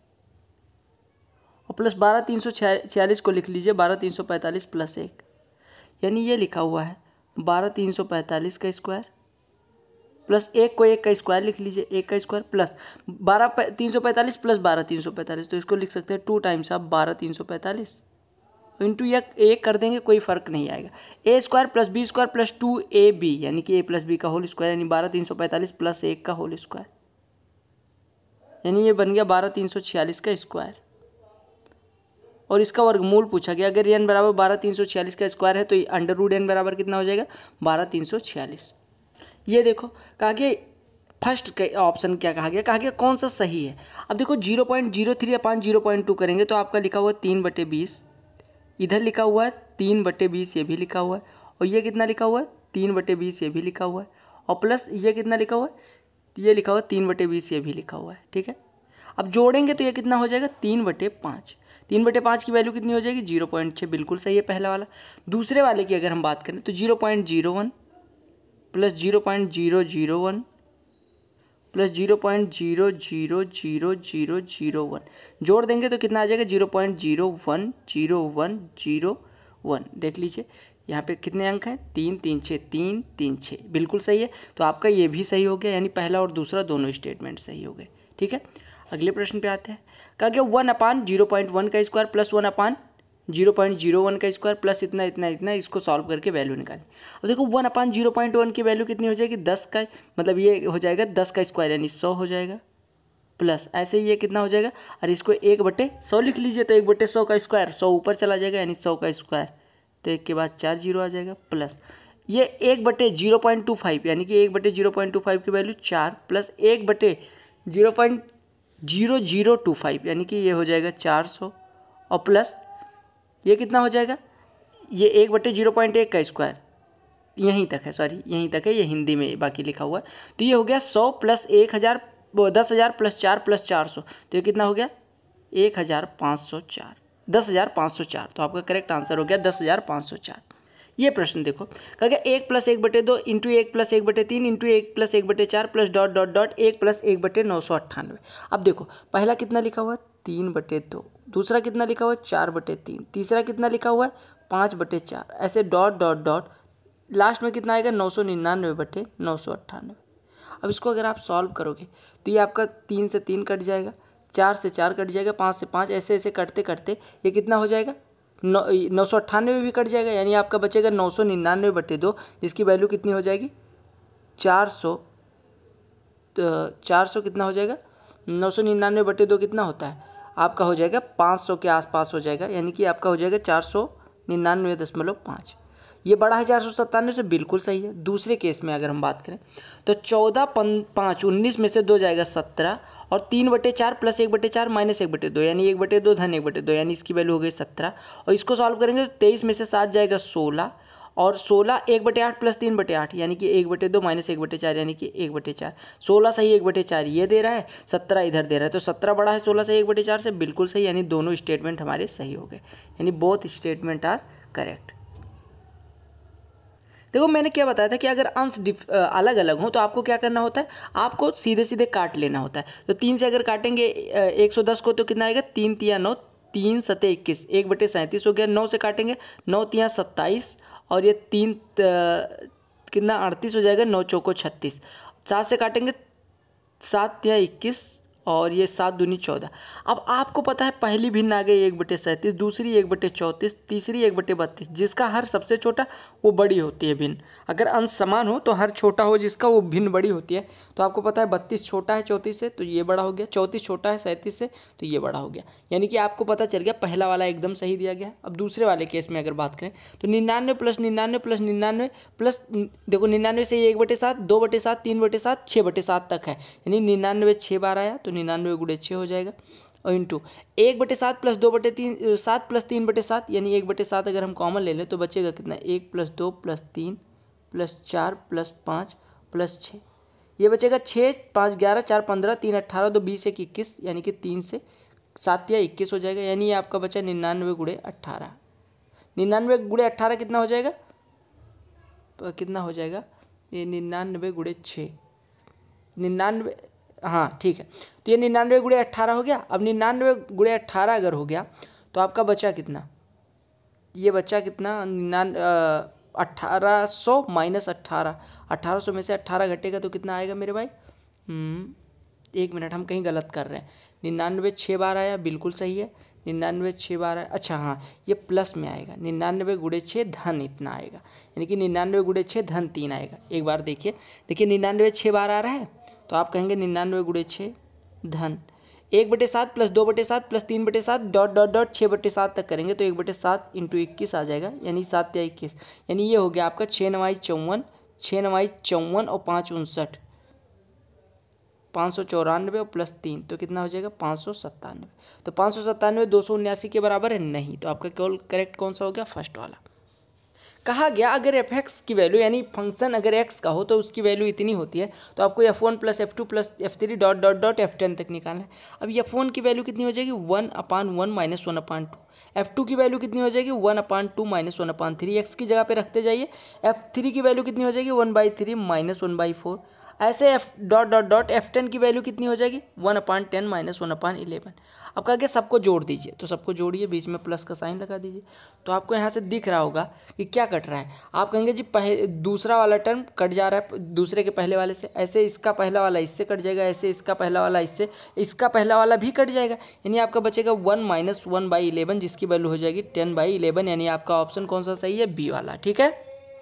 और प्लस बारह तीन सौ छियालीस को लिख लीजिए, बारह तीन सौ पैंतालीस प्लस एक, यानी ये लिखा हुआ है बारह तीन सौ पैंतालीस का स्क्वायर प्लस एक को एक का स्क्वायर लिख लीजिए, एक का स्क्वायर प्लस बारह तीन सौ पैंतालीस प्लस बारह तीन सौ पैंतालीस, तो इसको लिख सकते हैं टू टाइम्स आप बारह तीन सौ पैंतालीस इंटू या एक कर देंगे, कोई फर्क नहीं आएगा। A square plus B square plus two A B, यानी कि ए प्लस बी का होल स्क्वायर, यानी बारह तीन सौ पैंतालीस प्लस एक का होल स्क्वायर, यानी ये बन गया बारह तीन सौ छियालीस का स्क्वायर। और इसका वर्गमूल पूछा गया, अगर एन बराबर बारह तीन सौ छियालीस का स्क्वायर है तो अंडर रूट एन बराबर कितना हो जाएगा, बारह तीन सौ छियालीस। ये देखो कहा गया फर्स्ट ऑप्शन क्या कहा गया, कहा गया कौन सा सही है। अब देखो zero point zero three upon zero point two करेंगे तो आपका लिखा हुआ है तीन बटे बीस, इधर लिखा हुआ है तीन बटे बीस, ये भी लिखा हुआ है, और ये कितना लिखा हुआ है तीन बटे बीस, ये भी लिखा हुआ है, और प्लस ये कितना लिखा हुआ है, ये लिखा हुआ है तीन बटे बीस, ये भी लिखा हुआ है। ठीक है, अब जोड़ेंगे तो ये कितना हो जाएगा, तीन बटे पाँच, तीन बटे पाँच की वैल्यू कितनी हो जाएगी, जीरो पॉइंट छः, बिल्कुल सही है पहला वाला। दूसरे वाले की अगर हम बात करें तो zero point zero one plus zero point zero zero one plus zero point zero zero zero zero zero one, जोड़ देंगे तो कितना आ जाएगा, zero point zero one zero one zero one. देख लीजिए यहाँ पे कितने अंक हैं, तीन तीन छः, तीन तीन छः, बिल्कुल सही है। तो आपका ये भी सही हो गया, यानी पहला और दूसरा दोनों स्टेटमेंट सही हो गए। ठीक है, अगले प्रश्न पे आते हैं। कहा गया one upon zero point one का square plus one upon zero point zero one का स्क्वायर प्लस इतना इतना इतना, इसको सॉल्व करके वैल्यू निकालें। अब देखो one upon zero point one की वैल्यू कितनी हो जाएगी, दस का, मतलब ये हो जाएगा दस का स्क्वायर यानी सौ हो जाएगा, प्लस ऐसे ही ये कितना हो जाएगा, और इसको एक बटे सौ लिख लीजिए, तो एक बटे सौ का स्क्वायर, सौ ऊपर चला जाएगा यानी सौ का स्क्वायर, तो एक के बाद चार जीरो आ जाएगा, प्लस ये एक बटे जीरो पॉइंट टू फाइव यानी कि एक बटे जीरो पॉइंट टू फाइव की वैल्यू चार, प्लस एक बटे zero point zero zero two five यानी कि ये हो जाएगा चार सौ, और प्लस ये कितना हो जाएगा, ये एक बटे जीरो पॉइंट एक का स्क्वायर, यहीं तक है, सॉरी यहीं तक है, ये हिंदी में बाकी लिखा हुआ है, तो ये हो गया सौ प्लस एक हज़ार, दस हज़ार प्लस चार प्लस चार सौ, तो ये कितना हो गया एक हज़ार पाँच सौ चार, दस हज़ार पाँच सौ चार, तो आपका करेक्ट आंसर हो गया दस हज़ार पाँच सौ चार। ये प्रश्न देखो, कहा गया एक प्लस एक बटे दो इंटू एक प्लस एक बटे तीन इंटू एक प्लस एक बटे चार प्लस डॉट डॉट डॉट एक प्लस एक बटे नौ सौ अट्ठानवे। अब देखो पहला कितना लिखा हुआ है, तीन बटे दो, दूसरा कितना लिखा हुआ है, चार बटे तीन, तीसरा कितना लिखा हुआ है, पाँच बटे चार, ऐसे डॉट डॉट डॉट, लास्ट में कितना आएगा, नौ सौ निन्यानवे बटे नौ सौ अट्ठानवे। अब इसको अगर आप सॉल्व करोगे तो ये आपका तीन से तीन कट जाएगा, चार से चार कट जाएगा, पाँच से पाँच, ऐसे ऐसे कटते कटते ये कितना हो जाएगा, नौ नौ सौ अट्ठानवे भी कट जाएगा, यानी आपका बचेगा नौ सौ निन्यानवे बटे दो, जिसकी वैल्यू कितनी हो जाएगी, चार सौ, चार सौ कितना हो जाएगा, नौ सौ निन्यानवे बटे दो कितना होता है आपका, हो जाएगा पाँच सौ के आसपास हो जाएगा, यानी कि आपका हो जाएगा चार सौ निन्यानवे दशमलव पाँच। ये बड़ा है चार सौ सत्तानवे से, बिल्कुल सही है। दूसरे केस में अगर हम बात करें तो चौदह पन पाँच उन्नीस में से दो जाएगा सत्रह, और तीन बटे चार प्लस एक बटे चार माइनस एक बटे दो यानी एक बटे दो धन एक बटे दो, यानी इसकी वैल्यू हो गई सत्रह, और इसको सॉल्व करेंगे तो तेईस में से सात जाएगा सोलह, और सोलह एक बटे आठ प्लस तीन बटे आठ यानी कि एक बटे दो माइनस एक बटे चार यानी कि एक बटे चार, सोलह सही एक बटे चार ये दे रहा है, सत्रह इधर दे रहा है, तो सत्रह बड़ा है सोलह से एक बटे चार से, बिल्कुल सही, यानी दोनों स्टेटमेंट हमारे सही हो गए, यानी बोथ स्टेटमेंट आर करेक्ट। देखो मैंने क्या बताया था कि अगर अंश अलग अलग हो तो आपको क्या करना होता है, आपको सीधे सीधे काट लेना होता है। तो तीन से अगर काटेंगे एक सौ दस को तो कितना आएगा, तीन तिया नौ, तीन सते इक्कीस, एक बटे सैंतीस हो गया। नौ से काटेंगे, नौ तिया सत्ताईस, और ये तीन कितना अड़तीस हो जाएगा, नौ चौको छत्तीस। सात से काटेंगे, सात तिया इक्कीस, और ये सात दूनी चौदह। अब आपको पता है पहली भिन्न आ गई एक बटे सैंतीस, दूसरी एक बटे चौंतीस, तीसरी एक बटे बत्तीस, जिसका हर सबसे छोटा वो बड़ी होती है भिन्न। अगर अंश समान हो तो हर छोटा हो जिसका वो भिन्न बड़ी होती है। तो आपको पता है बत्तीस छोटा है चौंतीस से तो ये बड़ा हो गया, चौंतीस छोटा है सैंतीस से तो ये बड़ा हो गया, यानी कि आपको पता चल गया पहला वाला एकदम सही दिया गया। अब दूसरे वाले केस में अगर बात करें तो निन्यानवे प्लस निन्यानवे प्लस निन्यानवे प्लस, देखो निन्यानवे से एक बटे सात, दो बटे सात, तीन बटे सात, छः बटे सात तक है, यानी निन्यानवे छः बार आया तो निन्यानवे गुणे छः हो जाएगा, और इंटू एक बटे सात प्लस दो बटे तीन, सात प्लस तीन बटे सात, यानी एक बटे सात अगर हम कॉमन ले लें तो बचेगा कितना, एक प्लस दो प्लस तीन प्लस चार प्लस पाँच प्लस छः, ये बचेगा छः, पाँच ग्यारह, चार पंद्रह, तीन अट्ठारह, दो बीस, एक इक्कीस, यानी कि तीन से सात या इक्कीस हो जाएगा, यानी ये आपका बचा निन्यानवे गुणे अट्ठारह। निन्यानवे गुणे अट्ठारह कितना हो जाएगा, कितना हो जाएगा ये निन्यानवे गुणे छः, निन्यानवे, हाँ ठीक है, तो ये निन्यानवे गुणे अट्ठारह हो गया। अब निन्यानवे गुणे अट्ठारह अगर हो गया तो आपका बचा कितना, ये बचा कितना, निन्यान अट्ठारह सौ माइनस अट्ठारह, अट्ठारह सौ में से अट्ठारह घटेगा तो कितना आएगा मेरे भाई, एक मिनट हम कहीं गलत कर रहे हैं, निन्यानवे छः बार आया, बिल्कुल सही है, निन्यानवे छः बार आया, अच्छा हाँ ये प्लस में आएगा, निन्यानवे गुणे छः धन इतना आएगा, यानी कि निन्यानवे गुणे छः धन तीन आएगा। एक बार देखिए, देखिए निन्यानवे छः बार आ रहा है तो आप कहेंगे निन्यानवे गुणे छः धन एक बटे सात प्लस दो बटे सात प्लस तीन बटे सात डॉट डॉट डॉट छः बटे सात तक करेंगे तो एक बटे सात इंटू इक्कीस आ जाएगा, यानी सात या इक्कीस, यानी ये हो गया आपका छः नवाई चौवन, छः नवाई चौवन और पाँच उनसठ, पाँच सौ चौरानवे और प्लस तीन तो कितना हो जाएगा, पाँच सौ सत्तानवे। तो पाँच सौ सत्तानवे दो सौ उन्यासी के बराबर है नहीं, तो आपका केवल करेक्ट कौन सा हो गया, फर्स्ट वाला। कहा गया अगर एफ एक्स की वैल्यू यानी फंक्शन अगर एक्स का हो तो उसकी वैल्यू इतनी होती है, तो आपको F one plus F two plus F three dot dot dot F ten तक निकालना है। अब एफ वन की वैल्यू कितनी हो जाएगी, one upon one minus one upon two, F two की वैल्यू कितनी हो जाएगी, one upon two minus one upon three, X की जगह पे रखते जाइए। एफ थ्री की वैल्यू कितनी हो जाएगी, one by three minus one by four. ऐसे F dot dot dot F ten की वैल्यू कितनी हो जाएगी, one upon ten minus one upon eleven. अब कहा गया सबको जोड़ दीजिए, तो सबको जोड़िए, बीच में प्लस का साइन लगा दीजिए। तो आपको यहाँ से दिख रहा होगा कि क्या कट रहा है। आप कहेंगे जी पहले दूसरा वाला टर्म कट जा रहा है दूसरे के पहले वाले से, ऐसे इसका पहला वाला इससे कट जाएगा, ऐसे इसका पहला वाला इससे, इसका पहला वाला भी कट जाएगा, यानी आपका बचेगा one minus one by eleven, जिसकी वैल्यू हो जाएगी टेन बाई इलेवन, यानी आपका ऑप्शन कौन सा सही है, बी वाला। ठीक है।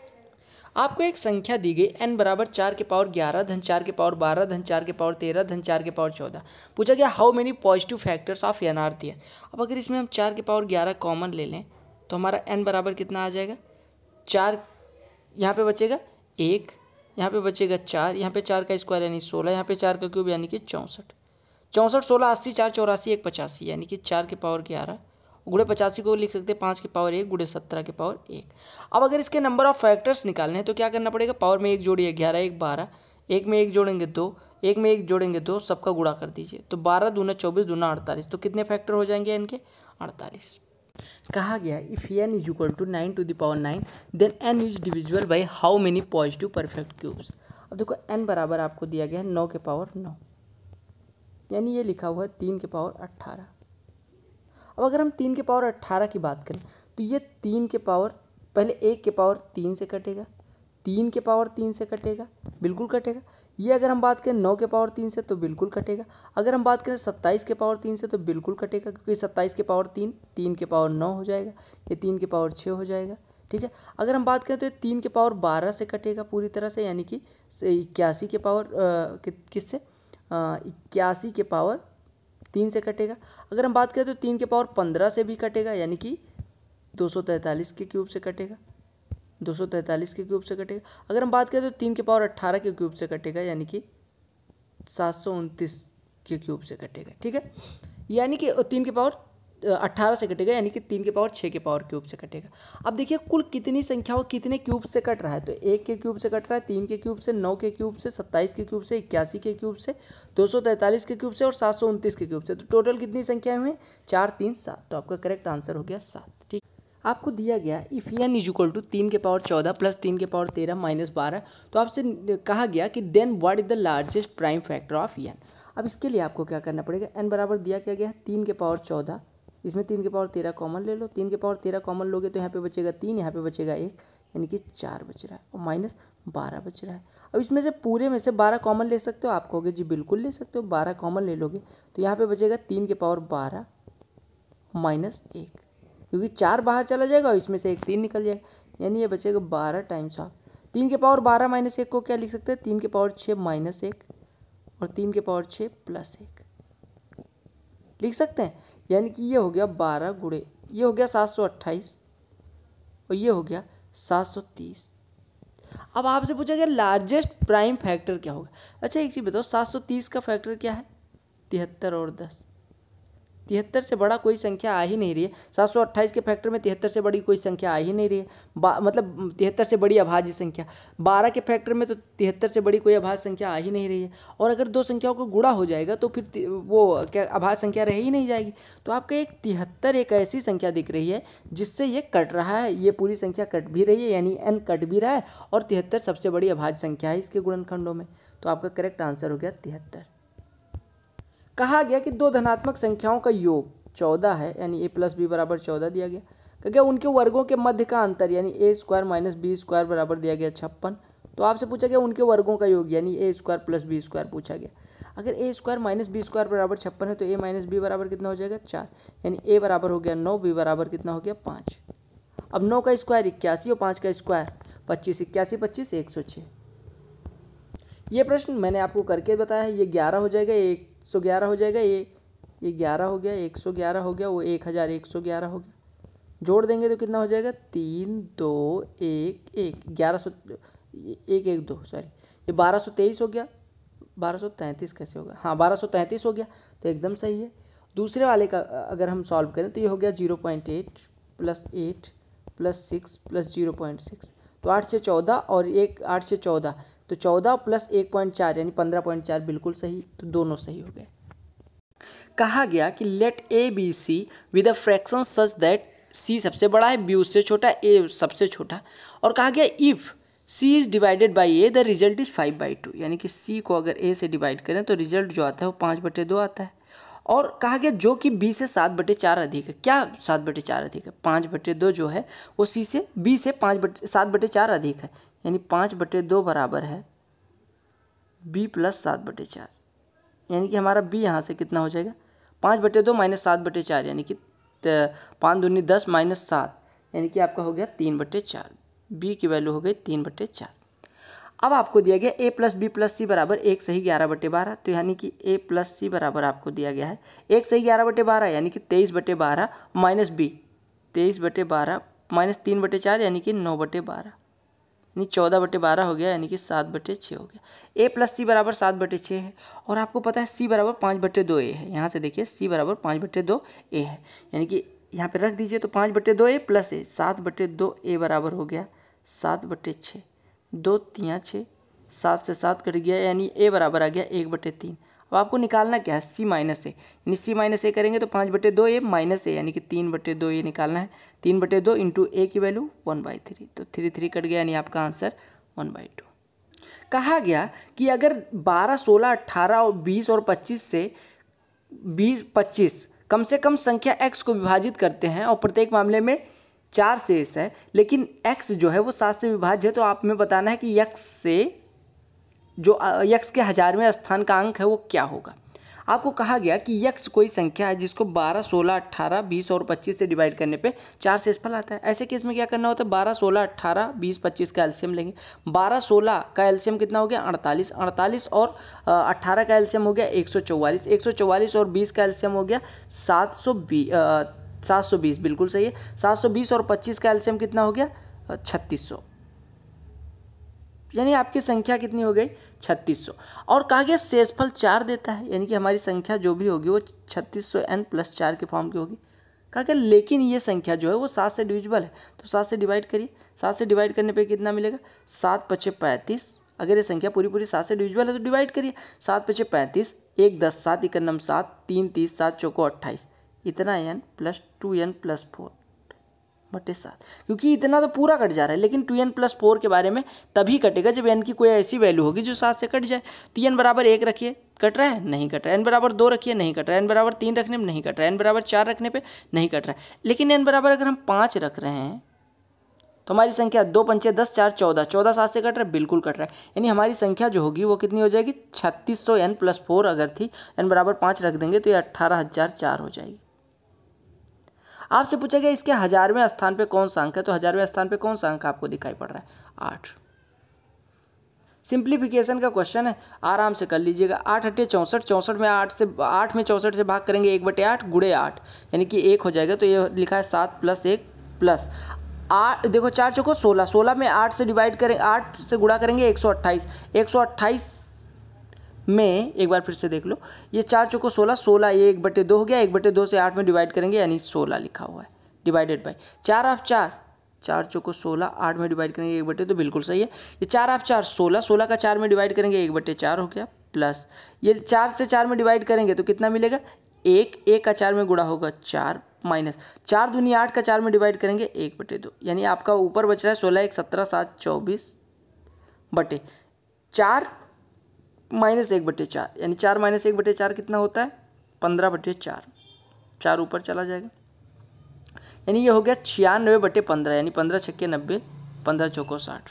आपको एक संख्या दी गई n बराबर चार के पावर ग्यारह धन चार के पावर बारह धन चार के पावर तेरह धन चार के पावर चौदह। पूछा गया how many positive factors of N are there. अब अगर इसमें हम चार के पावर ग्यारह कॉमन ले लें तो हमारा n बराबर कितना आ जाएगा, चार यहाँ पे बचेगा एक, यहाँ पे बचेगा चार, यहाँ पे चार का स्क्वायर यानी सोलह, यहाँ पे चार का क्यूब यानी कि चौंसठ, चौंसठ सोलह अस्सी, चार चौरासी, एक पचासी, यानी कि चार के पावर ग्यारह गुड़े पचासी को लिख सकते हैं पाँच के पावर एक गुड़े सत्रह के पावर एक। अब अगर इसके नंबर ऑफ फैक्टर्स निकालने हैं तो क्या करना पड़ेगा, पावर में एक जोड़िए ग्यारह एक बारह, एक में एक जोड़ेंगे दो, एक में एक जोड़ेंगे दो, सबका गुणा कर दीजिए, तो बारह दूना चौबीस दूना अड़तालीस, तो कितने फैक्टर हो जाएंगे इनके, अड़तालीस। कहा गया if N is equal to nine to the power nine then N is divisible by how many positive perfect cubes. अब देखो एन बराबर आपको दिया गया है नौ के पावर नौ, यानी ये लिखा हुआ है तीन के पावर अट्ठारह। अब अगर हम तीन के पावर अट्ठारह की बात करें तो ये तीन के पावर पहले एक के पावर तीन से कटेगा, तीन के पावर तीन से कटेगा, बिल्कुल कटेगा। ये अगर हम बात करें नौ के पावर तीन से तो बिल्कुल कटेगा। अगर हम बात करें सत्ताईस के पावर तीन से तो बिल्कुल कटेगा, क्योंकि सत्ताईस के पावर तीन तीन के पावर नौ हो जाएगा, ये तीन के पावर छः हो जाएगा। ठीक है। अगर हम बात करें तो ये तीन के पावर बारह से कटेगा पूरी तरह से, यानी कि इक्यासी के पावर किससे, इक्यासी के पावर तीन से कटेगा। अगर हम बात करें तो तीन के पावर पंद्रह से भी कटेगा, यानी कि दो सौ तैंतालीस के क्यूब से कटेगा, दो सौ तैंतालीस के क्यूब से कटेगा। अगर हम बात करें तो तीन के पावर अट्ठारह के क्यूब से कटेगा, यानी कि सात सौ उनतीस के क्यूब से कटेगा। ठीक है। यानी कि तीन के पावर अट्ठारह से कटेगा, यानी कि तीन के पावर छः के पावर क्यूब से कटेगा। अब देखिए कुल कितनी संख्या हो कितने क्यूब से कट रहा है, तो एक के क्यूब से कट रहा है, तीन के क्यूब से, नौ के क्यूब से, सत्ताईस के क्यूब से, इक्यासी के क्यूब से, दो सौ तैंतालीस के क्यूब से और सात सौ उनतीस के क्यूब से। तो टोटल कितनी संख्याएं हुई, चार तीन सात। तो आपका करेक्ट आंसर हो गया सात। ठीक। आपको दिया गया if N is equal to तीन के पावर चौदह प्लस तीन के पावर तेरह माइनस बारह, तो आपसे कहा गया कि then what is the largest prime factor of N. अब इसके लिए आपको क्या करना पड़ेगा, एन बराबर दिया क्या गया है तीन के पावर चौदह, इसमें तीन के पावर तेरह कॉमन ले लो, तीन के पावर तेरह कॉमन लोगे तो यहाँ पे बचेगा तीन, यहाँ पे बचेगा एक, यानी कि चार बच रहा है, और माइनस बारह बच रहा है। अब इसमें से पूरे में से बारह कॉमन ले सकते हो, आप कहोगे जी बिल्कुल ले सकते हो, बारह कॉमन ले लोगे तो यहाँ पे बचेगा तीन के पावर बारह माइनस एक, क्योंकि चार बाहर चला जाएगा और इसमें से एक तीन निकल जाएगा, यानी ये बचेगा बारह टाइम्स ऑफ तीन के पावर बारह माइनस एक को क्या लिख सकते हैं, तीन के पावर छः माइनस एक और तीन के पावर छः प्लस एक लिख सकते हैं। यानी कि ये हो गया बारह गुड़े, ये हो गया सात सौ अट्ठाईस और ये हो गया सात सौ तीस। अब आपसे पूछा गया लार्जेस्ट प्राइम फैक्टर क्या होगा। अच्छा एक चीज़ बताओ, सात सौ तीस का फैक्टर क्या है, तिहत्तर और दस, तिहत्तर से बड़ा कोई संख्या आ ही नहीं रही है। सात सौ अट्ठाईस के फैक्टर में तिहत्तर से बड़ी कोई संख्या आ ही नहीं रही है, मतलब तिहत्तर से बड़ी अभाज्य संख्या। बारह के फैक्टर में तो तिहत्तर से बड़ी कोई अभाज्य संख्या आ ही नहीं रही है, और अगर दो संख्याओं को गुणा हो जाएगा तो फिर वो क्या अभाज्य संख्या रह ही नहीं जाएगी। तो आपका एक तिहत्तर एक ऐसी संख्या दिख रही है जिससे ये कट रहा है, ये पूरी संख्या कट भी रही है, यानी एन कट भी रहा है, और तिहत्तर सबसे बड़ी अभाज्य संख्या है इसके गुणनखंडों में। तो आपका करेक्ट आंसर हो गया तिहत्तर। कहा गया कि दो धनात्मक संख्याओं का योग चौदह है, यानी ए प्लस बी बराबर चौदह दिया गया। कहा गया उनके वर्गों के मध्य का अंतर यानी A square minus B square बराबर दिया गया छप्पन। तो आपसे पूछा गया उनके वर्गों का योग यानी A square plus B square पूछा गया। अगर A square minus B square बराबर छप्पन है तो ए माइनस बी बराबर कितना हो जाएगा, चार, यानी ए बराबर हो गया नौ, बी बराबर कितना हो गया, पाँच। अब नौ का स्क्वायर इक्यासी और पाँच का स्क्वायर पच्चीस, इक्यासी पच्चीस एक सौ छः। ये प्रश्न मैंने आपको करके बताया है, ये ग्यारह हो जाएगा, एक सौ ग्यारह हो जाएगा, ये ये ग्यारह हो गया, एक सौ ग्यारह हो गया, वो एक हज़ार एक सौ ग्यारह हो गया। जोड़ देंगे तो कितना हो जाएगा, तीन दो एक एक, ग्यारह सौ एक एक दो सॉरी ये बारह सौ तेईस हो गया। बारह सौ तैंतीस कैसे होगा, हाँ बारह सौ तैंतीस हो गया, तो एकदम सही है। दूसरे वाले का अगर हम सॉल्व करें तो ये हो गया zero point eight plus eight plus six plus zero point six, तो आठ से चौदह और एक आठ से चौदह, तो चौदह प्लस एक पॉइंट चार यानी पंद्रह पॉइंट चार, बिल्कुल सही, तो दोनों सही हो गए। कहा गया कि let A B C with a fraction such that C सबसे बड़ा है, बी उससे छोटा, ए सबसे छोटा, और कहा गया if C is divided by A, the result is five by two, यानी कि सी को अगर ए से डिवाइड करें तो रिजल्ट जो आता है वो पाँच बटे दो आता है। और कहा गया जो कि बी से सात बटे चार अधिक है। क्या सात बटे चार अधिक है? पाँच बटे दो जो है वो सी से बी से पाँच बटे सात बटे चार अधिक है, यानी पाँच बटे दो बराबर है बी प्लस सात बटे चार, यानी कि हमारा बी यहाँ से कितना हो जाएगा? पाँच बटे दो माइनस सात बटे चार, यानी कि पाँच दूनी दस माइनस सात, यानी कि आपका हो गया तीन बटे चार। बी की वैल्यू हो गई तीन बटे चार। अब आपको दिया गया A plus B plus C बराबर एक सही ग्यारह बटे बारह, तो यानी कि ए प्लस सी बराबर आपको दिया गया है एक सही ग्यारह बटे बारह, यानी कि तेईस बटे बारह माइनस बी, तेईस बटे बारह माइनस तीन बटे चार, यानी कि नौ बटे बारह, यानी चौदह बटे बारह हो गया, यानी कि सात बटे छः हो गया। ए प्लस सी बराबर सात बटे छः है, और आपको पता है सी बराबर पाँच बटे दो ए है। यहाँ से देखिए सी बराबर पाँच बटे दो ए है, यानी कि यहाँ पे रख दीजिए तो पाँच बटे दो ए प्लस ए, सात बटे दो ए बराबर हो गया सात बटे छः, दो तियाँ छः, सात से सात कट गया, यानी ए बराबर आ गया एक बटे तीन। अब आपको निकालना क्या है? सी माइनस ए, यानी सी माइनस ए करेंगे तो पाँच बटे दो ए माइनस ए, यानी कि तीन बटे दो ए निकालना है। तीन बटे दो इंटू ए की वैल्यू वन बाई थ्री, तो थ्री थ्री कट गया, यानी आपका आंसर वन बाई टू। कहा गया कि अगर बारह सोलह अट्ठारह और बीस और पच्चीस से बीस पच्चीस कम से कम संख्या x को विभाजित करते हैं और प्रत्येक मामले में चार शेष है, लेकिन x जो है वो सात से विभाज्य है, तो आप में बताना है कि x से जो x के हजारवें स्थान का अंक है वो क्या होगा। आपको कहा गया कि x कोई संख्या है जिसको बारह सोलह अट्ठारह बीस और पच्चीस से डिवाइड करने पे चार शेषफल आता है। ऐसे केस में क्या करना होता है? बारह सोलह अट्ठारह बीस पच्चीस का एलसीएम लेंगे। बारह सोलह का एलसीएम कितना हो गया? अड़तालीस, अड़तालीस और अट्ठारह का एलसीएम हो गया एक सौ चौवालीस, एक सौ चौवालीस और बीस का एलसीएम हो गया सात सौ बीस, सात सौ बीस बिल्कुल सही है। सात सौ बीस और पच्चीस का एलसीएम कितना हो गया? छत्तीस सौ, यानी आपकी संख्या कितनी हो गई? छत्तीस सौ। और कहा गया शेषफल चार देता है, यानी कि हमारी संख्या जो भी होगी वो छत्तीस सौ एन प्लस चार के फॉर्म की होगी। कहा गया लेकिन ये संख्या जो है वो सात से डिविजिबल है, तो सात से डिवाइड करिए। सात से डिवाइड करने पे कितना मिलेगा? सात पचे पैंतीस। अगर ये संख्या पूरी पूरी सात से डिविजिबल है तो डिवाइड करिए। सात पचे पैंतीस, एक दस, सात इक्यानम सात, तीन तीस, सात चौको अट्ठाईस, इतना N plus two N plus four बटे सात, क्योंकि इतना तो पूरा कट जा रहा है, लेकिन टू एन प्लस फोर के बारे में तभी कटेगा जब एन की कोई ऐसी वैल्यू होगी जो सात से कट जाए। तो एन बराबर एक रखिए, कट रहा है? नहीं कट रहा है। एन बराबर दो रखिए, नहीं कट रहा है। एन बराबर तीन रखने में नहीं कट रहा है। एन बराबर चार रखने पे नहीं कट रहा है। लेकिन एन बराबर अगर हम पाँच रख रहे हैं तो हमारी संख्या दो पंचे दस, चार चौदह, चौदह सात से कट रहा है? बिल्कुल कट रहा है। यानी हमारी संख्या जो होगी वो कितनी हो जाएगी? छत्तीस सौ एन प्लस फोर अगर थी, एन बराबर पाँच रख देंगे तो ये अट्ठारह हजार चार हो जाएगी। आपसे पूछा गया इसके हजारवें स्थान पे कौन सा अंक है, तो हजारवें स्थान पे कौन सा अंक आपको दिखाई पड़ रहा है? आठ। सिंप्लीफिकेशन का क्वेश्चन है, आराम से कर लीजिएगा। आठ अट्ठे चौंसठ, चौंसठ में आठ से आठ में चौंसठ से भाग करेंगे एक बटे आठ गुड़े आठ, यानी कि एक हो जाएगा। तो ये लिखा है सात प्लस एक प्लस आठ, देखो चार चौको सोलह, सोलह में आठ से डिवाइड करें, आठ से गुणा करेंगे एक सौ अट्ठाईस, एक सौ अट्ठाईस में एक बार फिर से देख लो, ये चार चौको सोलह, सोलह ये एक बटे दो हो गया, एक बटे दो से आठ में डिवाइड करेंगे यानी सोलह लिखा हुआ है, डिवाइडेड बाई चार ऑफ चार, चार चौको सोलह, आठ में डिवाइड करेंगे एक बटे, तो बिल्कुल सही है। ये चार ऑफ चार सोलह, सोलह का चार में डिवाइड करेंगे एक बटे चार हो गया, प्लस ये चार से चार में डिवाइड करेंगे तो कितना मिलेगा? एक, एक का चार में गुणा होगा चार, माइनस चार दूनी आठ का चार में डिवाइड करेंगे एक बटे दो, यानी आपका ऊपर बच रहा है सोलह एक सत्रह सात चौबीस बटे चार माइनस एक बटे चार, यानी चार माइनस एक बटे चार कितना होता है? पंद्रह बटे चार, चार ऊपर चला जाएगा, यानी ये हो गया छियानवे बटे पंद्रह, यानी पंद्रह छक्के नब्बे, पंद्रह चौको साठ।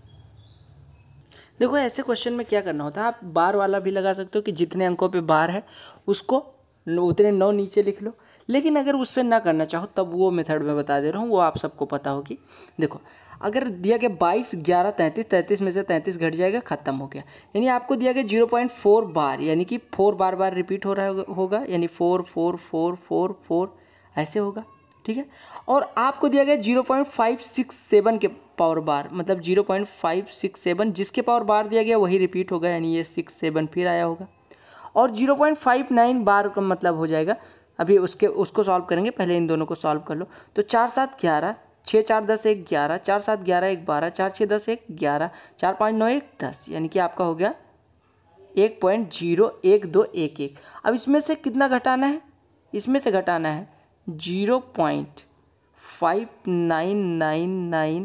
देखो ऐसे क्वेश्चन में क्या करना होता है, आप बार वाला भी लगा सकते हो कि जितने अंकों पे बार है उसको उतने नौ नीचे लिख लो, लेकिन अगर उससे ना करना चाहो तब वो मेथड मैं बता दे रहा हूँ, वो आप सबको पता होगी। देखो अगर दिया गया बाईस ग्यारह तैंतीस, तैंतीस में से तैंतीस घट जाएगा, ख़त्म हो गया, यानी आपको दिया गया जीरो पॉइंट फोर बार, यानी कि फोर बार बार रिपीट हो रहा होगा, यानी four four four four four ऐसे होगा, ठीक है। और आपको दिया गया zero point five six seven के पावर बार, मतलब zero point five six seven जिसके पावर बार दिया गया वही रिपीट होगा, यानी ये सिक्स सेवन फिर आया होगा। और zero point five nine bar का मतलब हो जाएगा, अभी उसके उसको सॉल्व करेंगे, पहले इन दोनों को सॉल्व कर लो। तो चार सात ग्यारह, छः चार दस एक ग्यारह, चार सात ग्यारह एक बारह, चार छः दस एक ग्यारह, चार पाँच नौ एक दस, यानी कि आपका हो गया एक पॉइंट जीरो एक दो एक एक। अब इसमें से कितना घटाना है? इसमें से घटाना है zero point five nine nine nine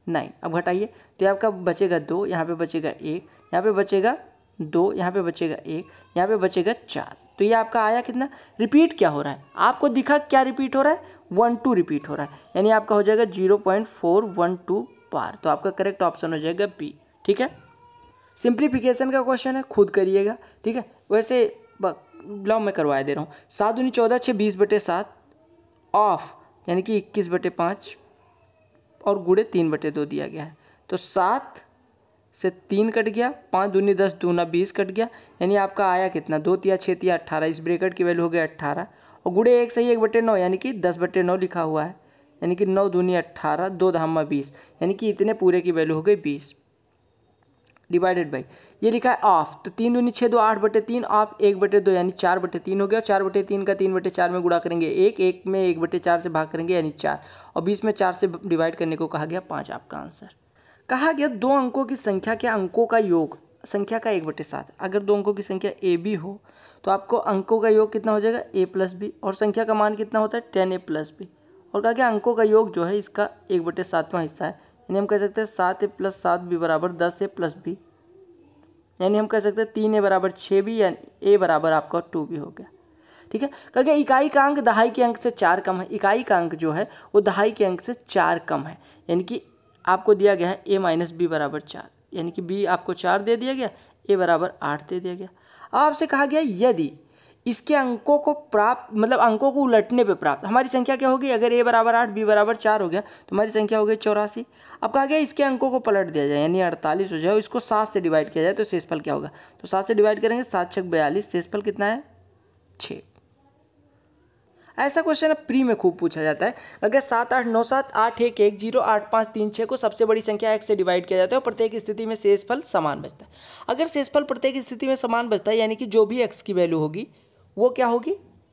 nine. अब घटाइए तो ये आपका बचेगा दो, यहाँ पे बचेगा एक, यहाँ पे बचेगा दो, यहाँ पे बचेगा एक, यहाँ पे बचेगा चार। तो ये आपका आया कितना, रिपीट क्या हो रहा है आपको दिखा, क्या रिपीट हो रहा है, वन टू रिपीट हो रहा है, यानी आपका हो जाएगा zero point four one two bar. तो आपका करेक्ट ऑप्शन हो जाएगा बी। ठीक है, सिंप्लीफिकेशन का क्वेश्चन है, खुद करिएगा। ठीक है, वैसे लाओ मैं करवा दे रहा हूँ। सात दूनी चौदह, छः बीस बटे सात ऑफ यानी कि इक्कीस बटे पाँच और गुड़े तीन बटे दो दिया गया है। तो सात से तीन कट गया, पाँच दूनी दस, दूना बीस कट गया, यानी आपका आया कितना, दो तिया छः तिया अट्ठारह। इस ब्रेकेट की वैल्यू हो गया अट्ठारह और गुड़े एक सही एक बटे नौ यानी कि दस बटे नौ लिखा हुआ है, यानी कि नौ दूनी अट्ठारह, दो धामा बीस, यानी कि इतने पूरे की वैल्यू हो गई बीस। डिवाइडेड बाई ये लिखा है ऑफ, तो तीन दूनी छः, दो आठ बटे तीन, ऑफ एक बटे दो यानी चार बटे तीन हो गया। चार बटे तीन का तीन बटे चार में गुणा करेंगे एक, एक में एक बटे चार से भाग करेंगे यानी चार, और बीस में चार से डिवाइड करने को कहा गया पाँच। आपका आंसर कहा गया दो अंकों की संख्या के अंकों का योग संख्या का एक बटे सात। अगर दो अंकों की संख्या ए बी हो तो आपको अंकों का योग कितना हो जाएगा, ए प्लस बी, और संख्या का मान कितना होता है, टेन ए प्लस बी। और कहा गया अंकों का योग जो है इसका एक बटे सातवां हिस्सा है, यानी हम कह सकते हैं सात ए प्लस सात बी बराबर दस ए प्लस बी, यानी हम कह सकते हैं तीन ए बराबर छः बी, यानी ए बराबर आपका टू बी हो गया। ठीक है, कह गया इकाई का अंक दहाई के अंक से चार कम है। इकाई का अंक जो है वो दहाई के अंक से चार कम है, यानी कि आपको दिया गया है ए माइनस बी बराबर चार, यानी कि बी आपको चार दे दिया गया, ए बराबर आठ दे दिया गया। अब आपसे कहा गया यदि इसके अंकों को प्राप्त मतलब अंकों को उलटने पे प्राप्त हमारी संख्या क्या होगी, अगर ए बराबर आठ बी बराबर चार हो गया तो हमारी संख्या हो गई चौरासी। अब कहा गया इसके अंकों को पलट दिया जाए यानी अड़तालीस हो जाए, इसको सात से डिवाइड किया जाए तो शेषफल क्या होगा, तो सात से डिवाइड करेंगे, सात छक बयालीस, शेषफल कितना है छः। ऐसा क्वेश्चन प्री में खूब पूछा जाता है। अगर सात आठ नौ सात आठ एक एक जीरो आठ पाँच तीन छः को सबसे बड़ी संख्या x से डिवाइड किया जाता है और प्रत्येक स्थिति में शेषफल समान बचता है। अगर शेषफल प्रत्येक स्थिति में समान बचता है यानी कि जो भी x की वैल्यू होगी वो क्या होगी,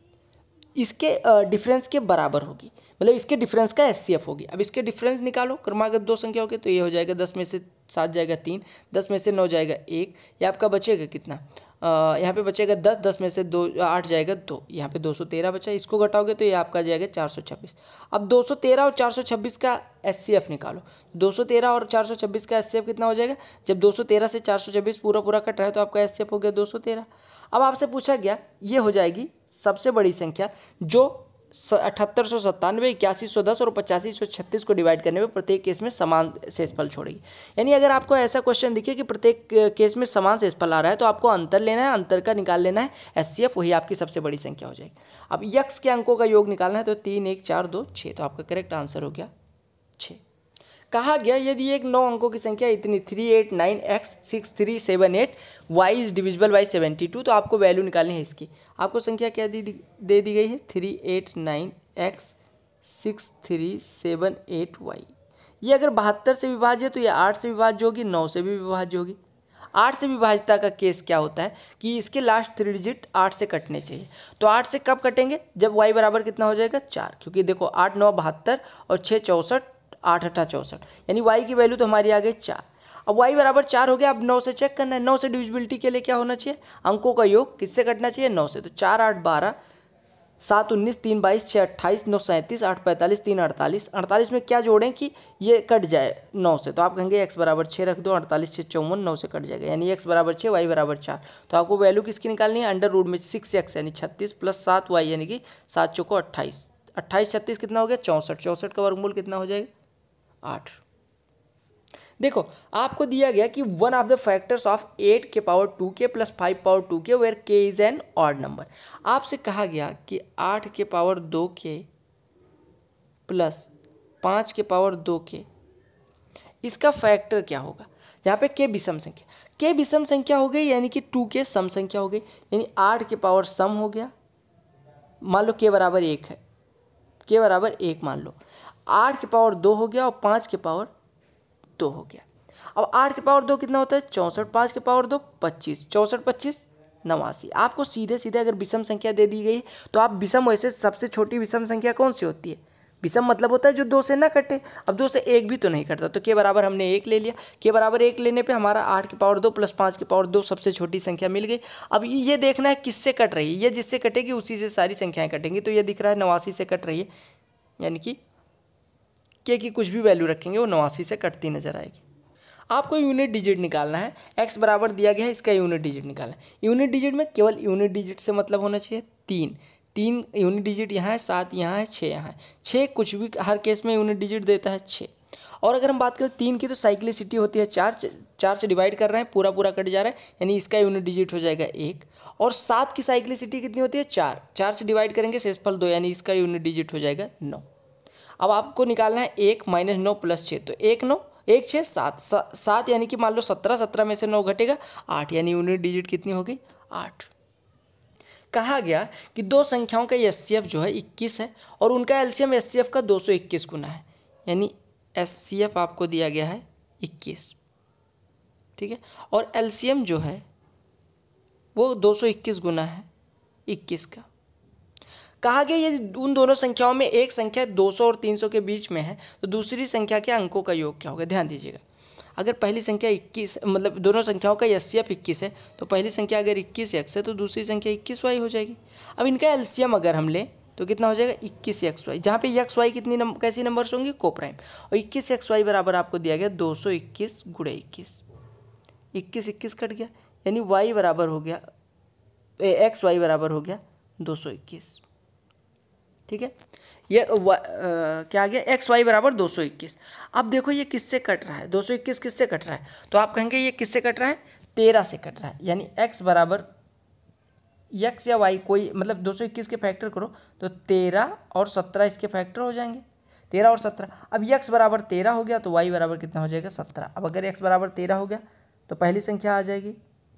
इसके डिफरेंस के बराबर होगी, मतलब इसके डिफरेंस का एस सी एफ होगी। अब इसके डिफरेंस निकालो, क्रमागत दो संख्या होगी तो ये हो जाएगा दस में से सात जाएगा तीन, दस में से नौ जाएगा एक, ये आपका बचेगा कितना, यहाँ पे बचेगा दस, दस में से दो आठ जाएगा दो, यहाँ पे दो सौ तेरह बचा, इसको घटाओगे तो ये आपका जाएगा चार सौ छब्बीस। अब दो सौ तेरह और चार सौ छब्बीस का एस सी एफ निकालो, दो सौ तेरह और चार सौ छब्बीस का एस सी एफ कितना हो जाएगा, जब दो सौ तेरह से चार सौ छब्बीस पूरा पूरा कट रहा है तो आपका एस सी एफ हो गया दो सौ तेरह। अब आपसे पूछा गया ये हो जाएगी सबसे बड़ी संख्या जो अठहत्तर सौ सत्तानवे, इक्यासी सौ दस और पचासी सौ छत्तीस को डिवाइड करने में प्रत्येक केस में समान शेषफल छोड़ेगी। यानी अगर आपको ऐसा क्वेश्चन दिखे कि प्रत्येक केस में समान शेषफल आ रहा है तो आपको अंतर लेना है, अंतर का निकाल लेना है एस सी एफ, वही आपकी सबसे बड़ी संख्या हो जाएगी। अब यक्स के अंकों का योग निकालना है तो तीन एक चार दो छः, तो आपका करेक्ट आंसर हो गया छः। कहा गया यदि एक नौ अंकों की संख्या इतनी three eight nine X six three seven eight Y is divisible by seventy two, तो आपको वैल्यू निकालनी है इसकी। आपको संख्या क्या दे दी दे दी गई है, three eight nine X six three seven eight Y. ये अगर बहत्तर से विभाज्य है तो ये आठ से विभाज्य होगी, नौ से भी विभाज्य होगी। आठ से विभाज्यता का केस क्या होता है कि इसके लास्ट थ्री डिजिट आठ से कटने चाहिए, तो आठ से कब कटेंगे, जब वाई बराबर कितना हो जाएगा चार, क्योंकि देखो आठ नौ बहत्तर और छः चौंसठ, आठ अठा चौंसठ, यानी वाई की वैल्यू तो हमारी आ गई चार। अब वाई बराबर चार हो गया, अब नौ से चेक करना है, नौ से डिविजिबिलिटी के लिए क्या होना चाहिए, अंकों का योग किससे कटना चाहिए, नौ से। तो चार आठ बारह, सात उन्नीस, तीन बाईस, छः अट्ठाईस, नौ सैंतीस, आठ पैंतालीस, तीन अड़तालीस। अड़तालीस में क्या जोड़ें कि ये कट जाए नौ से, तो आप कहेंगे एक्स बराबर छः रख दो, अड़तालीस छः चौवन, नौ से कट जाएगा, यानी एक्स बराबर छः वाई बराबर चार। तो आपको वैल्यू किसकी निकालनी है, अंडर रूट में सिक्स एक्स यानी छत्तीस प्लस सात वाई यानी कि सात चौको अट्ठाईस, अट्ठाईस छत्तीस कितना हो गया चौंसठ, चौंसठ का वर्गमूल कितना हो जाएगा आठ। देखो आपको दिया गया कि one of the factors of eight के power two K plus five power two K where K is an odd number. आपसे कहा गया कि आठ के पावर दो के प्लस पाँच के पावर दो के, इसका फैक्टर क्या होगा, जहाँ पे के विषम संख्या, के विषम संख्या हो गई यानी कि टू के सम संख्या हो गई, यानी आठ के पावर सम हो गया, मान लो के बराबर एक है, के बराबर एक मान लो, आठ के पावर दो हो गया और पाँच के पावर दो हो गया। अब आठ के पावर दो कितना होता है चौंसठ, पाँच के पावर दो पच्चीस, चौंसठ पच्चीस नवासी। आपको सीधे सीधे अगर विषम संख्या दे दी गई तो आप विषम, वैसे सबसे छोटी विषम संख्या कौन सी होती है, विषम मतलब होता है जो दो से ना कटे। अब दो से एक भी तो नहीं कटता, तो के बराबर हमने एक ले लिया, के बराबर एक लेने पे हमारा आठ के पावर दो प्लस पाँच के पावर दो सबसे छोटी संख्या मिल गई। अब ये देखना है किससे कट रही है, ये जिससे कटेगी उसी से सारी संख्याएं कटेंगी। तो ये दिख रहा है नवासी से कट रही है, यानी कि के की कुछ भी वैल्यू रखेंगे वो नवासी से कटती नजर आएगी। आपको यूनिट डिजिट निकालना है, x बराबर दिया गया है, इसका यूनिट डिजिट निकालना है। यूनिट डिजिट में केवल यूनिट डिजिट से मतलब होना चाहिए तीन, तीन यूनिट डिजिट यहाँ है, सात यहाँ है, छः यहाँ है। छः कुछ भी हर केस में यूनिट डिजिट देता है छः। और अगर हम बात करें तीन की तो साइक्लिसिटी होती है चार, चार से डिवाइड कर रहे हैं, पूरा पूरा कट जा रहा है, यानी इसका यूनिट डिजिट हो जाएगा एक। और सात की साइक्लिसिटी कितनी होती है चार, चार से डिवाइड करेंगे शेषफल दो, यानी इसका यूनिट डिजिट हो जाएगा नौ। अब आपको निकालना है एक माइनस नौ प्लस छः, तो एक नौ एक छः सात, सात यानी कि मान लो सत्रह, सत्रह में से नौ घटेगा आठ, यानी यूनिट डिजिट कितनी हो गई आठ। कहा गया कि दो संख्याओं का एच सी एफ जो है इक्कीस है और उनका एलसीएम एच सी एफ का दो सौ इक्कीस गुना है, यानी एच सी एफ आपको दिया गया है इक्कीस, ठीक है, और एलसीएम जो है वो दो सौ इक्कीस गुना है इक्कीस का। कहा गया यदि उन दोनों संख्याओं में एक संख्या दो सौ और तीन सौ के बीच में है तो दूसरी संख्या के अंकों का योग क्या होगा। ध्यान दीजिएगा, अगर पहली संख्या इक्कीस मतलब दोनों संख्याओं का एच सी एफ इक्कीस है तो पहली संख्या अगर इक्कीस एक्स है तो दूसरी संख्या इक्कीस वाई हो जाएगी। अब इनका एलसीएम अगर हम लें तो कितना हो जाएगा इक्कीस एक्स वाई, जहाँ पे एक्स वाई कितनी नंबर कैसी नंबर्स होंगी कोप्राइम, और इक्कीस एक्स वाई बराबर आपको दिया गया दो सौ इक्कीस गुणे इक्कीस, इक्कीस इक्कीस कट गया, यानी वाई बराबर हो गया एक्स वाई बराबर हो गया दो सौ इक्कीस, ठीक है। ये आ, क्या आ गया एक्स वाई बराबर दो सौ इक्कीस। अब देखो ये किससे कट रहा है, दो सौ इक्कीस किससे कट रहा है, तो आप कहेंगे ये किससे कट रहा है तेरह से कट रहा है, यानी एक्स बराबर एक्स या वाई कोई मतलब दो सौ इक्कीस के फैक्टर करो तो तेरह और सत्रह इसके फैक्टर हो जाएंगे, तेरह और सत्रह। अब एक्स बराबर तेरह हो गया तो वाई बराबर कितना हो जाएगा सत्रह। अब अगर एक्स बराबर तेरह हो गया तो पहली संख्या आ जाएगी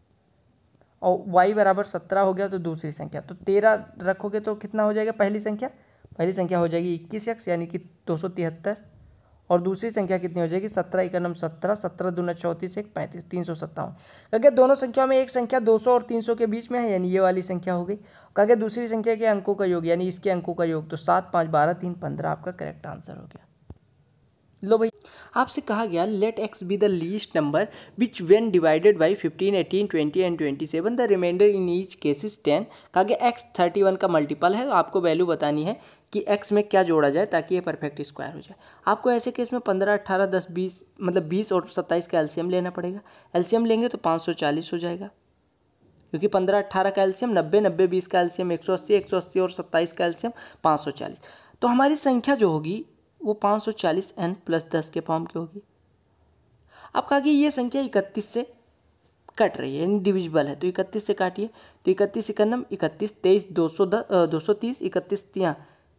और वाई बराबर सत्रह हो गया तो दूसरी संख्या, तो तेरह रखोगे तो कितना हो जाएगा पहली संख्या, पहली संख्या हो जाएगी इक्कीस एक्स यानी कि दो सौ तिहत्तर, और दूसरी संख्या कितनी हो जाएगी सत्रह इक्यानम सत्रह, सत्रह दूना चौंतीस एक पैंतीस, तीन सौ सत्तावन। अगर दोनों संख्या में एक संख्या दो सौ और तीन सौ के बीच में है यानी ये वाली संख्या हो गई। कहा गया दूसरी संख्या के अंकों का योग यानी इसके अंकों का योग, तो सात पाँच बारह तीन पंद्रह आपका करेक्ट आंसर हो गया। लो भाई आपसे कहा गया let X be the least number which when divided by fifteen eighteen twenty and twenty seven the remainder in each cases ten. कहा गया एक्स थर्टी वन का मल्टीपल है तो आपको वैल्यू बतानी है कि एक्स में क्या जोड़ा जाए ताकि ये परफेक्ट स्क्वायर हो जाए। आपको ऐसे केस में पंद्रह अट्ठारह दस बीस मतलब बीस और सत्ताईस का एलसीएम लेना पड़ेगा। एलसीएम लेंगे तो पाँच सौ चालीस हो जाएगा क्योंकि पंद्रह अट्ठारह का एलसीएम नब्बे, नब्बे बीस का एलसीएम एक सौ अस्सी, एक सौ अस्सी और सत्ताईस का एलसीएम पाँच सौ चालीस। तो हमारी संख्या जो होगी वो पाँच सौ चालीस एन प्लस दस के फॉर्म की होगी। अब कहा कि ये संख्या इकतीस से कट रही है यानी डिविजिबल है, तो इकतीस से काटिए तो इकतीस इक्यानम इकतीस, तेईस दो सौ दस दो सौ तीस, इकतीस तिया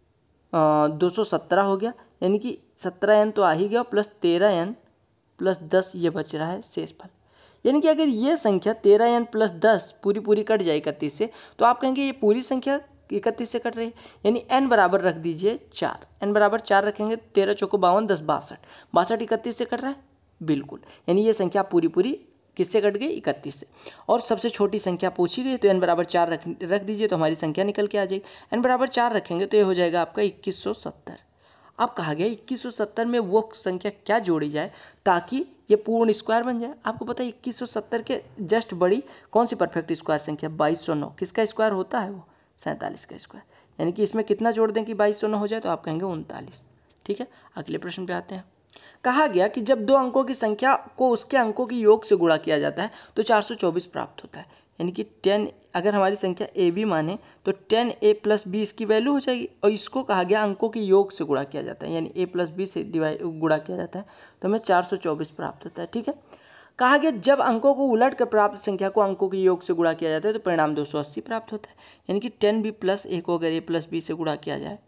दो सौ सत्रह हो गया, यानी कि सत्रह एन तो आ ही गया प्लस तेरह एन प्लस दस ये बच रहा है शेषफल। यानी कि अगर ये संख्या तेरह एन प्लस दस पूरी पूरी कट जाए इकतीस से तो आप कहेंगे ये पूरी संख्या इकतीस से कट रही है, यानी n बराबर रख दीजिए चार, n बराबर चार रखेंगे तेरह चौको बावन दस बासठ, बासठ इकतीस से कट रहा है बिल्कुल, यानी ये संख्या पूरी पूरी किससे कट गई इकतीस से। और सबसे छोटी संख्या पूछी गई तो n बराबर चार रख रख दीजिए तो हमारी संख्या निकल के आ जाएगी। n बराबर चार रखेंगे तो ये हो जाएगा आपका इक्कीस सौ सत्तर। अब कहा गया इक्कीस सौ सत्तर में वो संख्या क्या जोड़ी जाए ताकि ये पूर्ण स्क्वायर बन जाए। आपको पता है इक्कीस सौ सत्तर के जस्ट बड़ी कौन सी परफेक्ट स्क्वायर संख्या बाईस सौ नौ, किसका स्क्वायर होता है वो सैंतालीस का स्क्वायर, यानी कि इसमें कितना जोड़ दें कि बाईस सौ नौ हो जाए तो आप कहेंगे उनतालीस। ठीक है, अगले प्रश्न पे आते हैं। कहा गया कि जब दो अंकों की संख्या को उसके अंकों की योग से गुणा किया जाता है तो चार सौ चौबीस प्राप्त होता है, यानी कि टेन अगर हमारी संख्या ए बी माने तो टेन ए प्लस बी इसकी वैल्यू हो जाएगी, और इसको कहा गया अंकों के योग से गुणा किया जाता है यानी ए प्लस बी से डिवाइड गुणा किया जाता है तो हमें चार सौ चौबीस प्राप्त होता है। ठीक है, कहा गया जब अंकों को उलट कर प्राप्त संख्या को अंकों के योग से गुणा किया जाता है तो परिणाम दो सौ अस्सी प्राप्त होता है, यानी कि टेन बी प्लस ए को अगर ए प्लस बी से गुणा किया जाए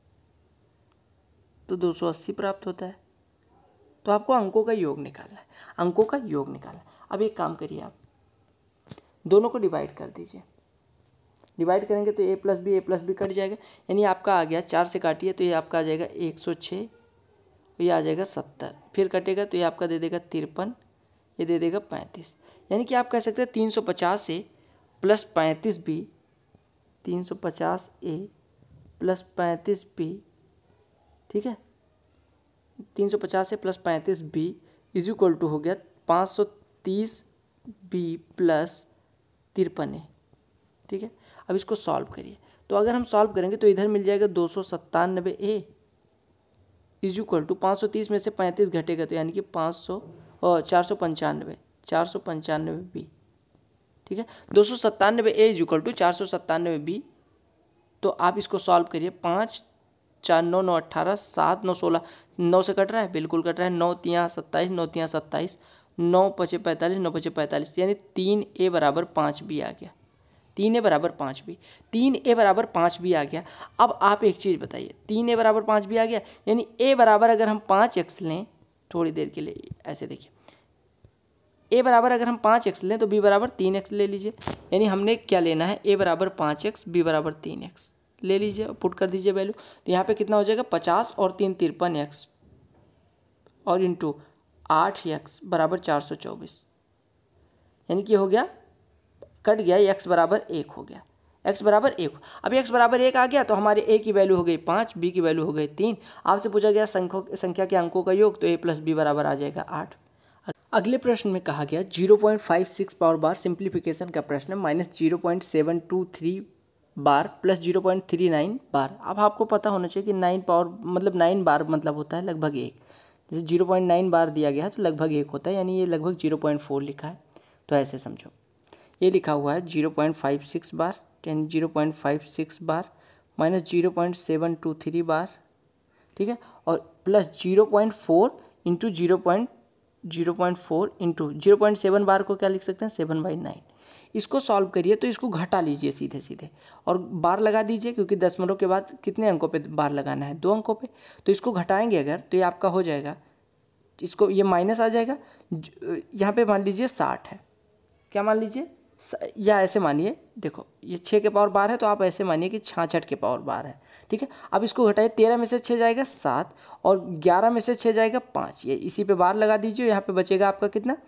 तो दो सौ अस्सी प्राप्त होता है। तो आपको अंकों का योग निकालना है, अंकों का योग निकालना है। अब एक काम करिए, आप दोनों को डिवाइड कर दीजिए, डिवाइड करेंगे तो ए plus B A plus B cut जाएगा, यानी आपका आ गया चार से काटिए तो ये आपका आ जाएगा एक सौ छः, ये आ जाएगा सत्तर, फिर कटेगा तो ये आपका दे देगा तिरपन, ये दे देगा पैंतीस, यानी कि आप कह सकते हैं तीन सौ पचास ए प्लस पैंतीस बी, तीन सौ पचास ए प्लस पैंतीस बी, ठीक है, तीन सौ पचास ए प्लस पैंतीस बी इज इक्वल टू हो गया पाँच सौ तीस बी प्लस तिरपन ए। ठीक है, अब इसको सॉल्व करिए, तो अगर हम सॉल्व करेंगे तो इधर मिल जाएगा दो सौ सत्तानबे ए इज इक्वल टू पाँच सौ तीस में से पैंतीस घटेगा तो यानी कि पाँच सौ और चार सौ पंचानवे चार सौ पंचानवे बी। ठीक है, दो सौ सत्तानवे ए इज इक्वल टू चार सौ सत्तानवे बी। तो आप इसको सॉल्व करिए। पाँच चार नौ नौ अट्ठारह, सात नौ सोलह, नौ से कट रहा है, बिल्कुल कट रहा है। नौ तियाँ सत्ताईस, नौ तियाँ सत्ताईस, नौ पचे पैंतालीस, नौ पचे पैंतालीस, यानी तीन ए बराबर पाँच बी आ गया। तीन ए बराबर पाँच बी, तीन ए बराबर पाँच बी आ गया। अब आप एक चीज़ बताइए, तीन ए बराबर पाँच बी आ गया, यानी ए बराबर अगर हम पाँच एक्स लें, थोड़ी देर के लिए ऐसे देखिए, ए बराबर अगर हम पाँच एक्स लें तो बी बराबर तीन एक्स ले लीजिए। यानी हमने क्या लेना है, ए बराबर पाँच एक्स, बी बराबर तीन एक्स ले लीजिए, पुट कर दीजिए वैल्यू। तो यहाँ पे कितना हो जाएगा, पचास और तीन तिरपन एक्स और इंटू आठ एक्स बराबर चार सौ चौबीस, यानी कि हो गया, कट गया, एक्स बराबर एक हो गया, एक्स बराबर एक। अब एक्स बराबर एक आ गया तो हमारे ए की वैल्यू हो गई पाँच, बी की वैल्यू हो गई तीन। आपसे पूछा गया संख्या संख्या के अंकों का योग, तो ए प्लस बी बराबर आ जाएगा आठ। अगले प्रश्न में कहा गया zero point five six power bar simplification का प्रश्न है, minus zero point seven two three bar plus zero point three nine bar. अब आपको पता होना चाहिए कि नाइन पावर मतलब नाइन बार मतलब होता है लगभग एक। जैसे जीरो पॉइंट नाइन बार दिया गया है तो लगभग एक होता है, यानी ये लगभग जीरो पॉइंट फोर लिखा है। तो ऐसे समझो, ये लिखा हुआ है zero point five six bar, यानी zero point five six bar minus zero point seven two three bar, ठीक है, और plus zero point four into zero point zero point four into zero point seven bar को क्या लिख सकते हैं, seven by nine. इसको सॉल्व करिए तो इसको घटा लीजिए सीधे सीधे और बार लगा दीजिए, क्योंकि दशमलव के बाद कितने अंकों पे बार लगाना है, दो अंकों पे। तो इसको घटाएंगे अगर तो ये आपका हो जाएगा, इसको ये माइनस आ जाएगा, यहाँ पे मान लीजिए साठ है, क्या मान लीजिए, या ऐसे मानिए, देखो ये छः के पावर बार है तो आप ऐसे मानिए कि छाछठ के पावर बार है, ठीक है। अब इसको घटाइए, तेरह में से छः जाएगा सात और ग्यारह में से छः जाएगा पाँच, ये इसी पे बार लगा दीजिए। यहाँ पे बचेगा आपका कितना,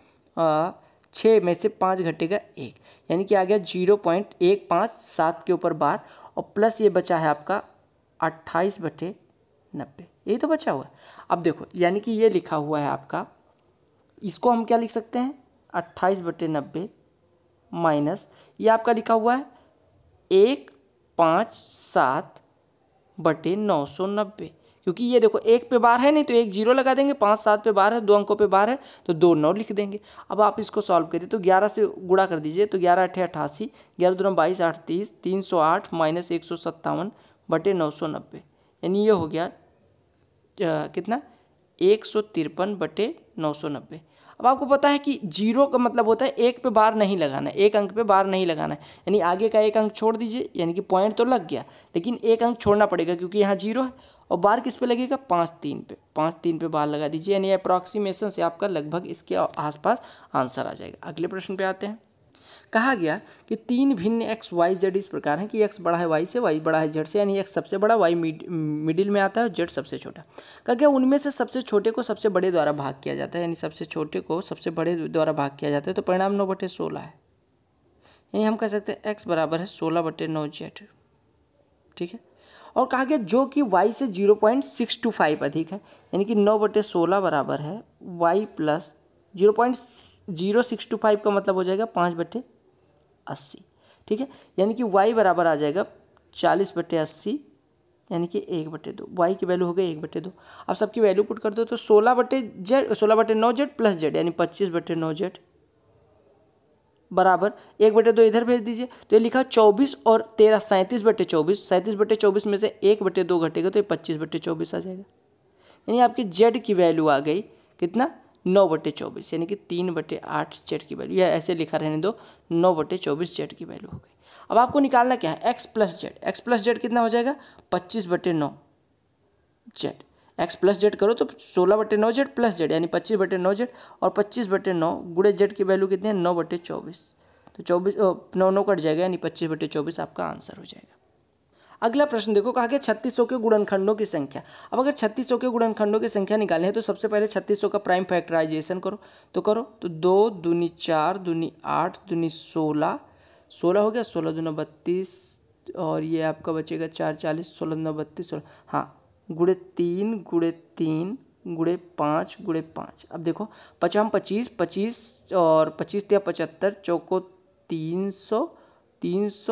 छः में से पाँच घटेगा एक, यानी कि आ गया जीरो पॉइंट एक पाँच सात के ऊपर बार, और प्लस ये बचा है आपका अट्ठाईस बटे नब्बे, यही तो बचा हुआ है। अब देखो, यानी कि ये लिखा हुआ है आपका, इसको हम क्या लिख सकते हैं, अट्ठाईस बटे नब्बे माइनस ये आपका लिखा हुआ है एक पाँच सात बटे नौ सौ नब्बे, क्योंकि ये देखो एक पे बार है नहीं तो एक जीरो लगा देंगे, पाँच सात पे बार है, दो अंकों पे बार है तो दो नौ लिख देंगे। अब आप इसको सॉल्व करिए तो ग्यारह से गुणा कर दीजिए, तो ग्यारह अठे अट्ठासी, ग्यारह दूना बाईस, आठ तीस, तीन सौ आठ माइनस एक सौ सत्तावन बटे नौ सौ नब्बे, यानी ये हो गया आ, कितना, एक सौ तिरपन बटे नौ सौ नब्बे। अब आपको पता है कि जीरो का मतलब होता है एक पे बार नहीं लगाना है, एक अंक पे बार नहीं लगाना है, यानी आगे का एक अंक छोड़ दीजिए, यानी कि पॉइंट तो लग गया लेकिन एक अंक छोड़ना पड़ेगा क्योंकि यहाँ जीरो है। और बार किस पे लगेगा, पाँच तीन पे, पाँच तीन पे बार लगा दीजिए, यानी अप्रॉक्सीमेशन से आपका लगभग इसके आसपास आंसर आ जाएगा। अगले प्रश्न पे आते हैं। कहा गया कि तीन भिन्न एक्स वाई जेड इस प्रकार हैं कि एक्स बड़ा है वाई से, वाई बड़ा है जेड से, यानी एक्स सबसे बड़ा, वाई मिड, मिडिल में आता है और जेड सबसे छोटा। कहा गया उनमें से सबसे छोटे को सबसे बड़े द्वारा भाग किया जाता है, यानी सबसे छोटे को सबसे बड़े द्वारा भाग किया जाता है, तो परिणाम नौ बटे सोलह है, यानी हम कह सकते हैं एक्स बराबर है सोलह बटे नौ जेड, ठीक है। और कहा गया जो कि वाई से zero point six two five अधिक है, यानी कि नौ बटे सोलह बराबर है Y plus zero point zero six two five का मतलब हो जाएगा पाँच बटे अस्सी, ठीक है, यानी कि y बराबर आ जाएगा चालीस बटे अस्सी, यानी कि एक बटे दो, वाई की वैल्यू हो गई एक बटे दो। अब सबकी वैल्यू पुट कर दो तो सोलह बटे जेड, सोलह बटे नौ जेड प्लस जेड, यानी पच्चीस बटे नौ जेड बराबर एक बटे दो इधर भेज दीजिए, तो ये लिखा चौबीस और तेरह सैंतीस बटे चौबीस, सैंतीस बटे चौबीस में से एक बटे दो घटेगा तो ये पच्चीस बटे चौबीस आ जाएगा, यानी आपकी जेड की वैल्यू आ गई कितना, नौ बटे चौबीस, यानी कि तीन बटे आठ जेड की वैल्यू, या ऐसे लिखा रहने दो, नौ बटे चौबीस जेड की वैल्यू हो गई। अब आपको निकालना क्या है, X plus Z, X plus Z कितना हो जाएगा, पच्चीस बटे नौ जेड, एक्स प्लस जेड करो तो सोलह बटे नौ जेड प्लस जेड, यानी पच्चीस बटे नौ जेड, और पच्चीस बटे नौ गुणे जेड की वैल्यू कितनी है, नौ बटे चौबीस, तो चौबीस नौ नौ कट जाएगा, यानी पच्चीस बटे चौबीस आपका आंसर हो जाएगा। अगला प्रश्न देखो, कहा गया छत्तीस सौ के गुणनखंडों की संख्या। अब अगर छत्तीस सौ के गुणनखंडों की संख्या निकालनी है तो सबसे पहले छत्तीस सौ का प्राइम फैक्टराइजेशन करो, तो करो तो दो दूनी चार दूनी आठ दूनी सोलह, सोलह हो गया, सोलह दूना बत्तीस, और ये आपका बचेगा चार चालीस, सोलह दूना बत्तीस, सोलह, हाँ, गुणे तीन गुणे तीन गुणे पाँच गुणे पाँच। अब देखो पचाम पच्चीस, पच्चीस और पच्चीस या पचहत्तर, चौको तीन सौ, तीन सौ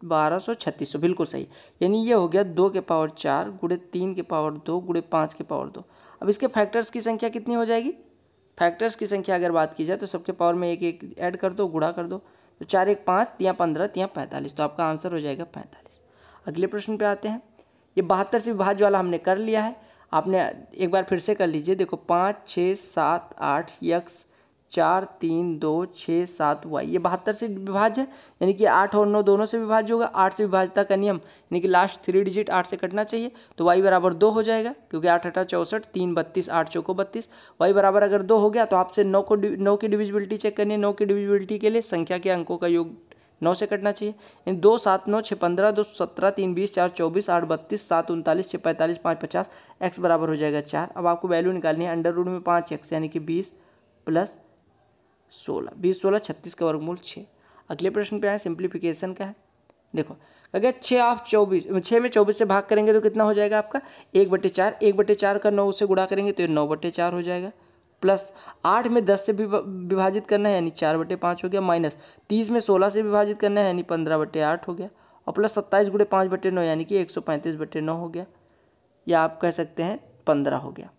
बारह सौ छत्तीस सौ, बिल्कुल सही। यानी ये हो गया दो के पावर चार गुणे तीन के पावर दो गुणे पाँच के पावर दो। अब इसके फैक्टर्स की संख्या कितनी हो जाएगी? फैक्टर्स की संख्या अगर बात की जाए तो सबके पावर में एक एक ऐड कर दो, गुणा कर दो, तो चार एक पाँच, तियाँ पंद्रह, तियाँ पैंतालीस, तो आपका आंसर हो जाएगा पैंतालीस। अगले प्रश्न पे आते हैं। ये बहत्तर से विभाज्य वाला हमने कर लिया है, आपने एक बार फिर से कर लीजिए। देखो पाँच छः सात आठ यक्स चार तीन दो छः सात वाई, ये बहत्तर से विभाज्य है, यानी कि आठ और नौ दोनों से विभाज्य होगा। आठ से विभाज्यता का नियम यानी कि लास्ट थ्री डिजिट आठ से कटना चाहिए, तो वाई बराबर दो हो जाएगा, क्योंकि आठ अठा चौंसठ, तीन बत्तीस, आठ चौको बत्तीस। वाई बराबर अगर दो हो गया तो आपसे नौ को नौ की डिविजिबिलिटी चेक करनी है। नौ की डिविजिबिलिटी के लिए संख्या के अंकों का योग नौ से कटना चाहिए, यानी दो सात नौ छः पंद्रह, दो सत्रह, तीन बीस, चार चौबीस, आठ बत्तीस, सात उनतालीस, छः पैंतालीस, पाँच पचास, एक्स बराबर हो जाएगा चार। अब आपको वैल्यू निकालनी है अंडर रूट में पाँच एक्स यानी कि बीस प्लस सोलह, बीस सोलह छत्तीस का वर्गमूल छः। अगले प्रश्न पे आए, सिंप्लीफिकेशन का है। देखो अगर छः आप चौबीस छः में चौबीस से भाग करेंगे तो कितना हो जाएगा आपका एक बटे चार। एक बटे चार का नौ से गुणा करेंगे तो ये नौ बटे चार हो जाएगा, प्लस आठ में दस से विभाजित करना है यानी चार बटे पाँच हो गया, माइनस तीस में सोलह से विभाजित करना है यानी पंद्रह बटे आठ हो गया, और प्लस सत्ताईस गुणे पाँच बटे नौ यानी कि एक सौ पैंतीस बटे नौ हो गया, या आप कह सकते हैं पंद्रह हो गया।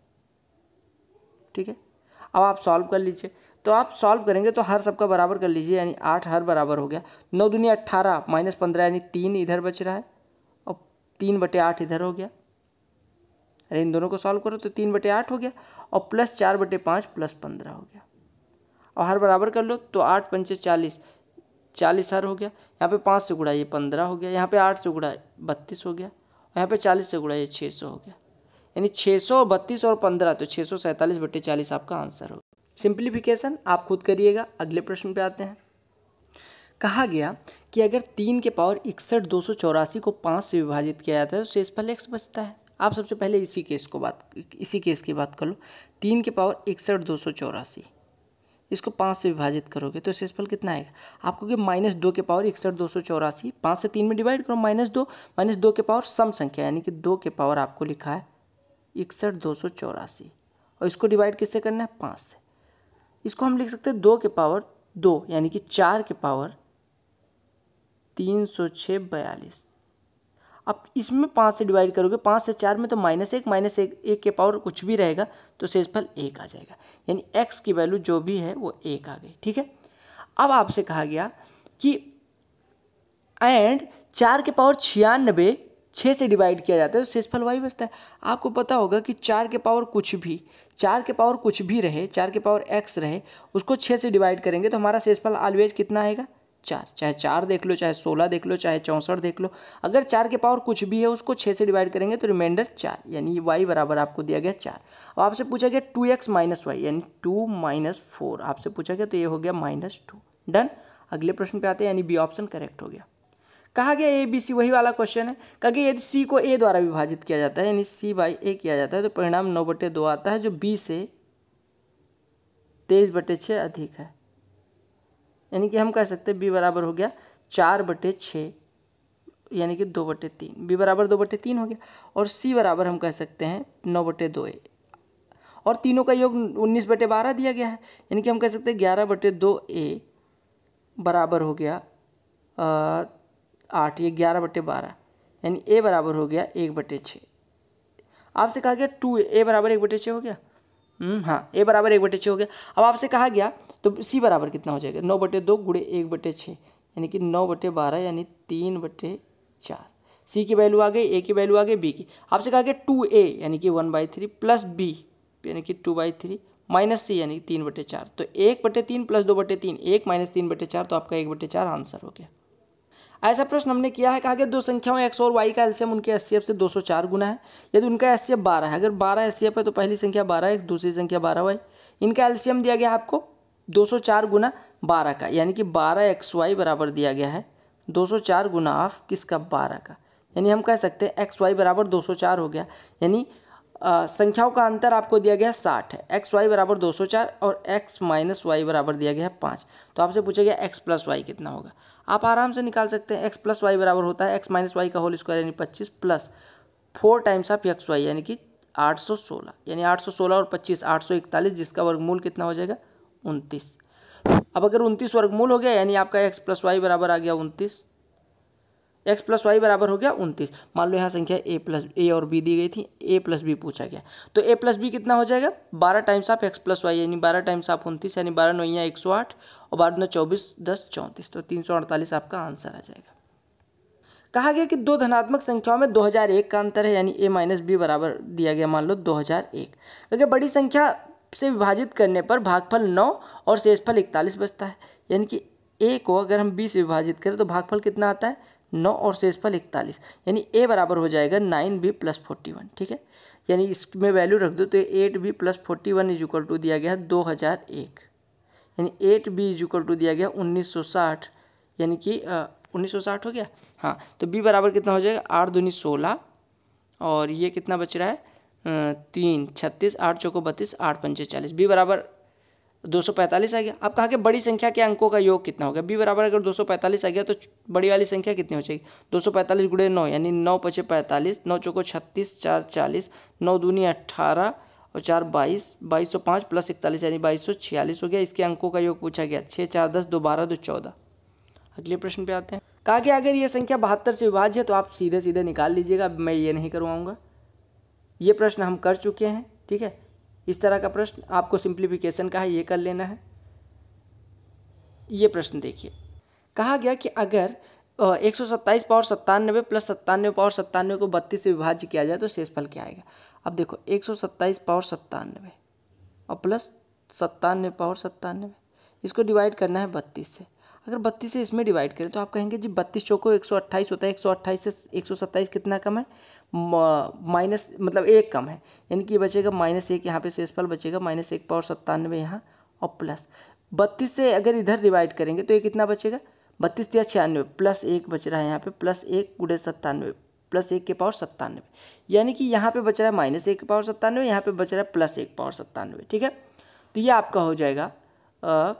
ठीक है, अब आप सॉल्व कर लीजिए। तो आप सॉल्व करेंगे तो हर सबका बराबर कर लीजिए, यानी आठ हर बराबर हो गया, नौ दूनी अट्ठारह माइनस पंद्रह यानी तीन इधर बच रहा है, और तीन बटे आठ इधर हो गया। अरे इन दोनों को सॉल्व करो तो तीन बटे आठ हो गया, और प्लस चार बटे पाँच प्लस पंद्रह हो गया, और हर बराबर कर लो तो आठ पंचे चालीस, चालीस हर हो गया। यहाँ पे पाँच से गुणा ये पंद्रह हो गया, यहाँ पे आठ से गुणा बत्तीस हो गया, और यहाँ पे चालीस से गुणा ये छः सौ हो गया, यानी छः सौ बत्तीस और पंद्रह तो छः सौ सैंतालीस बटे चालीस आपका आंसर होगा। सिंप्लीफिकेशन आप खुद करिएगा। अगले प्रश्न पे आते हैं। कहा गया कि अगर तीन के पावर इकसठ दो सौ चौरासी को पाँच से विभाजित किया जाता है तो शेषफल एक्स बचता है। आप सबसे पहले इसी केस को बात इसी केस की बात कर लो। तीन के पावर इकसठ दो सौ चौरासी, इसको पाँच से विभाजित करोगे तो शेषफल कितना आएगा आपको कि माइनस दो के पावर इकसठ दो सौ चौरासी, पाँच से तीन में डिवाइड करो, माइनस दो, माइनस दो के पावर सम संख्या यानी कि दो के पावर आपको लिखा है इकसठ दो सौ चौरासी, और इसको डिवाइड किससे करना है पाँच से। इसको हम लिख सकते हैं दो के पावर दो यानी कि चार के पावर तीन सौ छः बयालीस। अब इसमें पाँच से डिवाइड करोगे, पाँच से चार में तो माइनस एक, माइनस एक, एक के पावर कुछ भी रहेगा तो शेषफल एक आ जाएगा, यानी एक्स की वैल्यू जो भी है वो एक आ गई। ठीक है, अब आपसे कहा गया कि एंड चार के पावर छियानबे छः से डिवाइड किया जाता है तो शेषफल वाई बचता है। आपको पता होगा कि चार के पावर कुछ भी चार के पावर कुछ भी रहे, चार के पावर एक्स रहे, उसको छः से डिवाइड करेंगे तो हमारा शेषफल ऑलवेज कितना आएगा चार। चाहे चार देख लो, चाहे सोलह देख लो, चाहे चौंसठ देख लो, अगर चार के पावर कुछ भी है उसको छः से डिवाइड करेंगे तो रिमाइंडर चार, यानी वाई बराबर आपको दिया गया चार। अब आपसे पूछा गया टू एक्स माइनस वाई यानी टू माइनस फोर आपसे पूछा गया, तो ये हो गया माइनस टू। डन। अगले प्रश्न पे आते हैं, यानी बी ऑप्शन करेक्ट हो गया। कहा गया ए बी सी वही वाला क्वेश्चन है। कहा गया यदि सी को ए द्वारा विभाजित किया जाता है यानी सी बाई ए किया जाता है तो परिणाम नौ बटे दो आता है, जो बी से तेईस बटे छः अधिक है, यानी कि हम कह सकते हैं बी बराबर हो गया चार बटे छः यानी कि दो बटे तीन, बी बराबर दो बटे तीन हो गया, और सी बराबर हम कह सकते हैं नौ बटे दो ए, और तीनों का योग उन्नीस बटे बारह दिया गया है, यानी कि हम कह सकते हैं ग्यारह बटे दो ए बराबर हो गया आ, आठ, ये ग्यारह बटे बारह, यानी ए बराबर हो गया एक बटे छः। आपसे कहा गया टू ए बराबर एक बटे छः हो गया, हाँ ए बराबर एक बटे छः हो गया। अब आपसे कहा गया तो सी बराबर कितना हो जाएगा नौ बटे दो गुणे एक बटे छः यानी कि नौ बटे बारह यानी तीन बटे चार। सी की वैल्यू आ गई, ए की वैल्यू आ गई, बी की। आपसे कहा गया टू ए यानी कि one by three plus B यानी कि two by three minus C यानी कि तीन बटे चार, तो एक बटे तीन प्लस दो बटे तीन, एक माइनस तीन बटे चार, तो आपका एक बटे चार आंसर हो गया। ऐसा प्रश्न हमने किया है। कहा गया दो संख्याओं एक्स और वाई का एलसीएम उनके एचसीएफ से दो सौ चार गुना है, यदि उनका एचसीएफ बारह है। अगर बारह एचसीएफ है तो पहली संख्या बारह एक्स, दूसरी संख्या बारह वाई। इनका एलसीएम दिया गया आपको दो सौ चार गुना बारह का, यानी कि बारह एक्स वाई बराबर दिया गया है दो सौ चार गुना ऑफ किसका बारह का, यानी हम कह सकते हैं एक्स वाई बराबर दो सौ चार हो गया। यानी आ, संख्याओं का अंतर आपको दिया गया साठ है, एक्स वाई बराबर दो सौ चार और एक्स माइनस वाई बराबर दिया गया है पाँच। तो आपसे पूछा गया एक्स प्लस वाई कितना होगा, आप आराम से निकाल सकते हैं। एक्स प्लस वाई बराबर होता है एक्स माइनस वाई का होल स्क्वायर यानी पच्चीस plus four times of X Y यानी कि आठ सौ सोलह, यानी आठ सौ सोलह और पच्चीस आठ सौ इकतालीस, जिसका वर्गमूल कितना हो जाएगा उनतीस। अब अगर उनतीस वर्गमूल हो गया यानी आपका एक्स प्लस वाई बराबर आ गया उनतीस, एक्स प्लस वाई बराबर हो गया उनतीस। मान लो यहाँ संख्या ए प्लस ए और बी दी गई थी, ए प्लस बी पूछा गया, तो ए प्लस बी कितना हो जाएगा बारह times of x plus y, यानी बारह टाइम्स ऑफ उनतीस, यानी बारह नौया एक सौ आठ और बारह नौ चौबीस, दस चौंतीस, तो तीन सौ अड़तालीस आपका आंसर आ जाएगा। कहा गया कि दो धनात्मक संख्याओं में दो हज़ार एक का अंतर है, यानी ए माइनस बी बराबर दिया गया मान लो दो हज़ार एक, क्योंकि बड़ी संख्या से विभाजित करने पर भागफल नौ और शेषफल इकतालीस बचता है, यानी कि ए को अगर हम बी से विभाजित करें तो भागफल कितना आता है नौ और शेषफल इकतालीस, यानी ए बराबर हो जाएगा nine b plus forty one. ठीक है, यानी इसमें वैल्यू रख दो तो eight b plus forty one is equal to दिया गया है दो हज़ार एक, यानी eight b is equal to दिया गया उन्नीस सौ साठ, यानी कि उन्नीस सौ साठ हो गया। हाँ, तो बी बराबर कितना हो जाएगा आठ दूनी सोलह और ये कितना बच रहा है तीन छत्तीस, आठ चौको बत्तीस, आठ पंचे चालीस, बी बराबर दो सौ पैंतालीस आ गया। अब कहा कि बड़ी संख्या के अंकों का योग कितना होगा, बी बराबर अगर दो सौ पैंतालीस आ गया तो बड़ी वाली संख्या कितनी हो जाएगी दो सौ पैंतालीस गुणे नौ, यानी नौ पचे पैंतालीस, नौ चौको छत्तीस, चार चालीस, नौ दूनी अट्ठारह और चार बाईस, बाईस सौ पाँच प्लस इकतालीस यानी बाईस सौ छियालीस हो गया। इसके अंकों का योग पूछा गया छः चार दस, दो बारह, दो चौदह। अगले प्रश्न पे आते हैं। कहा कि अगर ये संख्या बहत्तर से विभाज्य है तो आप सीधे सीधे निकाल लीजिएगा, मैं ये नहीं करवाऊंगा, ये प्रश्न हम कर चुके हैं। ठीक है, इस तरह का प्रश्न आपको सिंप्लीफिकेशन का है, ये कर लेना है। ये प्रश्न देखिए, कहा गया कि अगर एक सौ सत्ताईस पावर सत्तानवे प्लस सत्तानवे पावर सत्तानवे को बत्तीस से विभाज्य किया जाए तो शेषफल क्या आएगा। अब देखो एक सौ सत्ताईस पावर सत्तानवे और प्लस सत्तानवे पावर सत्तानवे, इसको डिवाइड करना है बत्तीस से। अगर बत्तीस से इसमें डिवाइड करें तो आप कहेंगे जी बत्तीस चौको एक सौ अट्ठाईस होता है, एक सौ अट्ठाईस से एक सौ सत्ताईस कितना कम है माइनस, मतलब एक कम है, यानी कि बचेगा माइनस एक, यहाँ पे शेषफल बचेगा माइनस एक पावर सत्तानवे यहाँ और प्लस बत्तीस से अगर इधर डिवाइड करेंगे तो ये कितना बचेगा बत्तीस दिया छियानवे प्लस एक बच रहा है यहाँ पे प्लस एक गुणे सत्तानवे प्लस एक के पावर सत्तानवे, यानी कि यहाँ पे बच रहा है माइनस एक के पावर सत्तानवे, यहाँ पे बच रहा है प्लस एक पावर सत्तानवे। ठीक है, तो ये आपका हो जाएगा आ,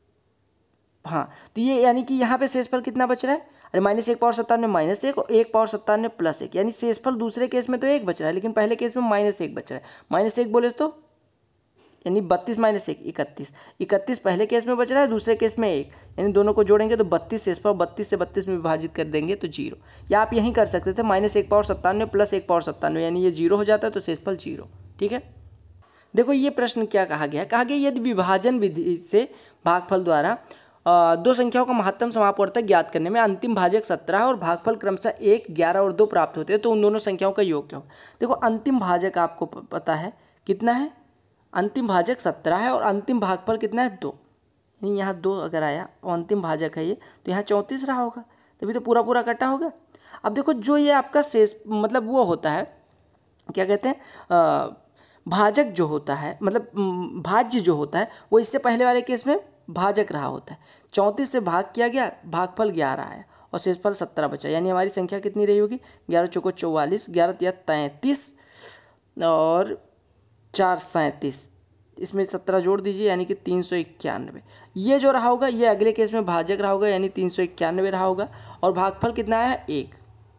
हाँ, तो ये यानी कि यहाँ पे शेषफल कितना बच रहा है, अरे माइनस एक पावर सत्तानवे माइनस एक और एक पावर सत्तानवे प्लस एक, यानी शेषफल दूसरे केस में तो एक बच रहा है लेकिन पहले केस में माइनस एक बच रहा है। माइनस एक बोले तो यानी बत्तीस माइनस एक इकतीस, इकतीस पहले केस में बच रहा है, दूसरे केस में एक, यानी दोनों को जोड़ेंगे तो बत्तीस शेषफल, बत्तीस से बत्तीस में विभाजित कर देंगे तो जीरो, या आप यहीं कर सकते थे माइनस एक पावर सत्तानवे प्लस एक पावर सत्तानवे, यानी ये जीरो हो जाता है तो शेषफल जीरो। ठीक है, देखो ये प्रश्न क्या कहा गया, कहा गया यदि विभाजन विधि से भागफल द्वारा दो संख्याओं का महत्तम समापवर्तक ज्ञात करने में अंतिम भाजक सत्रह और भागफल क्रमशः एक, ग्यारह और दो प्राप्त होते हैं तो उन दोनों संख्याओं का योग क्या हो। देखो अंतिम भाजक आपको पता है कितना है, अंतिम भाजक सत्रह है और अंतिम भागफल कितना है दो, यानी यहाँ दो अगर आया और अंतिम भाजक है ये तो यहाँ चौंतीस रहा होगा, तभी तो पूरा पूरा कटा होगा। अब देखो जो ये आपका शेष मतलब वो होता है क्या कहते हैं आ, भाजक जो होता है मतलब भाज्य जो होता है वो इससे पहले वाले केस में भाजक रहा होता है। चौंतीस से भाग किया गया, भागफल ग्यारह है और शेषफल सत्रह बचा, यानी हमारी संख्या कितनी रही होगी ग्यारह चौको चौवालीस, ग्यारह तिया तैंतीस और चार सैंतीस, इसमें सत्रह जोड़ दीजिए यानी कि तीन सौ इक्यानवे। ये जो रहा होगा ये अगले केस में भाजक रहा होगा यानी तीन सौ इक्यानवे रहा होगा और भागफल कितना है एक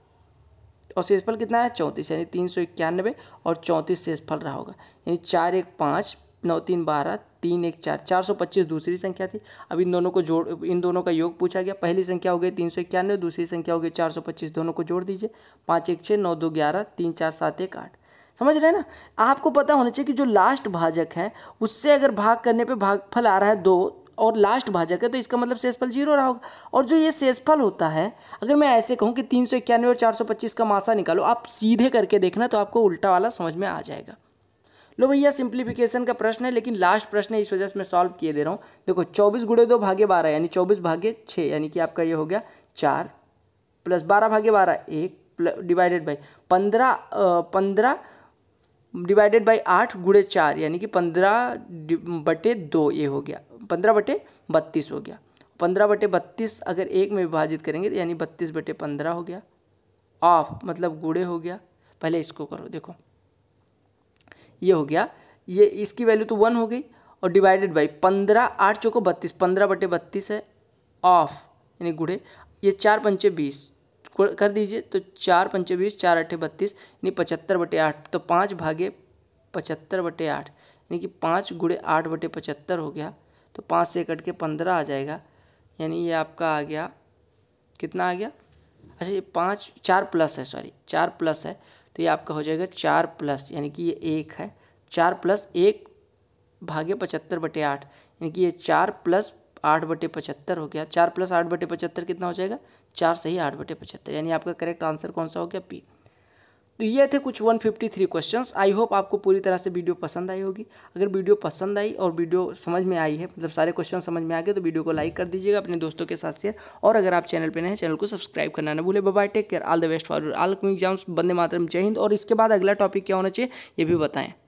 और शेषफल कितना है चौंतीस, यानी तीन सौ इक्यानवे और चौंतीस शेषफल रहा होगा, यानी चार एक पाँच, नौ तीन बारह, तीन एक चार, चार सौ पच्चीस दूसरी संख्या थी। अब इन दोनों को जोड़ इन दोनों का योग पूछा गया, पहली संख्या हो गई तीन सौ इक्यानवे, दूसरी संख्या हो गई चार सौ पच्चीस, दोनों को जोड़ दीजिए पाँच एक छः, नौ दो ग्यारह, तीन चार सात एक आठ। समझ रहे हैं ना, आपको पता होना चाहिए कि जो लास्ट भाजक है उससे अगर भाग करने पे भागफल आ रहा है दो और लास्ट भाजक है तो इसका मतलब शेषफल जीरो रहा होगा। और जो ये शेषफल होता है अगर मैं ऐसे कहूँ कि तीन सौ इक्यानवे और चार सौ पच्चीस का मासा निकालो, आप सीधे करके देखना तो आपको उल्टा वाला समझ में आ जाएगा। लो भैया सिंप्लीफिकेशन का प्रश्न है लेकिन लास्ट प्रश्न है इस वजह से मैं सॉल्व किए दे रहा हूँ। देखो चौबीस गुणे दो भागे बारह यानी चौबीस भागे छः, यानी कि आपका ये हो गया चार, प्लस बारह भागे बारह एक, डिवाइडेड बाई पंद्रह पंद्रह डिवाइडेड बाई आठ गुणे चार यानी कि पंद्रह बटे दो, ये हो गया पंद्रह बटे बत्तीस हो गया। पंद्रह बटे बत्तीस अगर एक में विभाजित करेंगे तो यानी बत्तीस बटे पंद्रह हो गया, ऑफ मतलब गुणे हो गया। पहले इसको करो, देखो ये हो गया, ये इसकी वैल्यू तो वन हो गई और डिवाइडेड बाई पंद्रह, आठ चौको बत्तीस, पंद्रह बटे बत्तीस है, ऑफ यानी गुणे, ये चार पंचे बीस कर दीजिए तो चार पंचे बीस, चार अट्ठे बत्तीस यानी पचहत्तर बटे आठ, तो पाँच भागे पचहत्तर बटे आठ यानी कि पाँच गुणे आठ बटे पचहत्तर हो गया, तो पाँच से कट के पंद्रह आ जाएगा, यानी ये आपका आ गया कितना आ गया अच्छा ये पाँच चार प्लस है, सॉरी चार प्लस है, तो ये आपका हो जाएगा चार प्लस, यानी कि ये एक है, चार प्लस एक भागे पचहत्तर बटे आठ, यानी कि ये चार प्लस आठ बटे पचहत्तर हो गया। चार प्लस आठ बटे पचहत्तर कितना हो जाएगा, चार सही आठ बटे पचहत्तर, यानी आपका करेक्ट आंसर कौन सा हो गया, पी। तो ये थे कुछ एक सौ तिरेपन क्वेश्चंस। आई होप आपको पूरी तरह से वीडियो पसंद आई होगी। अगर वीडियो पसंद आई और वीडियो समझ में आई है, मतलब सारे क्वेश्चन समझ में आ गए, तो वीडियो को लाइक कर दीजिएगा, अपने दोस्तों के साथ शेयर, और अगर आप चैनल पे नए हैं चैनल को सब्सक्राइब करना ना भूले। Bye bye, take care, all the best for all exams, वंदे मातरम, जय हिंद। और इसके बाद अगला टॉपिक क्या होना चाहिए ये भी बताएं।